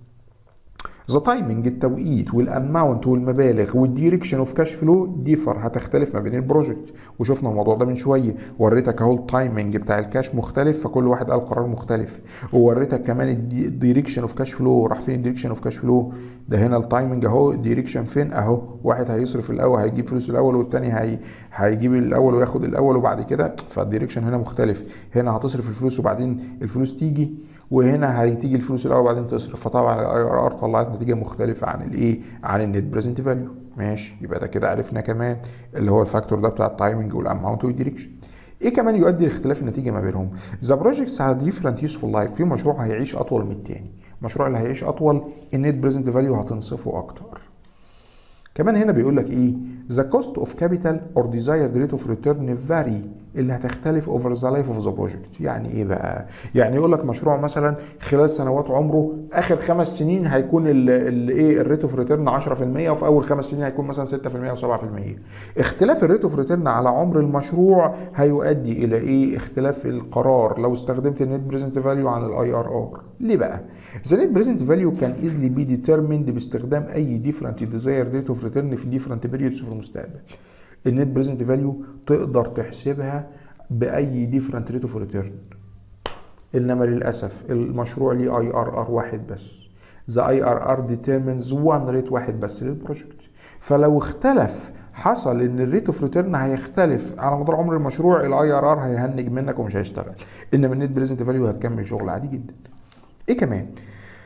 ذا تايمنج، التوقيت والاماونت والمبالغ والديركشن اوف كاش فلو ديفر، هتختلف ما بين البروجكت، وشفنا الموضوع ده من شويه، وريتك اهو التايمنج بتاع الكاش مختلف فكل واحد قال قرار مختلف، ووريتك كمان الديركشن اوف كاش فلو. راح فين الديركشن اوف كاش فلو؟ ده هنا التايمنج اهو، الديركشن فين اهو، واحد هيصرف الاول هيجيب فلوس الاول، والتاني هي هيجيب الاول وياخد الاول وبعد كده، فالديركشن هنا مختلف. هنا هتصرف الفلوس وبعدين الفلوس تيجي، وهنا هتيجي الفلوس الاول وبعدين تصرف، فطبعا الاي ار ار طلعت نتيجه مختلفه عن الايه؟ عن النت بريزنت فاليو. ماشي، يبقى ده كده عرفنا كمان اللي هو الفاكتور ده بتاع التايمنج والاماونت والديركشن. ايه كمان يؤدي لاختلاف النتيجه ما بينهم؟ ذا بروجكتس هاف ديفرنت يوسفول لايف، في مشروع هيعيش اطول من الثاني، المشروع اللي هيعيش اطول النت بريزنت فاليو هتنصفه اكتر. كمان هنا بيقول لك ايه؟ the cost of capital or desired rate of return vary، اللي هتختلف over the life of the project. يعني ايه بقى؟ يعني يقول لك مشروع مثلا خلال سنوات عمره اخر خمس سنين هيكون الايه الريت اوف ريتيرن عشرة في المية، وفي اول خمس سنين هيكون مثلا ستة في المية او سبعة في المية. اختلاف الريت اوف ريتيرن على عمر المشروع هيؤدي الى ايه؟ اختلاف القرار لو استخدمت النت بريزنت فاليو عن الاي ار ار. ليه بقى؟ the net present value can easily be determined باستخدام اي different desired rate of return في different periods في المستقبل. النت بريزنت فاليو تقدر تحسبها باي ديفرنت ريت اوف ريتيرن، انما للاسف المشروع ليه اي ار ار واحد بس. ذا اي ار ار ديترمينز وان ريت واحد بس للبروجكت، فلو اختلف حصل ان الريت اوف ريتيرن هيختلف على مدار عمر المشروع، الاي ار ار هيهنج منك ومش هيشتغل، انما النت بريزنت فاليو هتكمل شغل عادي جدا. ايه كمان؟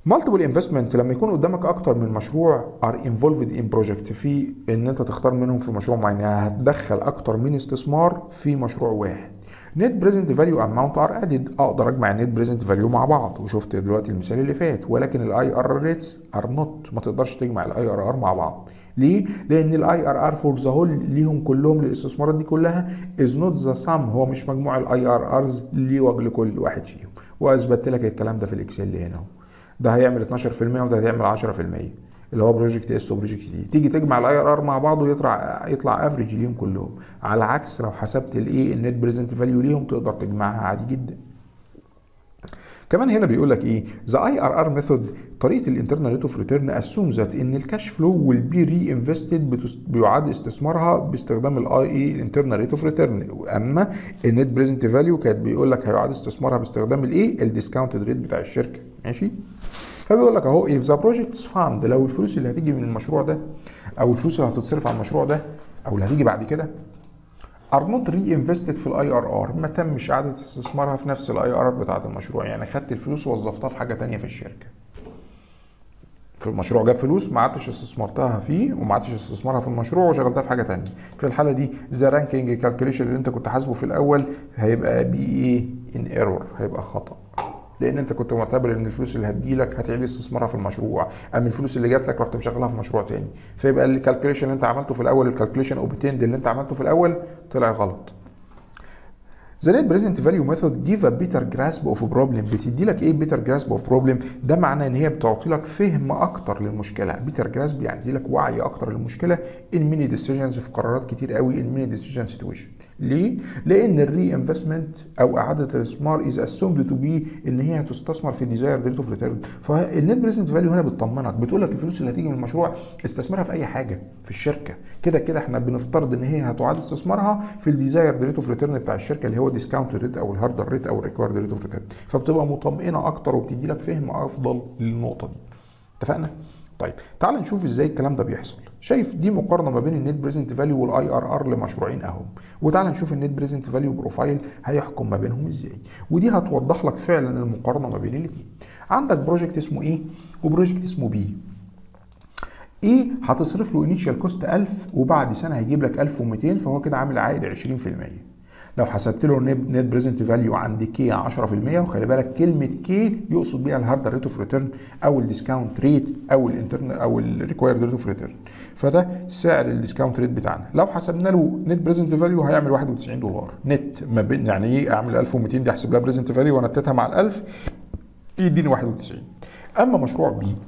مالتيبل انفستمنت لما يكون قدامك اكتر من مشروع ار انفولفد ان بروجكت، في ان انت تختار منهم في مشروع معين، يعني هتدخل اكتر من استثمار في مشروع واحد. نت بريزنت فاليو اماونت ار ادد، اقدر اجمع النت بريزنت فاليو مع بعض، وشفت دلوقتي المثال اللي فات. ولكن الاي ار ريتس ار نوت، ما تقدرش تجمع الاي ار ار مع بعض. ليه؟ لان الاي ار ار فور ذا هول ليهم كلهم للاستثمارات دي كلها از نوت ذا سم، هو مش مجموع الاي ار ارز لوجه كل واحد فيهم. واثبتت لك الكلام ده في الاكسل اللي هنا اهو. ده هيعمل اتناشر في المية وده هيعمل عشرة في المية اللي هو بروجكت اس وبروجكت دي. تيجي تجمع الاي ار ار مع بعض ويطلع يطلع افريج ليهم كلهم. على عكس لو حسبت الايه النت بريزنت فاليو ليهم تقدر تجمعها عادي جدا. كمان هنا بيقول لك ايه؟ ذا اي ار ار ميثود، طريقه الانترنال ريت اوف ريتيرن اسوم ذات ان الكاش فلو ويل بي ري انفستد، بيعاد استثمارها باستخدام الاي اي الانترنال ريت اوف ريتيرن. اما النت بريزنت فاليو كانت بيقول لك هيعاد استثمارها باستخدام الايه الديسكاونتد ريت بتاع الشركه. ماشي؟ فبيقول لك اهو if the project's fund، لو الفلوس اللي هتيجي من المشروع ده او الفلوس اللي هتتصرف على المشروع ده او اللي هتيجي بعد كده are not reinvested في الاي ار ار، ما تمش اعاده استثمارها في نفس الاي ار ار بتاعه المشروع، يعني خدت الفلوس ووظفتها في حاجه ثانيه في الشركه. في المشروع جاب فلوس ما عدتش استثمرتها فيه وما عدتش استثمارها في المشروع وشغلتها في حاجه ثانيه. في الحاله دي ذا رانكينج كالكوليشن اللي انت كنت حاسبه في الاول هيبقى بي ايه ان ايرور، هيبقى خطا. لان انت كنت معتبر ان الفلوس اللي هتجيلك هتعيد استثمارها في المشروع، اما الفلوس اللي جات لك رحت مشغلها في مشروع تاني، فيبقى الكالكوليشن اللي انت عملته في الاول، الكالكوليشن اوبتيند اللي انت عملته في الاول طلع غلط. The net present value method give a better grasp of a problem، بتدي لك ايه better grasp of problem؟ ده معناه ان هي بتعطي لك فهم اكتر للمشكله. better grasp يعني تدي لك وعي اكتر للمشكله in many decisions، في قرارات كتير قوي in many decision situation. ليه؟ لان الري انفستمنت او اعاده الاستثمار is assumed to be ان هي هتستثمر في desired rate of return. فالنت بريزنت فاليو هنا بتطمنك، بتقول لك الفلوس اللي هتيجي من المشروع استثمرها في اي حاجه في الشركه، كده كده احنا بنفترض ان هي هتعاد استثمارها في الديزايرد ريت اوف ريتيرن بتاع الشركه اللي هو ديسكاونت ريت او الهاردر ريت او الريكوايرد ريت اوف ريتيرن، فبتبقى مطمئنه اكتر وبتدي لك فهم افضل للنقطه دي. اتفقنا؟ طيب تعال نشوف ازاي الكلام ده بيحصل. شايف دي مقارنه ما بين النت بريزنت فاليو والاي ار ار لمشروعين اهم، وتعال نشوف النت بريزنت فاليو بروفايل هيحكم ما بينهم ازاي، ودي هتوضح لك فعلا المقارنه ما بين الاثنين. عندك بروجكت اسمه ايه وبروجكت اسمه بي. ايه هتصرف له انيشال كوست ألف وبعد سنه هيجيب لك ألف ومئتين، فهو كده عامل عائد عشرين في المية. لو حسبت له نت بريزنت فاليو عند كي عشرة في المية، وخلي بالك كلمه كي يقصد بيها الهارد ريت اوف ريتيرن او الديسكاونت ريت او الانترن او الريكوايرد ريت اوف ريتيرن، فده سعر الديسكاونت ريت بتاعنا. لو حسبنا له نت بريزنت فاليو هيعمل واحد وتسعين دولار نت، ما بين يعني ايه اعمل ألف ومئتين دي احسب لها بريزنت فاليو ونتتها مع ال1000 يديني واحد وتسعين. اما مشروع بي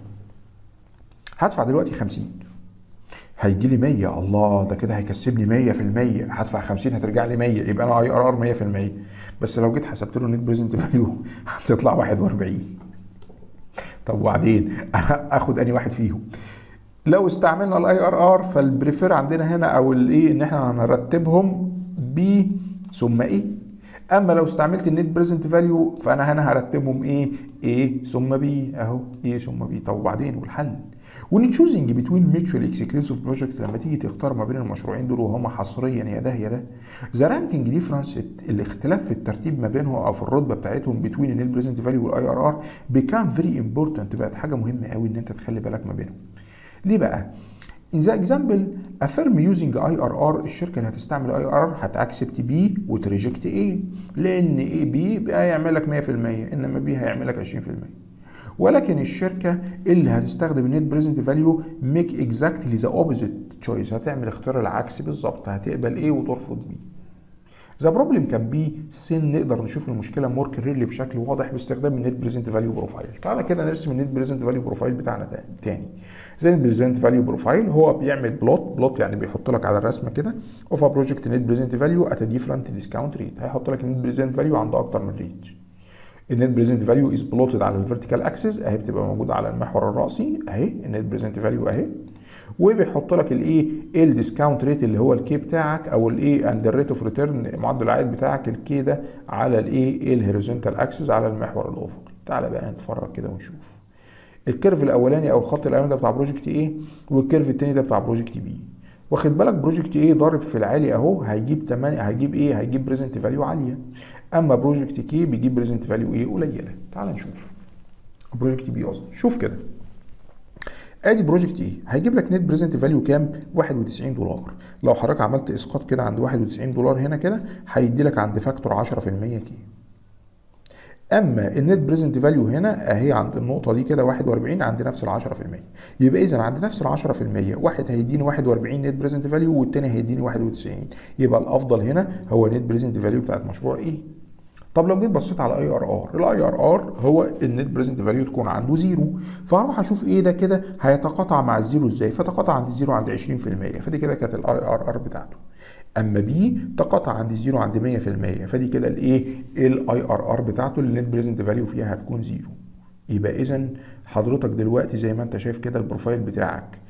هدفع دلوقتي خمسين هيجي لي مية، الله ده كده هيكسبني مية في المية، هدفع خمسين هترجع لي مية، يبقى انا اي ار ار مية في المية. بس لو جيت حسبت له نت بريزنت فاليو هتطلع واحد وأربعين. طب وبعدين انا اخد اني واحد فيهم؟ لو استعملنا الاي ار ار فالبريفير عندنا هنا او الايه ان احنا هنرتبهم بي ثم ايه. اما لو استعملت النت بريزنت فاليو فانا هنا هرتبهم ايه ايه ثم بي اهو ايه ثم بي. طب وبعدين والحل؟ when choosing between mutually exclusive project، لما تيجي تختار ما بين المشروعين دول وهما حصريا يا ده يا ده، the ranking difference الاختلاف في الترتيب ما بينهم او في الرتبه بتاعتهم between النت بريزنت فاليو والاي ار ار become very important، بقت حاجه مهمه قوي ان انت تخلي بالك ما بينهم. ليه بقى؟ In the example a firm using اي ار ار، الشركه اللي هتستعمل اي ار ار هتاكسبت بي وتريجكت ايه، لان ايه بي بقى هيعمل لك مية في المية انما بي هيعمل لك عشرين في المية. ولكن الشركه اللي هتستخدم النت بريزنت فاليو ميك اكزاكتلي ذا اوبوزيت تشويس، هتعمل اختيار العكسي بالظبط، هتقبل ايه وترفض بي. ذا بروبلم كان بي سن، نقدر نشوف المشكله مور كليرلي بشكل واضح باستخدام النت بريزنت فاليو بروفايل. تعالى كده نرسم النت بريزنت فاليو بروفايل بتاعنا تاني. زي النت بريزنت فاليو بروفايل هو بيعمل بلوت، بلوت يعني بيحط لك على الرسمه كده اوف ا بروجكت نت بريزنت فاليو ات ديفرنت ديسكاونت ريت، هيحط لك النت بريزنت فاليو عنده اكتر من ريت. النت بريزنت فاليو از بلوتد على الفيرتيكال اكسس اهي، بتبقى موجوده على المحور الراسي اهي النت بريزنت فاليو اهي، وبيحط لك الايه الديسكاونت ريت اللي هو الكي بتاعك او الايه اند الريت اوف ريتيرن معدل العائد بتاعك الكي ده على الايه الهوريزونتال اكسس على المحور الافقي. تعالى بقى نتفرج كده ونشوف الكيرف الاولاني او الخط الاولاني ده بتاع بروجكت ايه والكيرف الثاني ده بتاع بروجكت بي. واخد بالك بروجكت ايه ضارب في العالي اهو، هيجيب تمانية، هيجيب ايه هيجيب بريزنت فاليو عاليه، اما بروجكت كي بيجيب بريزنت فاليو ايه قليله. تعال نشوف بروجكت بي قصدي. شوف كده، ادي بروجكت ايه هيجيب لك نت بريزنت فاليو كام؟ واحد وتسعين دولار. لو حضرتك عملت اسقاط كده عند واحد وتسعين دولار هنا كده هيدي لك عند فاكتور عشرة في المية كي. اما النت بريزنت فاليو هنا اهي عند النقطه دي كده واحد واربعين، عند نفس ال عشرة في المية. يبقى اذا عند نفس ال عشرة في المية واحد هيديني واحد واربعين نت بريزنت فاليو والتاني هيديني واحد وتسعين. يبقى الافضل هنا هو نت بريزنت فاليو بتاعت مشروع ايه. طب لو جيت بصيت على اي ار ار، الاي ار ار هو النت بريزنت فاليو تكون عنده زيرو، فهروح اشوف ايه ده كده هيتقاطع مع الزيرو ازاي، فتقاطع عند الزيرو عند عشرين في المية، فدي كده كانت الاي ار ار بتاعته. اما بي تقاطع عند الزيرو عند مية في المية، فدي كده الايه الاي ار ار بتاعته اللي النت بريزنت فاليو فيها هتكون زيرو. يبقى اذا حضرتك دلوقتي زي ما انت شايف كده البروفايل بتاعك،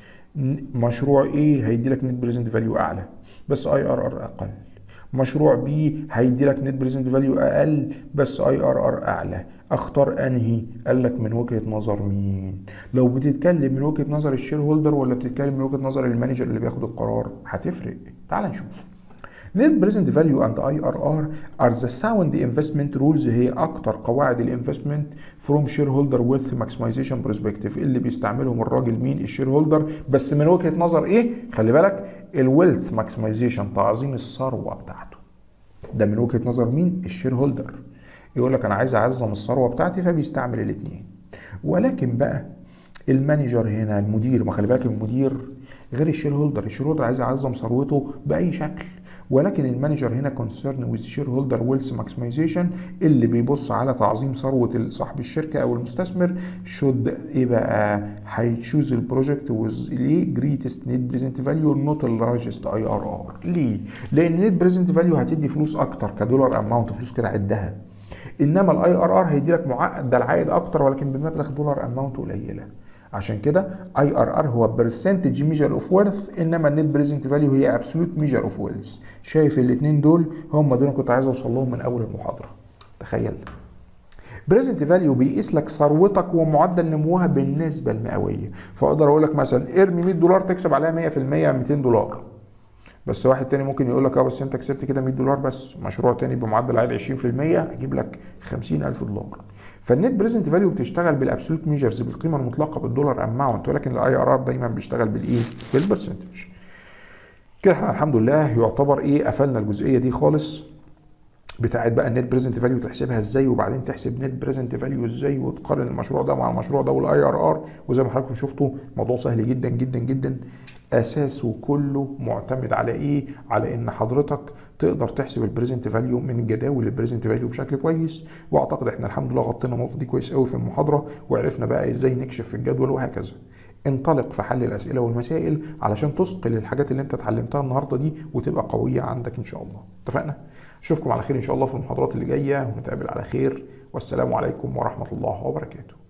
مشروع ايه هيدي لك نت بريزنت فاليو اعلى بس اي ار ار اقل، مشروع بي هيدي لك نت بريزنت فاليو اقل بس اي ار ار اعلى. اختار انهي؟ قال لك من وجهه نظر مين؟ لو بتتكلم من وجهه نظر الشير هولدر ولا بتتكلم من وجهه نظر المانجر اللي بياخد القرار، هتفرق. تعال نشوف. Net present value and اي ار ار are the sound investment rules، هي اكتر قواعد الانفستمنت from shareholder wealth maximization perspective اللي بيستعملهم الراجل مين؟ الشير هولدر، بس من وجهة نظر ايه؟ خلي بالك الويلث ماكسمايزيشن، تعظيم الثروة بتاعته. ده من وجهة نظر مين؟ الشير هولدر. يقول لك انا عايز اعظم الثروة بتاعتي فبيستعمل الاثنين. ولكن بقى المانجر هنا المدير، ما خلي بالك المدير غير الشير هولدر، الشير هولدر عايز يعظم ثروته باي شكل، ولكن المانجر هنا كونسيرن ويز شير هولدر ويلث ماكسمايزيشن اللي بيبص على تعظيم ثروه صاحب الشركه او المستثمر. شود ايه بقى؟ هيتشوز البروجكت ويز ليه جريتست نت بريزنت فاليو نوت اللارجست اي ار ار. ليه؟ لان نت بريزنت فاليو هتدي فلوس اكتر كدولار اماونت، فلوس كده عدها، انما الاي ار ار هيدي لك معدل عائد اكتر ولكن بمبلغ دولار اماونت قليله. عشان كده اي ار ار هو برسنتج ميجر اوف ويرث، انما النت بريزنت فاليو هي ابسولوت ميجر اوف ويلث. شايف الاثنين دول هم دول كنت عايز اوصل لهم من اول المحاضره. تخيل بريزنت فاليو بيقيس لك ثروتك ومعدل نموها بالنسبه المئويه، فاقدر اقول لك مثلا ارمي مية دولار تكسب عليها مية في المية ميتين دولار. بس واحد تاني ممكن يقول لك اه بس انت كسبت كده مية دولار بس، مشروع تاني بمعدل عائد عشرين في المية اجيب لك خمسين الف دولار. فالنت بريزنت فاليو بتشتغل بالابسولوت ميجرز بالقيمه المطلقه بالدولار اماونت، ولكن الاي ار ار دايما بيشتغل بالايه؟ بالبرسنتج. كده احنا الحمد لله يعتبر ايه قفلنا الجزئيه دي خالص بتاعت بقى النت بريزنت فاليو تحسبها ازاي، وبعدين تحسب نت بريزنت فاليو ازاي وتقارن المشروع ده مع المشروع ده والاي ار ار. وزي ما حضراتكم شفتوا موضوع سهل جدا جدا جدا، اساسه كله معتمد على ايه؟ على ان حضرتك تقدر تحسب البريزنت فاليو من جداول البريزنت فاليو بشكل كويس. واعتقد احنا الحمد لله غطينا النقطه دي كويس قوي في المحاضره، وعرفنا بقى ازاي نكشف في الجدول وهكذا. انطلق في حل الاسئله والمسائل علشان تثقل الحاجات اللي انت اتعلمتها النهارده دي وتبقى قويه عندك ان شاء الله. اتفقنا؟ اشوفكم على خير ان شاء الله في المحاضرات اللي جايه، ونتقابل على خير، والسلام عليكم ورحمه الله وبركاته.